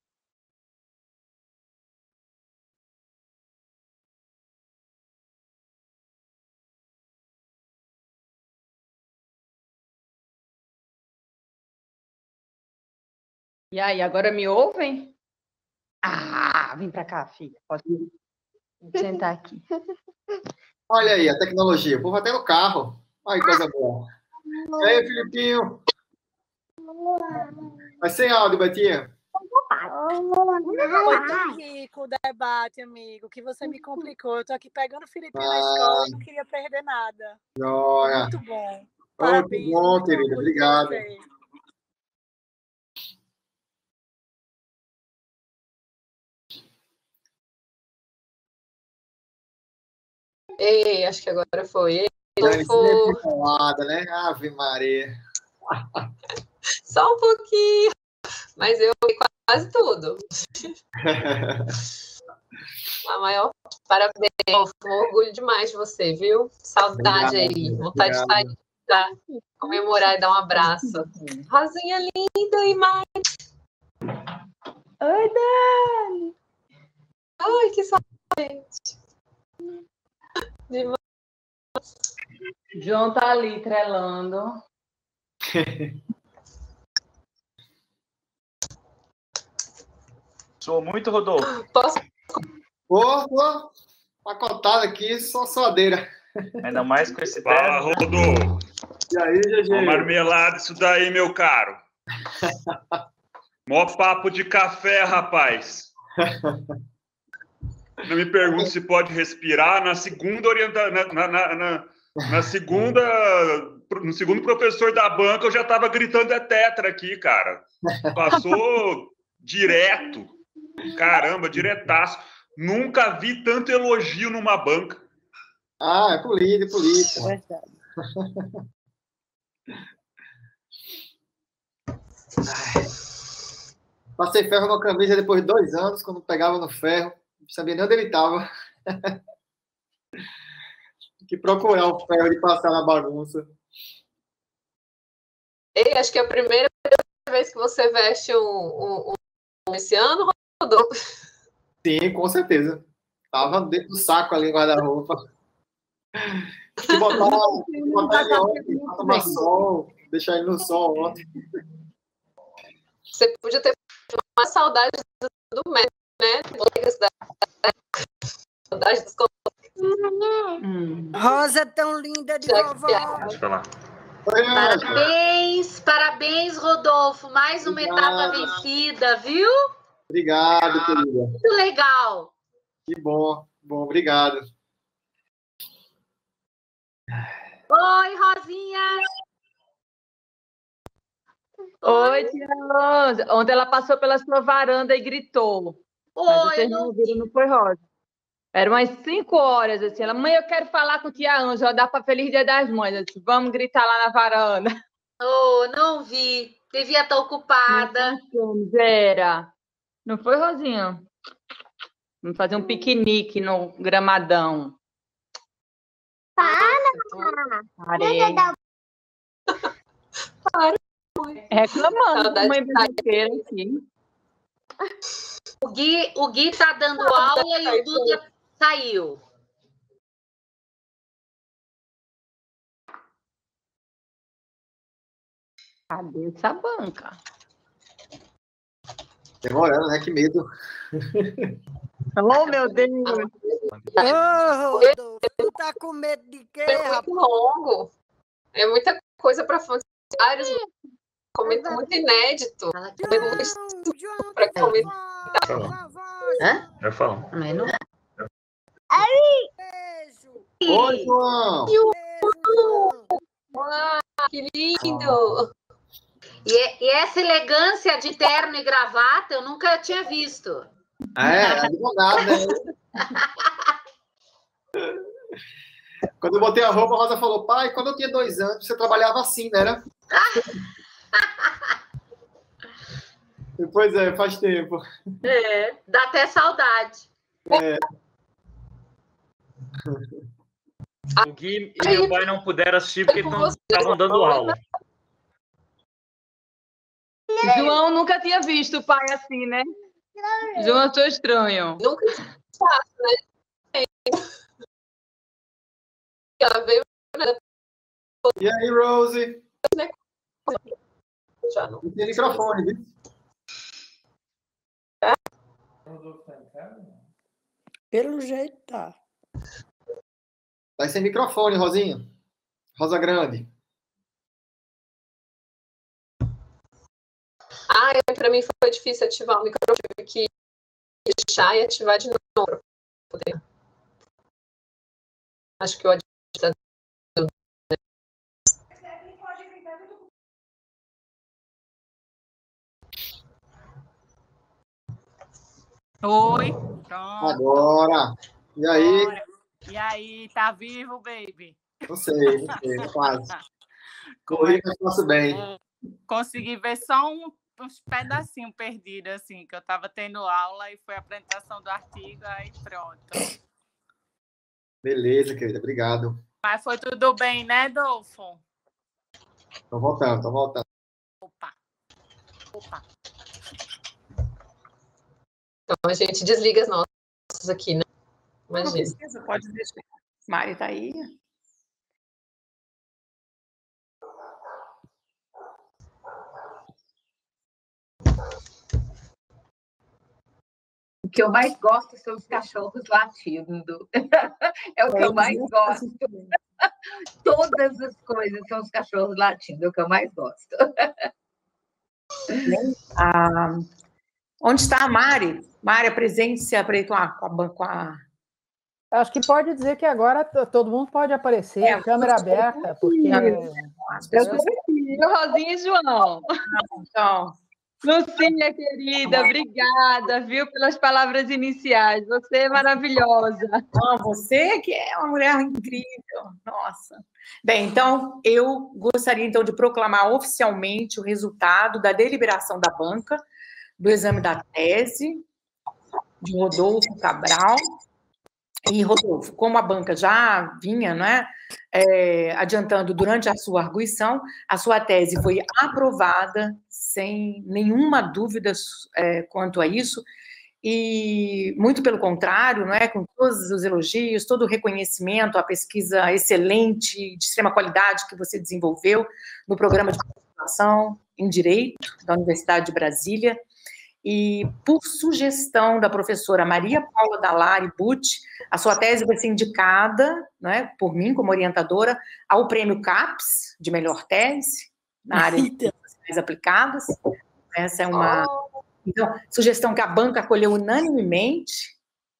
S9: E aí, agora me ouvem? Ah, vem para cá, filha. Pode vir. Vou sentar aqui.
S2: Olha aí, a tecnologia. O povo até no carro. Olha que coisa boa. E aí, Filipinho? Mas sem áudio, Betinha.
S10: Foi tão rico o debate, amigo, que você me complicou. Eu tô aqui pegando o Filipinho na escola e não queria perder nada.
S2: Joia.
S10: Muito bom.
S2: Oh,
S10: Parabéns.
S2: que bom,
S10: muito
S2: querida.
S10: orgulho de
S2: Obrigado.
S10: você.
S11: Ei, acho que agora foi.
S2: Sempre falada, né? Ave Maria.
S11: Só um pouquinho, mas eu vi quase tudo. A maior parabéns, um orgulho demais de você, viu? Saudade
S2: Obrigado,
S11: aí, vontade de estar aí para comemorar e dar um abraço. Rosinha linda e mais.
S9: Oi, Dani.
S11: Ai, que saudade. Demais.
S9: João tá ali trelando.
S12: Sou muito, Rodolfo.
S11: Posso?
S2: Ô, tô pacotado aqui, só suadeira.
S12: Ainda mais com esse
S13: Fala,
S12: terno.
S13: Rodolfo.
S2: E aí, G G?
S13: Uma marmelada isso daí, meu caro. Mó papo de café, rapaz. Não me pergunte se pode respirar. Na segunda orienta... na, na, na, na, na segunda... No segundo professor da banca, eu já tava gritando é tetra aqui, cara. Passou direto. Caramba, diretaço. Nunca vi tanto elogio numa banca.
S2: Ah, é política, é política.
S9: É verdade.
S2: Passei ferro na camisa depois de dois anos, quando pegava no ferro. Não sabia nem onde ele estava. Tem que procurar o ferro de passar na bagunça.
S11: Ei, acho que é a primeira vez que você veste um, um, um esse ano, Rodolfo.
S2: Sim, com certeza. Tava dentro do saco ali, guarda-roupa. Que botar, botar ele ontem, pra tomar sol, deixar ele no sol ontem.
S11: Você podia ter mais saudade do, do médico, né? Saudade dos
S8: hum. Rosa tão linda de vovó.
S12: Deixa eu falar.
S4: Parabéns, parabéns, Rodolfo. Mais uma etapa vencida, viu?
S2: Obrigado, querida.
S4: Muito legal.
S2: Que bom, bom, obrigado.
S4: Oi, Rosinha.
S9: Oi, tia Rosa. Ontem ela passou pela sua varanda e gritou.
S4: Oi,
S9: mas vocês não ouviram, não foi, Rosa? Era umas cinco horas, assim. Ela, mãe, eu quero falar com tia Ângela, dá para Feliz Dia das Mães. Eu disse, vamos gritar lá na varanda.
S4: Oh, não vi. Devia estar ocupada.
S9: Não, era. Não foi, Rosinha? Vamos fazer um piquenique no gramadão.
S7: Para!
S9: Parei.
S11: Para.
S9: Reclamando da mãe brasileira aqui.
S4: O Gui, o Gui tá dando aula e o Duda saiu.
S9: Cadê essa banca?
S2: Demorando, né? Que medo.
S9: Oh, meu Deus!
S8: Ô, oh, Rodolfo, tu tá com medo de quê,
S11: É muito longo. É muita coisa para funcionários. Comento muito inédito. Para comentar.
S12: Hã? Eu falo.
S4: Não.
S8: Beijo.
S2: Oi, João.
S11: Uau, que lindo!
S4: E, e essa elegância de terno e gravata eu nunca tinha visto.
S2: É, advogado, né? Quando eu botei a roupa, a Rosa falou, pai, quando eu tinha dois anos, você trabalhava assim, né? Era? Pois é, faz tempo.
S11: É, dá até saudade.
S2: É.
S12: O Gui e meu pai não puderam assistir porque estavam dando aula.
S9: João nunca tinha visto o pai assim, né? João, eu tô estranho.
S11: Nunca faço, né? Ela veio.
S2: E aí, Rose?
S11: Já não.
S2: Tem microfone, viu?
S11: É?
S8: Pelo jeito tá.
S2: Tá sem microfone, Rosinha. Rosa Grande.
S11: Ah, para mim foi difícil ativar o microfone. Tive que deixar e ativar de novo para poder. Acho que o está.
S10: Oi, pronto.
S2: Agora. E aí?
S10: Agora. E aí, tá vivo, baby?
S2: Não sei, não sei, quase. Corri, mas faço bem.
S10: Consegui ver só um, uns pedacinhos perdidos, assim, que eu estava tendo aula e foi a apresentação do artigo, aí pronto.
S2: Beleza, querida, obrigado.
S10: Mas foi tudo bem, né, Dolfo?
S2: Tô voltando, tô voltando.
S10: Opa, opa.
S11: Então, a gente desliga as nossas aqui, né?
S1: Imagina. Não precisa, pode deixar. Mari está aí.
S4: O que eu mais gosto são os cachorros latindo. É o que eu mais gosto. Todas as coisas são os cachorros latindo, é o que eu mais gosto.
S1: Ah, onde está a Mari? Mari, apresente-se com a, com a, com a...
S3: Acho que pode dizer que agora todo mundo pode aparecer, é, câmera aberta, porque...
S9: Eu, Rosinha e João.
S1: Então...
S9: Lucinha, querida, obrigada, viu, pelas palavras iniciais. Você é maravilhosa.
S1: Ah, você que é uma mulher incrível, nossa. Bem, então, eu gostaria, então, de proclamar oficialmente o resultado da deliberação da banca do exame da tese de Rodolfo Cabral. E, Rodolfo, como a banca já vinha, né, é, adiantando durante a sua arguição, a sua tese foi aprovada sem nenhuma dúvida é, quanto a isso, e muito pelo contrário, não é, com todos os elogios, todo o reconhecimento, a pesquisa excelente, de extrema qualidade que você desenvolveu no programa de pós-graduação em Direito da Universidade de Brasília, e por sugestão da professora Maria Paula Dallari Butti, a sua tese vai ser indicada, né, por mim, como orientadora, ao prêmio CAPES, de melhor tese, na área de ciências aplicadas. Essa é uma então, sugestão que a banca acolheu unanimemente.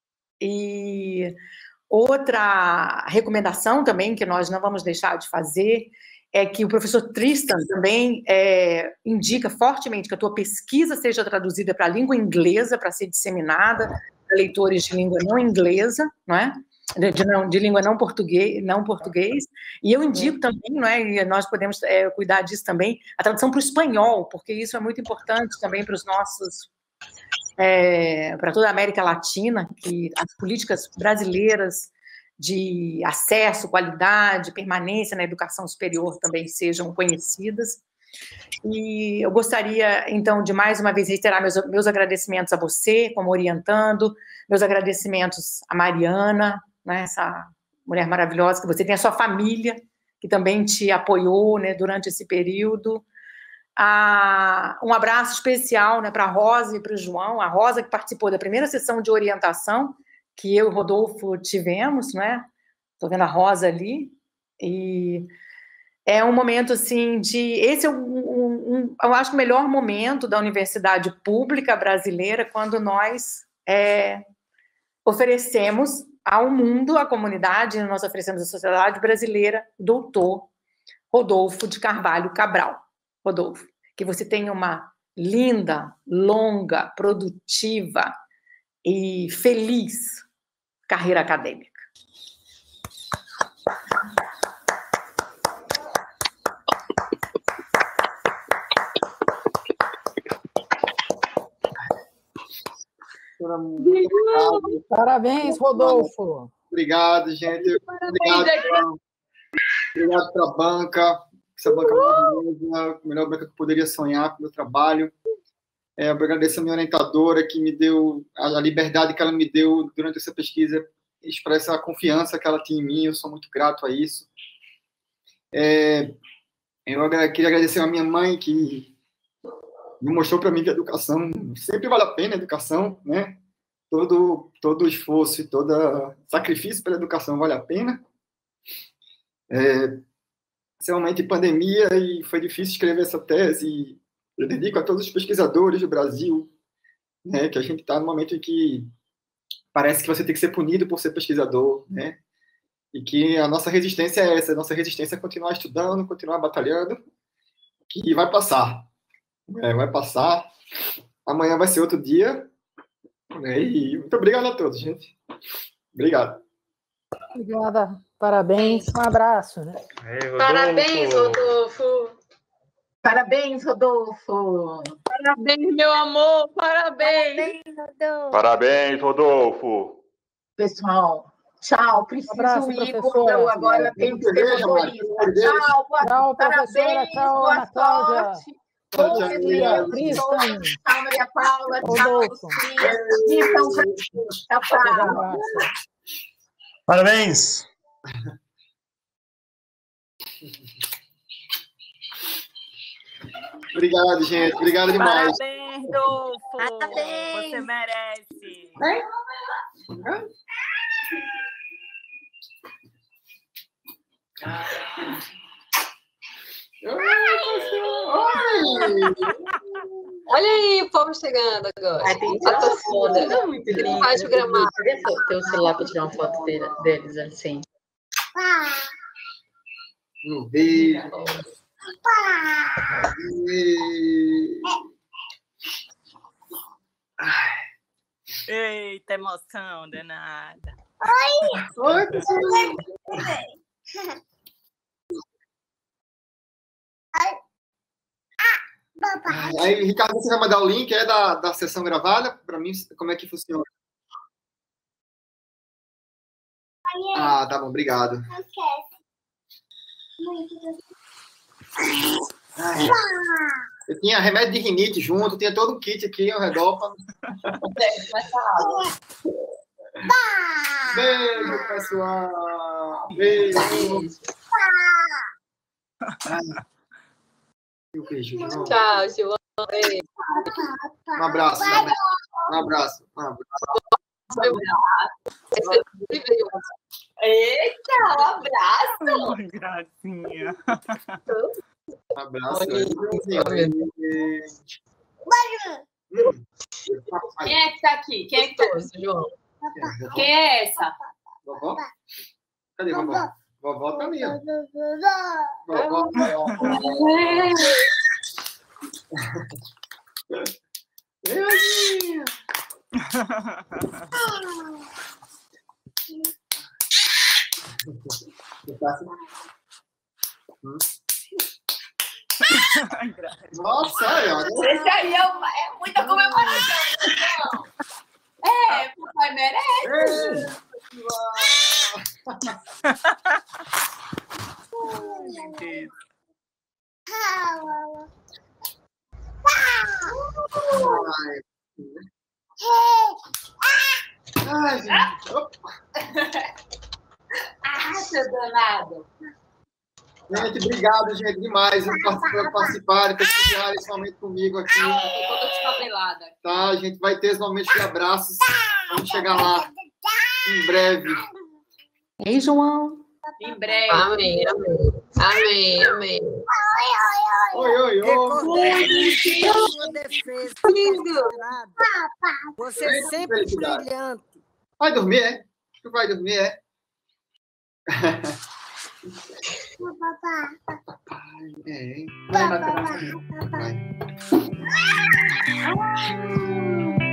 S1: E outra recomendação também, que nós não vamos deixar de fazer, é que o professor Tristan também é, indica fortemente que a tua pesquisa seja traduzida para a língua inglesa, para ser disseminada para leitores de língua não inglesa, não é? De, não, de língua não português, não português, e eu indico também, não é? E nós podemos é, cuidar disso também, a tradução para o espanhol, porque isso é muito importante também para os nossos, é, para toda a América Latina, que as políticas brasileiras de acesso, qualidade, permanência na educação superior também sejam conhecidas. E eu gostaria, então, de mais uma vez reiterar meus, meus agradecimentos a você, como orientando, meus agradecimentos a Mariana, né, essa mulher maravilhosa, que você tem a sua família, que também te apoiou, né, durante esse período. Ah, um abraço especial, né, para a Rosa e para o João, a Rosa que participou da primeira sessão de orientação, que eu e o Rodolfo tivemos, né? Estou vendo a Rosa ali, e é um momento, assim, de... Esse é um, um, um eu acho, o melhor momento da universidade pública brasileira, quando nós é, oferecemos ao mundo, à comunidade, nós oferecemos à sociedade brasileira, doutor Rodolfo de Carvalho Cabral. Rodolfo, que você tenha uma linda, longa, produtiva e feliz carreira acadêmica.
S2: professora, muito obrigado.
S3: Parabéns, Rodolfo.
S2: Obrigado, gente. Obrigado, obrigado pela banca. Essa banca maravilhosa, a melhor banca que eu poderia sonhar com o meu trabalho. É, eu agradeço a minha orientadora, que me deu a liberdade que ela me deu durante essa pesquisa, expressa a confiança que ela tinha em mim, eu sou muito grato a isso. É, eu queria agradecer a minha mãe, que me mostrou para mim que a educação sempre vale a pena, a educação, né? Todo, todo esforço e todo sacrifício pela educação vale a pena. É, principalmente em pandemia, e foi difícil escrever essa tese. Eu dedico a todos os pesquisadores do Brasil, né, que a gente está no momento em que parece que você tem que ser punido por ser pesquisador, né? E que a nossa resistência é essa, a nossa resistência é continuar estudando, continuar batalhando, que vai passar. É, vai passar. Amanhã vai ser outro dia. Né? E muito obrigado a todos, gente. Obrigado.
S3: Obrigada. Parabéns. Um abraço. Né?
S12: Ei, Rodolfo.
S4: Parabéns, Rodolfo. Parabéns, Rodolfo.
S9: Parabéns, meu amor. Parabéns.
S7: Parabéns, Rodolfo.
S13: Parabéns, Rodolfo.
S4: Pessoal, tchau. Preciso
S3: Um abraço,
S4: ir,
S3: professora.
S4: porque eu agora tenho que ser motorista. Tchau, boa,
S3: Tchau, professora.
S4: parabéns,
S3: Tchau,
S4: boa
S3: Ana Cláudia.
S4: sorte.
S2: Tchau,
S4: Bom
S2: tchau,
S4: dia,
S3: Tristan.
S4: tchau, Maria Paula. Tchau,
S3: Rodolfo.
S4: Lucia. Tchau, tchau.
S3: Um abraço.
S5: Parabéns.
S2: Obrigado, gente. Obrigado demais.
S10: Parabéns, Rodolfo.
S7: Parabéns.
S10: Você merece.
S11: Olha aí o povo chegando agora.
S4: Ai, tem que
S11: A
S4: tirar uma foto.
S11: torcida.
S4: É muito lindo.
S11: Faz o gramado.
S4: Cadê teu celular para tirar uma foto dele- deles assim?
S2: Um beijo. E...
S10: Eita, emoção danada.
S2: Oi, aí, Ricardo, você vai mandar o link é da, da sessão gravada para mim? Como é que funciona? Ah, tá bom, obrigado. Ai, eu tinha remédio de rinite junto, tinha todo um kit aqui ao redor. Pra... Beijo, pessoal. Beijo. Ai. Um beijo.
S11: Tchau, João.
S2: Um abraço. Um abraço. Um abraço.
S11: Eita, um abraço.
S10: Gracinha.
S2: Um abraço.
S11: Quem é que tá aqui? Quem é que tá aqui? João. Quem é essa?
S2: Vovó? Cadê a vovó? Vovó tá ali, ó. Vovó. Ei, nossa, olha.
S11: Esse aí é, uma, é muita comemoração. É, o papai merece.
S2: Ai, gente.
S11: Ah, seu danado.
S2: Gente, obrigado, gente, demais por participarem, prestigiarem esse momento comigo aqui.
S11: Tô toda descabelada.
S2: Tá, a gente vai ter esse momento de abraços. Vamos chegar lá em breve.
S1: Ei, João.
S11: Em breve.
S4: Amém, amém. Amém, amém.
S2: Oi, oi, oi.
S8: Recordei sua defesa. Você é sempre brilhante.
S2: Vai dormir, é? Tu vai dormir, é? Papai, é. Vai, vai, vai. Vai.